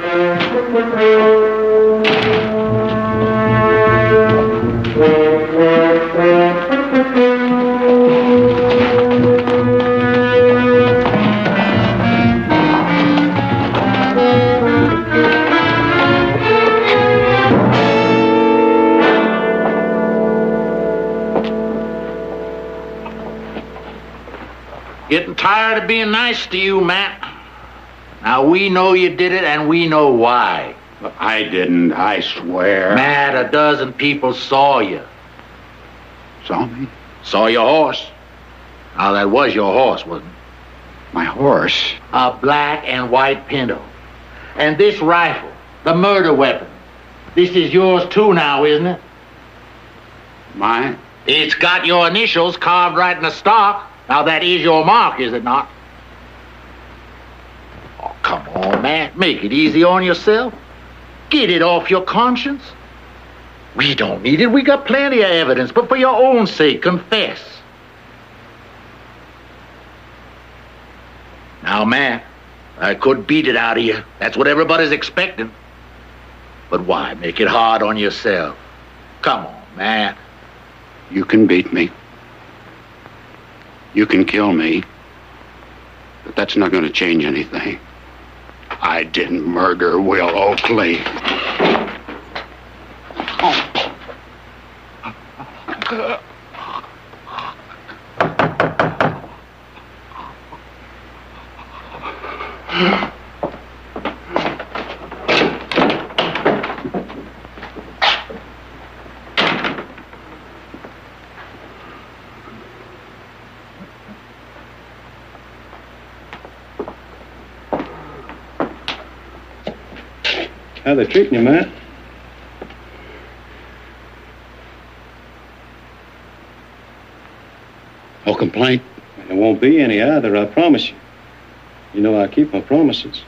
Getting tired of being nice to you, Matt. Now, we know you did it, and we know why. I didn't, I swear. Matt, a dozen people saw you. Saw me? Saw your horse. Now, that was your horse, wasn't it? My horse? A black and white Pinto. And this rifle, the murder weapon, this is yours too now, isn't it? Mine? It's got your initials carved right in the stock. Now, that is your mark, is it not? Oh, come on, Matt. Make it easy on yourself. Get it off your conscience. We don't need it. We got plenty of evidence. But for your own sake, confess. Now, Matt, I could beat it out of you. That's what everybody's expecting. But why make it hard on yourself? Come on, Matt. You can beat me. You can kill me. But that's not going to change anything. I didn't murder Will Oakley. How they treating you, Matt? No complaint? There won't be any either, I promise you. You know I keep my promises.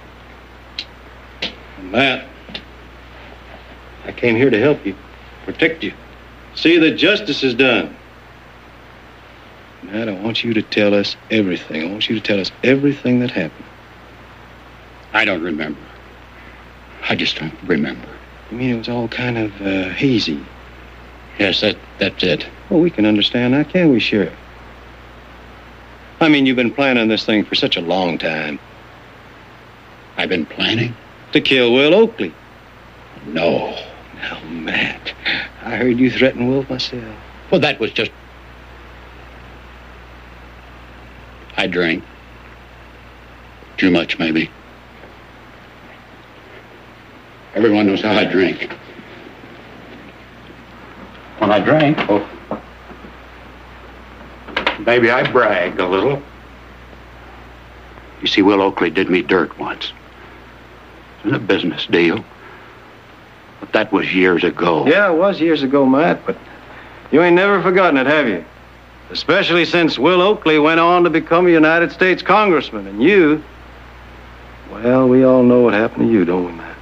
And Matt, I came here to help you, protect you, see that justice is done. Matt, I want you to tell us everything. I want you to tell us everything that happened. I don't remember. I just don't remember. You mean it was all kind of uh, hazy? Yes, that that's it. Well, we can understand that, can't we, Sheriff? I mean, you've been planning this thing for such a long time. I've been planning? To kill Will Oakley. No. Matt. I heard you threaten Wolf myself. Well, that was just... I drank. Too much, maybe. Everyone knows how I drink. When I drank, oh, maybe I bragged a little. You see, Will Oakley did me dirt once. It was a business deal. But that was years ago. Yeah, it was years ago, Matt, but you ain't never forgotten it, have you? Especially since Will Oakley went on to become a United States congressman, and you... Well, we all know what happened to you, don't we, Matt?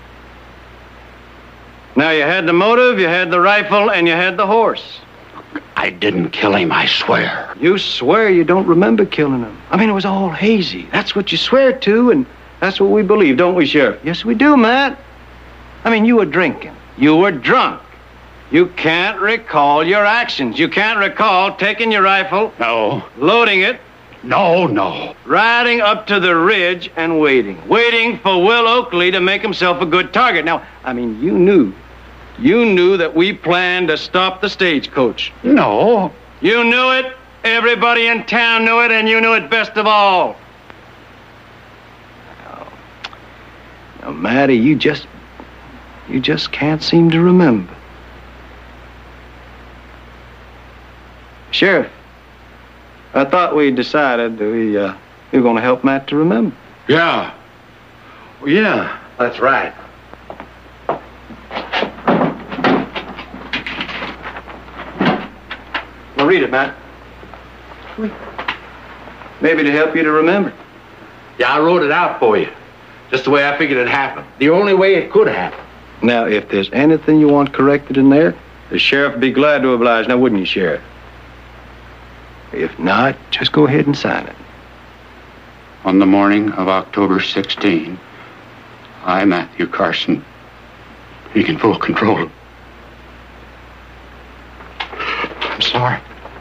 Now, you had the motive, you had the rifle, and you had the horse. I didn't kill him, I swear. You swear you don't remember killing him. I mean, it was all hazy. That's what you swear to, and that's what we believe, don't we, Sheriff? Yes, we do, Matt. I mean, you were drinking. You were drunk. You can't recall your actions. You can't recall taking your rifle. No. Loading it. No, no. Riding up to the ridge and waiting. Waiting for Will Oakley to make himself a good target. Now, I mean, you knew. You knew that we planned to stop the stagecoach. No. You knew it. Everybody in town knew it, and you knew it best of all. Now, now Matty, you just... You just can't seem to remember. Sheriff, I thought we decided that we, uh, we were going to help Matt to remember. Yeah. Well, yeah. That's right. Well, read it, Matt. Maybe to help you to remember. Yeah, I wrote it out for you. Just the way I figured it happened. The only way it could happen. Now, if there's anything you want corrected in there, the sheriff would be glad to oblige. Now, wouldn't you, Sheriff? If not, just go ahead and sign it. On the morning of October sixteenth, I, Matthew Carson, taking full control. I'm sorry.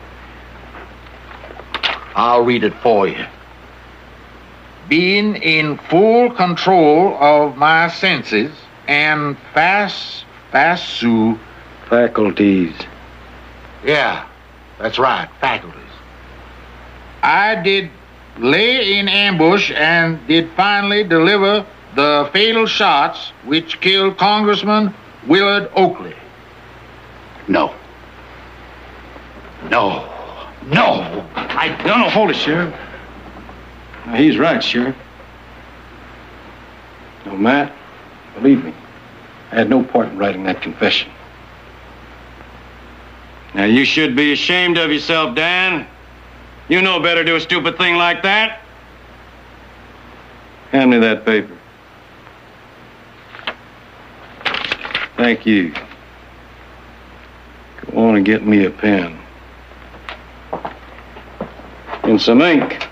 I'll read it for you. Being in full control of my senses and fast, fast, Sue. Faculties. Yeah, that's right, faculties. I did lay in ambush and did finally deliver the fatal shots which killed Congressman Willard Oakley. No. No. No. I... No, no, hold it, Sheriff. Now, he's right, Sheriff. No, Matt, believe me, I had no part in writing that confession. Now, you should be ashamed of yourself, Dan. You know better to do a stupid thing like that. Hand me that paper. Thank you. Go on and get me a pen. And some ink.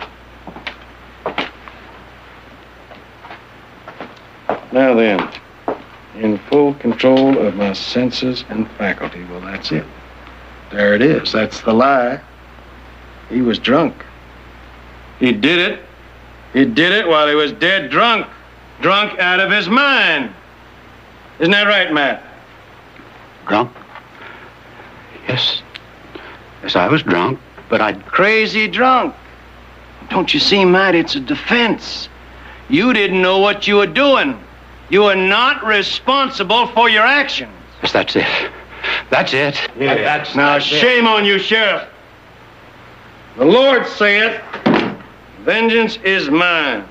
Now then, in full control of my senses and faculty. Well, that's it. There it is. That's the lie. He was drunk. He did it. He did it while he was dead drunk. Drunk out of his mind. Isn't that right, Matt? Drunk? Yes. Yes, I was drunk, but I... Crazy drunk. Don't you see, Matt, it's a defense. You didn't know what you were doing. You were not responsible for your actions. Yes, that's it. That's it. Yeah. That's, now, that's shame it. on you, Sheriff. The Lord saith, vengeance is mine.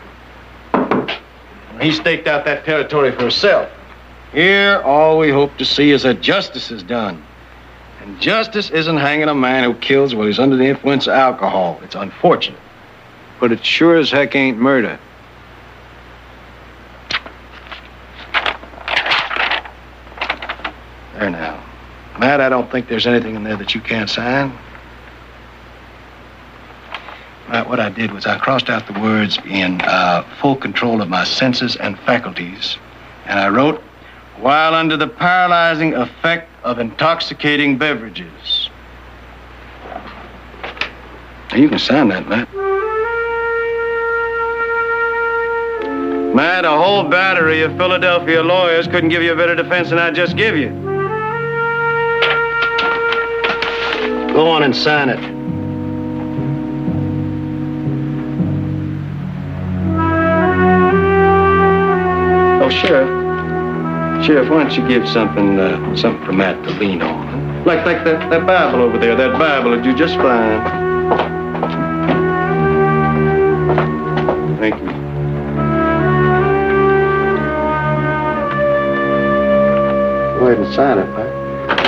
He staked out that territory for himself. Here, all we hope to see is that justice is done. And justice isn't hanging a man who kills while he's under the influence of alcohol. It's unfortunate. But it sure as heck ain't murder. There now. Matt, I don't think there's anything in there that you can't sign. Matt, what I did was I crossed out the words in uh, full control of my senses and faculties. And I wrote, while under the paralyzing effect of intoxicating beverages. Now, you can sign that, Matt. Matt, a whole battery of Philadelphia lawyers couldn't give you a better defense than I just give you. Go on and sign it. Oh, Sheriff. Sheriff, why don't you give something, uh, something for Matt to lean on? Like, like that, that Bible over there. That Bible will do just fine. Thank you. Go ahead and sign it, Matt.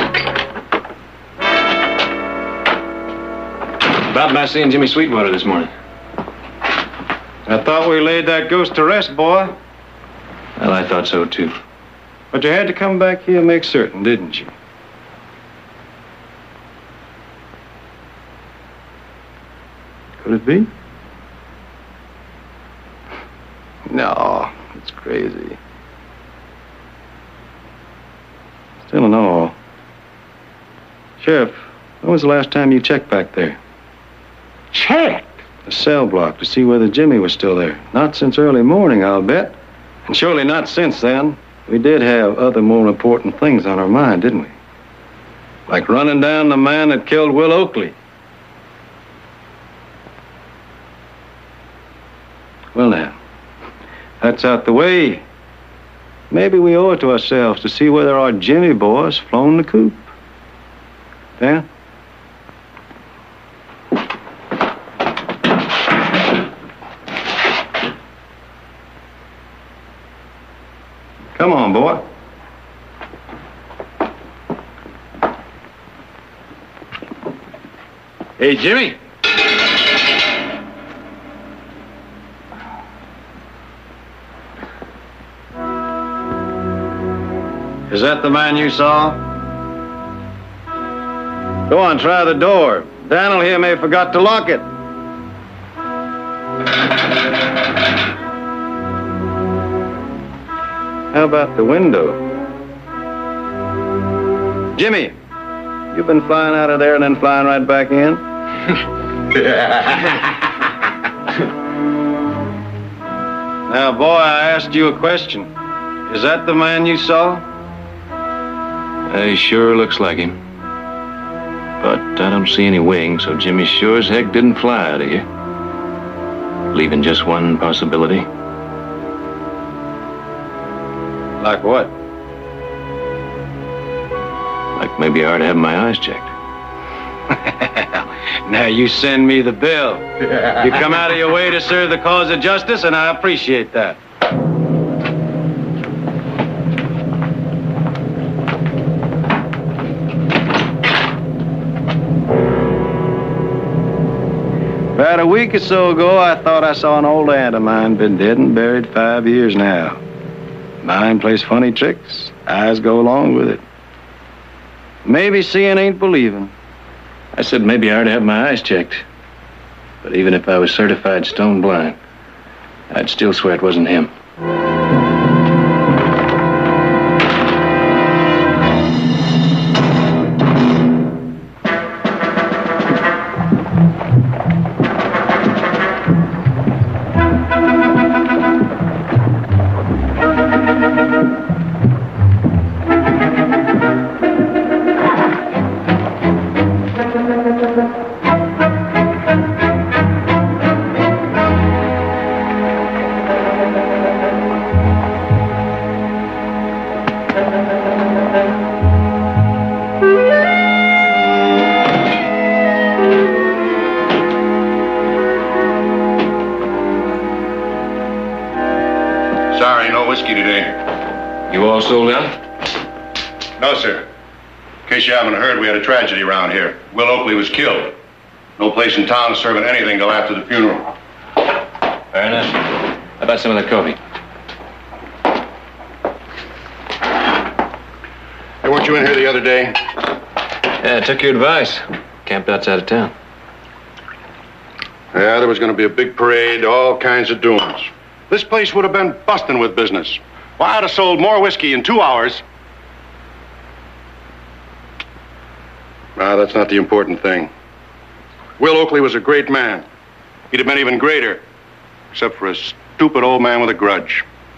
About my seeing Jimmy Sweetwater this morning. I thought we laid that ghost to rest, boy. Well, I thought so, too. But you had to come back here and make certain, didn't you? Could it be? No, it's crazy. Still in all. Sheriff, when was the last time you checked back there? Checked? The cell block to see whether Jimmy was still there. Not since early morning, I'll bet. And surely not since then. We did have other more important things on our mind, didn't we? Like running down the man that killed Will Oakley. Well, now, that's out the way. Maybe we owe it to ourselves to see whether our Jimmy boy's flown the coop. Dan? Come on, boy. Hey, Jimmy. Is that the man you saw? Go on, try the door. Daniel here may have forgot to lock it. How about the window? Jimmy, you've been flying out of there and then flying right back in? Now, boy, I asked you a question. Is that the man you saw? He sure looks like him. But I don't see any wings, so Jimmy sure as heck didn't fly out of here. Leaving just one possibility. Like what? Like maybe I ought to have my eyes checked. Now you send me the bill. You come out of your way to serve the cause of justice, and I appreciate that. About a week or so ago, I thought I saw an old aunt of mine, been dead and buried five years now. Mind plays funny tricks. Eyes go along with it. Maybe seeing ain't believing. I said maybe I ought to have my eyes checked. But even if I was certified stone blind, I'd still swear it wasn't him. Sorry, no whiskey today. You all sold out? No, sir. In case you haven't heard, we had a tragedy around here. Will Oakley was killed. No place in town serving anything till after the funeral. Fair enough. How about some of that coffee? Hey, weren't you in here the other day? Yeah, I took your advice. Camped outside of town. Yeah, there was going to be a big parade, all kinds of doings. This place would have been busting with business. Why, I'd have sold more whiskey in two hours. Ah, that's not the important thing. Will Oakley was a great man. He'd have been even greater, except for a stupid old man with a grudge.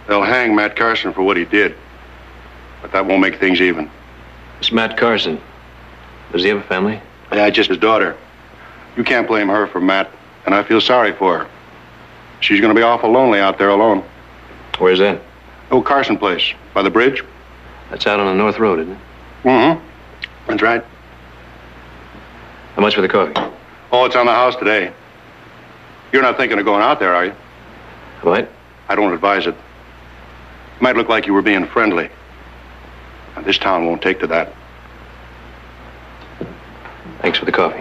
They'll hang Matt Carson for what he did. But that won't make things even. It's Matt Carson. Does he have a family? Yeah, just his daughter. You can't blame her for Matt, and I feel sorry for her. She's gonna be awful lonely out there alone. Where's that? Old Carson place, by the bridge. That's out on the North Road, isn't it? Mm-hmm. That's right. How much for the coffee? Oh, it's on the house today. You're not thinking of going out there, are you? What? I don't advise it. It might look like you were being friendly. And this town won't take to that. Thanks for the coffee.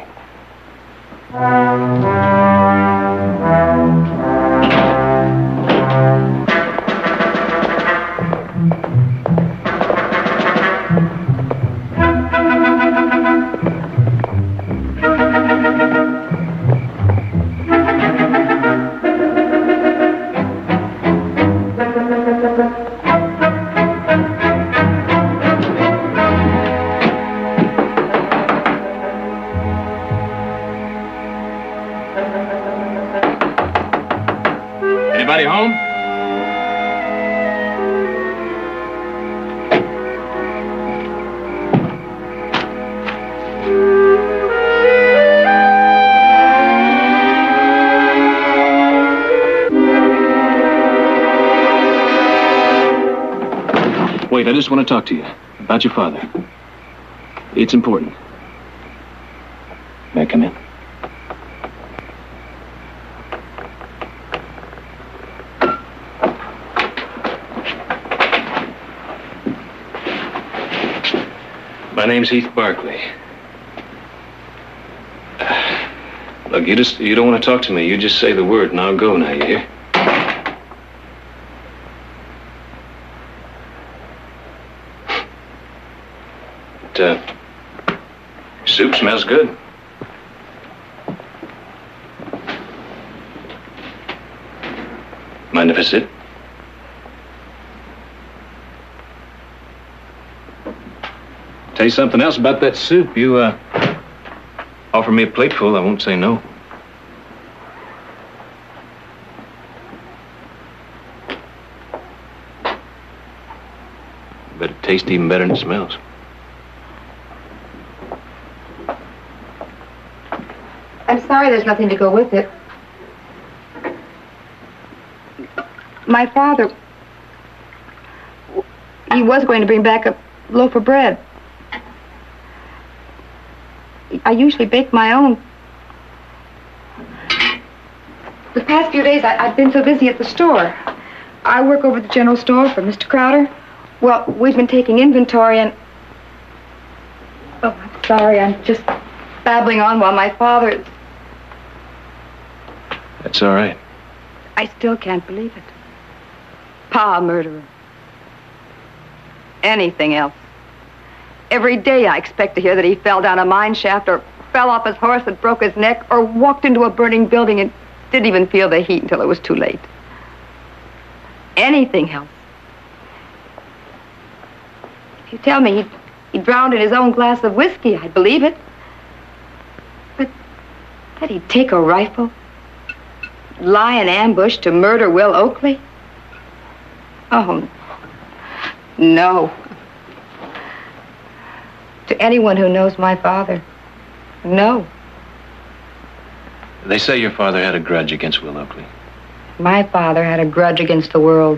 Anybody home? Wait, I just want to talk to you about your father. It's important. May I come in? My name's Heath Barkley. Look, you just, you don't want to talk to me. You just say the word and I'll go now, you hear? But, uh, soup smells good. Mind if I sit? Tell you something else about that soup. You, uh, offer me a plateful, I won't say no. But it tastes even better than it smells. I'm sorry there's nothing to go with it. My father, he was going to bring back a loaf of bread. I usually bake my own. The past few days, I, I've been so busy at the store. I work over the general store for Mister Crowder. Well, we've been taking inventory and... Oh, I'm sorry, I'm just babbling on while my father is... That's all right. I still can't believe it. Pa, a murderer. Anything else. Every day I expect to hear that he fell down a mine shaft or fell off his horse and broke his neck or walked into a burning building and didn't even feel the heat until it was too late. Anything else. If you tell me he, he drowned in his own glass of whiskey, I'd believe it. But that he'd take a rifle, lie in ambush to murder Will Oakley? Oh, no. To anyone who knows my father, no. They say your father had a grudge against Will Oakley. My father had a grudge against the world.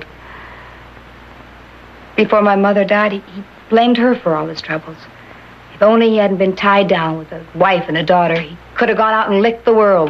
Before my mother died, he, he blamed her for all his troubles. If only he hadn't been tied down with a wife and a daughter, he could have gone out and licked the world.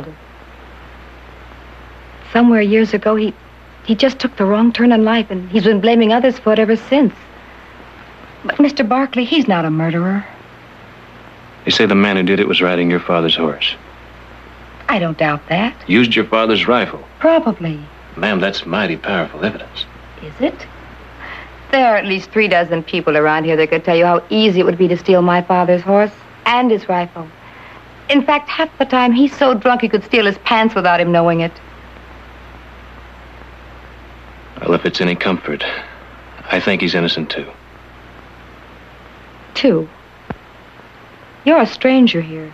Somewhere years ago, he, he just took the wrong turn in life, and he's been blaming others for it ever since. But Mister Barkley, he's not a murderer. They say the man who did it was riding your father's horse. I don't doubt that. Used your father's rifle. Probably. Ma'am, that's mighty powerful evidence. Is it? There are at least three dozen people around here that could tell you how easy it would be to steal my father's horse and his rifle. In fact, half the time he's so drunk he could steal his pants without him knowing it. Well, if it's any comfort, I think he's innocent too. Two. You're a stranger here.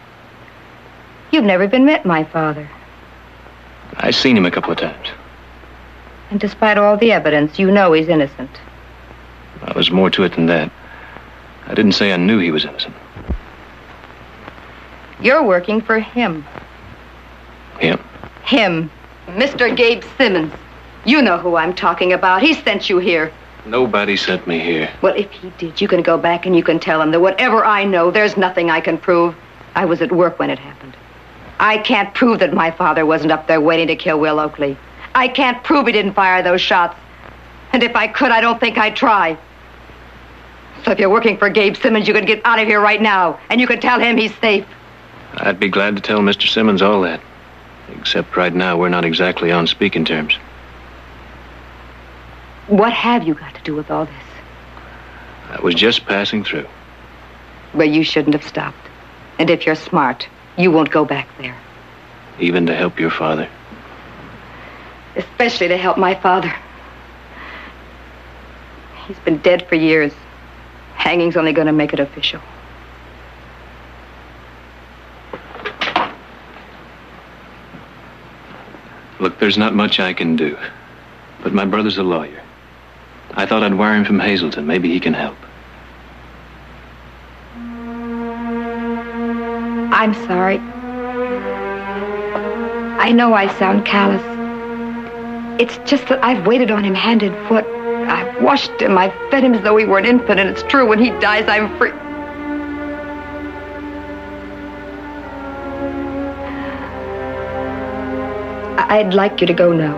You've never been met my father. I've seen him a couple of times. And despite all the evidence, you know he's innocent. Well, there's more to it than that. I didn't say I knew he was innocent. You're working for him. Him? Him. Mister Gabe Simmons. You know who I'm talking about. He sent you here. Nobody sent me here. Well, if he did, you can go back and you can tell him that whatever I know, there's nothing I can prove. I was at work when it happened. I can't prove that my father wasn't up there waiting to kill Will Oakley. I can't prove he didn't fire those shots. And if I could, I don't think I'd try. So if you're working for Gabe Simmons, you can get out of here right now. And you can tell him he's safe. I'd be glad to tell Mister Simmons all that. Except right now, we're not exactly on speaking terms. What have you got to do with all this? I was just passing through. Well, you shouldn't have stopped. And if you're smart, you won't go back there. Even to help your father? Especially to help my father. He's been dead for years. Hanging's only going to make it official. Look, there's not much I can do. But my brother's a lawyer. I thought I'd wire him from Hazleton. Maybe he can help. I'm sorry. I know I sound callous. It's just that I've waited on him hand and foot. I've washed him. I've fed him as though he were an infant, and it's true. When he dies, I'm free. I- I'd like you to go now.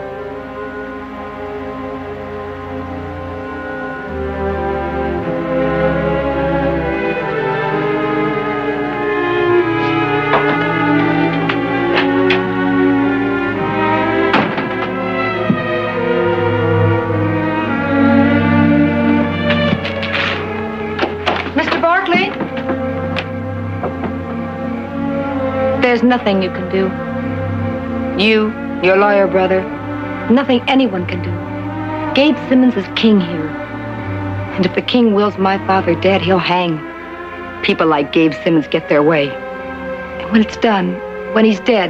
There's nothing you can do. You, your lawyer brother, nothing anyone can do. Gabe Simmons is king here. And if the king wills my father dead, he'll hang. People like Gabe Simmons get their way. And when it's done, when he's dead,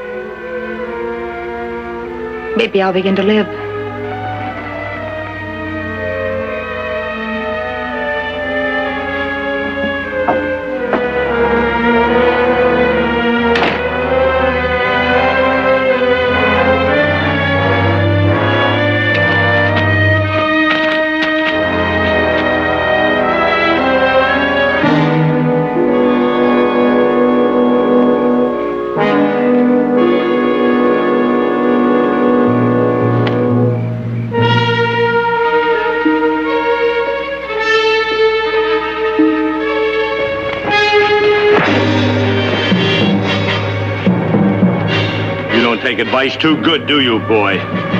maybe I'll begin to live. Take advice too good, do you, boy?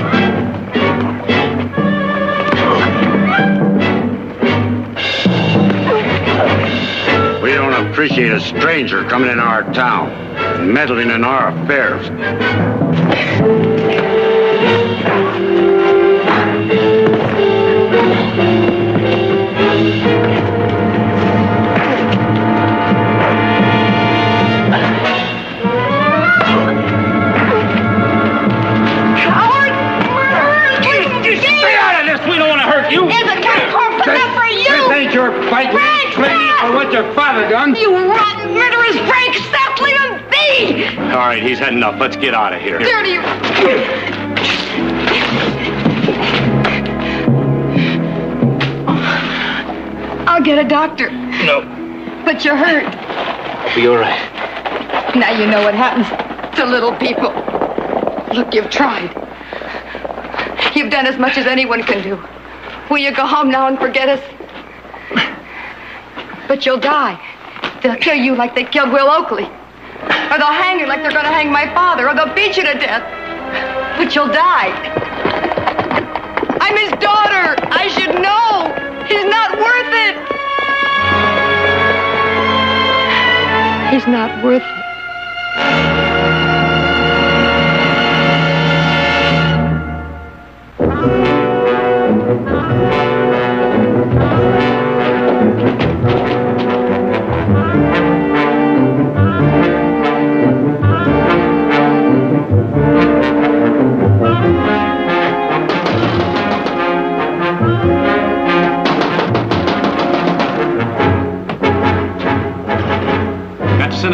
We don't appreciate a stranger coming in our town and meddling in our affairs. Your fight, Frank, or what your father done? You rotten, murderous Frank! Stop leaving me! All right, he's had enough. Let's get out of here. Dirty! I'll get a doctor. No. But you're hurt. I'll be all right. Now you know what happens to little people. Look, you've tried. You've done as much as anyone can do. Will you go home now and forget us? But you'll die. They'll kill you like they killed Will Oakley. Or they'll hang you like they're going to hang my father. Or they'll beat you to death. But you'll die. I'm his daughter. I should know. He's not worth it. He's not worth it.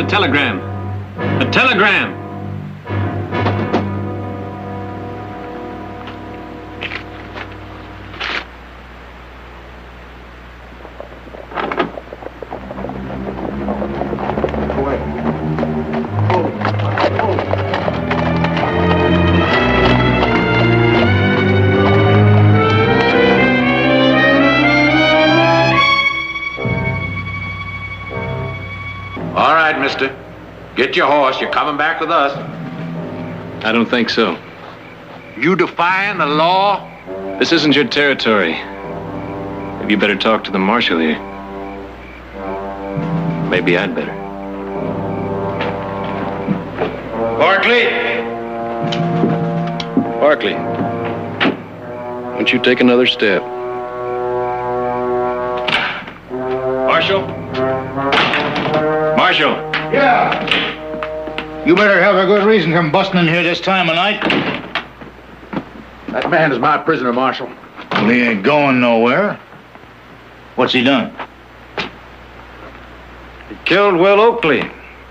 a telegram. A telegram! All right, mister. Get your horse. You're coming back with us. I don't think so. You defying the law? This isn't your territory. Maybe you better talk to the marshal here. Maybe I'd better. Barkley! Barkley. Won't you take another step? Marshal? Marshal! Yeah. You better have a good reason for busting in here this time of night. That man is my prisoner, Marshal. Well, he ain't going nowhere. What's he done? He killed Will Oakley.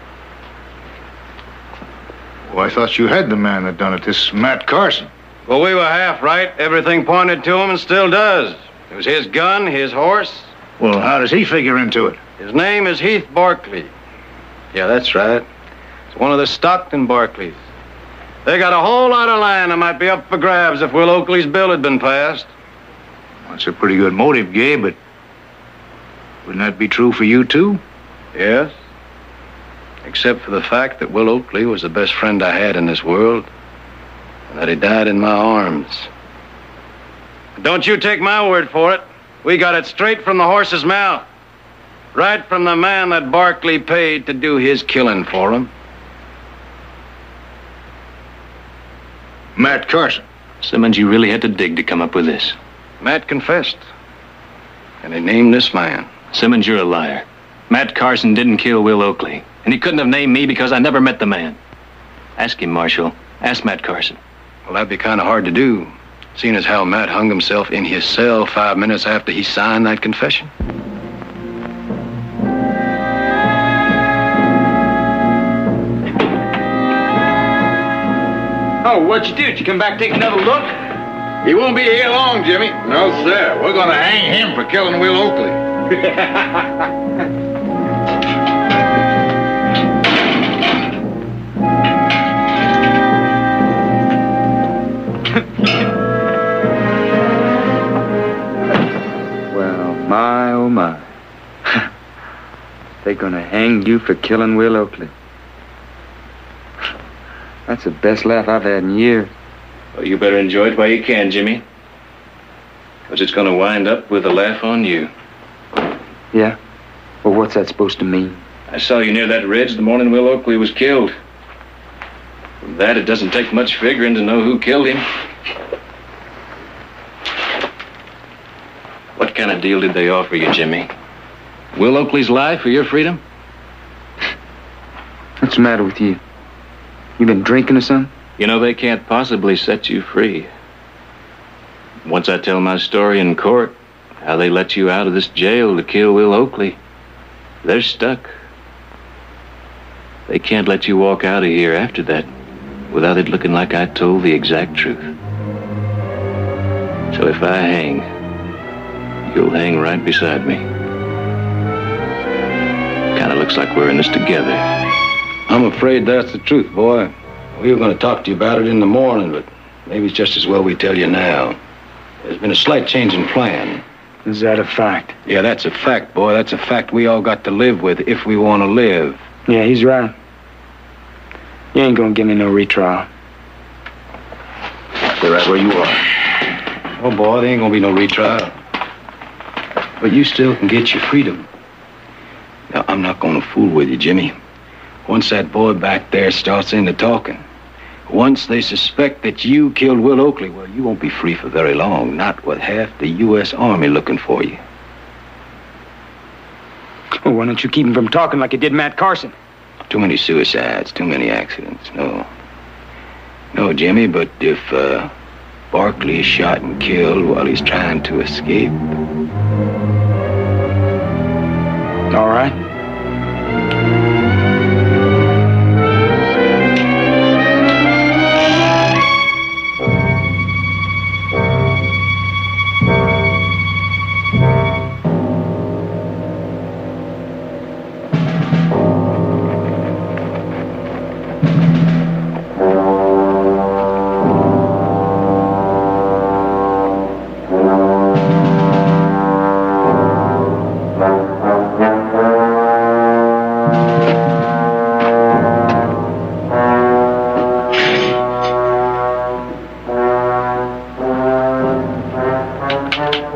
Well, I thought you had the man that done it, this Matt Carson. Well, we were half right. Everything pointed to him and still does. It was his gun, his horse. Well, how does he figure into it? His name is Heath Barkley. Yeah, that's right. It's one of the Stockton Barkleys. They got a whole lot of land that might be up for grabs if Will Oakley's bill had been passed. That's a pretty good motive, Gabe, but wouldn't that be true for you, too? Yes. Except for the fact that Will Oakley was the best friend I had in this world, and that he died in my arms. Don't you take my word for it. We got it straight from the horse's mouth. Right from the man that Barkley paid to do his killing for him. Matt Carson. Simmons, you really had to dig to come up with this. Matt confessed. And he named this man. Simmons, you're a liar. Matt Carson didn't kill Will Oakley. And he couldn't have named me because I never met the man. Ask him, Marshal. Ask Matt Carson. Well, that'd be kind of hard to do, seeing as how Matt hung himself in his cell five minutes after he signed that confession. Oh, what'd you do? Did you come back, take another look? He won't be here long, Jimmy. No, sir. We're gonna hang him for killing Will Oakley. Well, my, oh, my. They're gonna hang you for killing Will Oakley. That's the best laugh I've had in years. Well, you better enjoy it while you can, Jimmy. Because it's going to wind up with a laugh on you. Yeah? Well, what's that supposed to mean? I saw you near that ridge the morning Will Oakley was killed. From that, it doesn't take much figuring to know who killed him. What kind of deal did they offer you, Jimmy? Will Oakley's life or your freedom? What's the matter with you? You been drinking or something? You know, they can't possibly set you free. Once I tell my story in court, how they let you out of this jail to kill Will Oakley, they're stuck. They can't let you walk out of here after that without it looking like I told the exact truth. So if I hang, you'll hang right beside me. Kinda looks like we're in this together. I'm afraid that's the truth, boy. We were going to talk to you about it in the morning, but maybe it's just as well we tell you now. There's been a slight change in plan. Is that a fact? Yeah, that's a fact, boy. That's a fact we all got to live with if we want to live. Yeah, he's right. You ain't gonna give me no retrial. Stay right where you are. Oh, boy, there ain't gonna be no retrial. But you still can get your freedom. Now, I'm not gonna fool with you, Jimmy. Once that boy back there starts into talking, once they suspect that you killed Will Oakley, well, you won't be free for very long, not with half the U S Army looking for you. Well, why don't you keep him from talking like you did Matt Carson? Too many suicides, too many accidents. No. No, Jimmy, but if uh, Barkley is shot and killed while he's trying to escape... All right.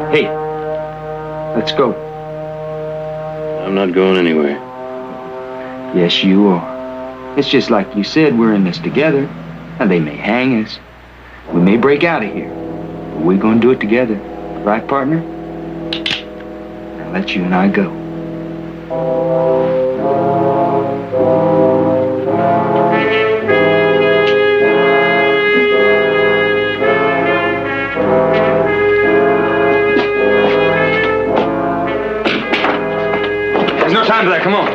Hey, let's go. I'm not going anywhere. Yes, you are. It's just like you said, we're in this together. Now, they may hang us. We may break out of here. But we're going to do it together. Right, partner? Now, let you and I go. There's no time for that. Come on.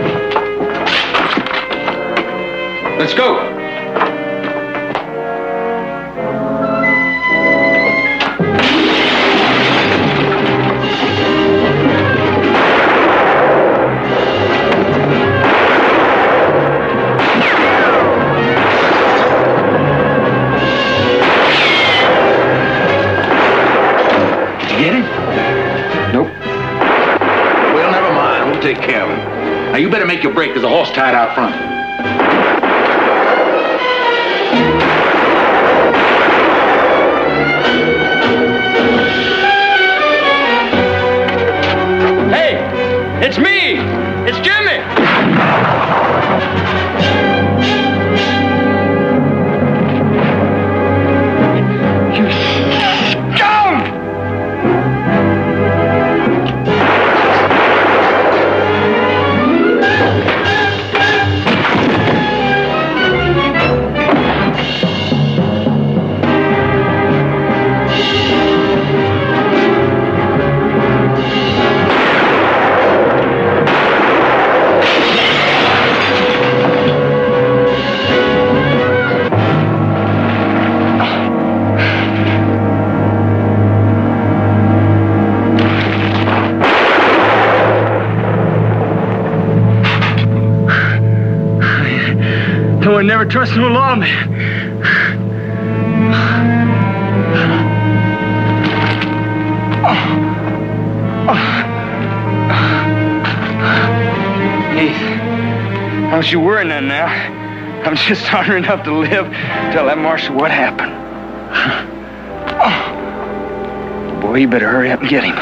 Let's go. Take care of him. Now, you better make your break. There's a horse tied out front. Hey, it's me. It's Jimmy. I would never trust no lawman. Heath, don't you worry none now. I'm just hard enough to live. Tell that marshal what happened. Boy, you better hurry up and get him.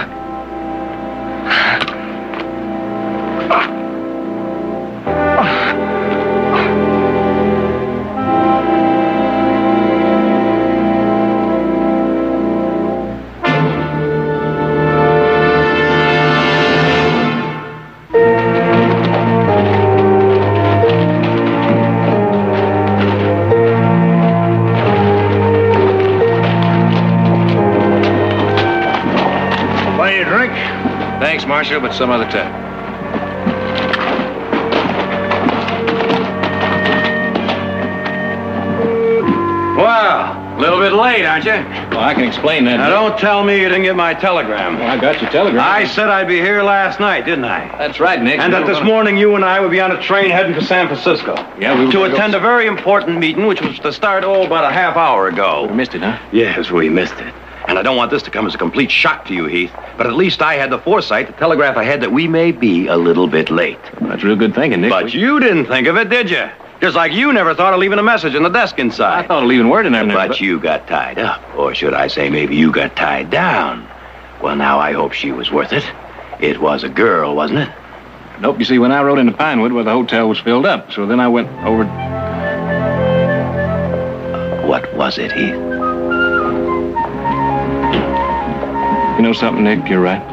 Thanks, Marshal, but some other time. Well, a little bit late, aren't you? Well, I can explain that. Now, don't tell me you didn't get my telegram. Well, I got your telegram. I said I'd be here last night, didn't I? That's right, Nick. And that this morning you and I would be on a train heading for San Francisco. Yeah, we were To attend a very important meeting, which was to start, oh, about a half hour ago. We missed it, huh? Yes, we missed it. And I don't want this to come as a complete shock to you, Heath, but at least I had the foresight to telegraph ahead that we may be a little bit late. Well, that's real good thinking, Nick. But we... you didn't think of it, did you? Just like you never thought of leaving a message in the desk inside. I thought of leaving word in there. But, but you got tied up. Or should I say maybe you got tied down. Well, now I hope she was worth it. It was a girl, wasn't it? Nope. You see, when I rode into Pinewood, well, the hotel was filled up. So then I went over... What was it, Heath? You know something, Nick? You're right.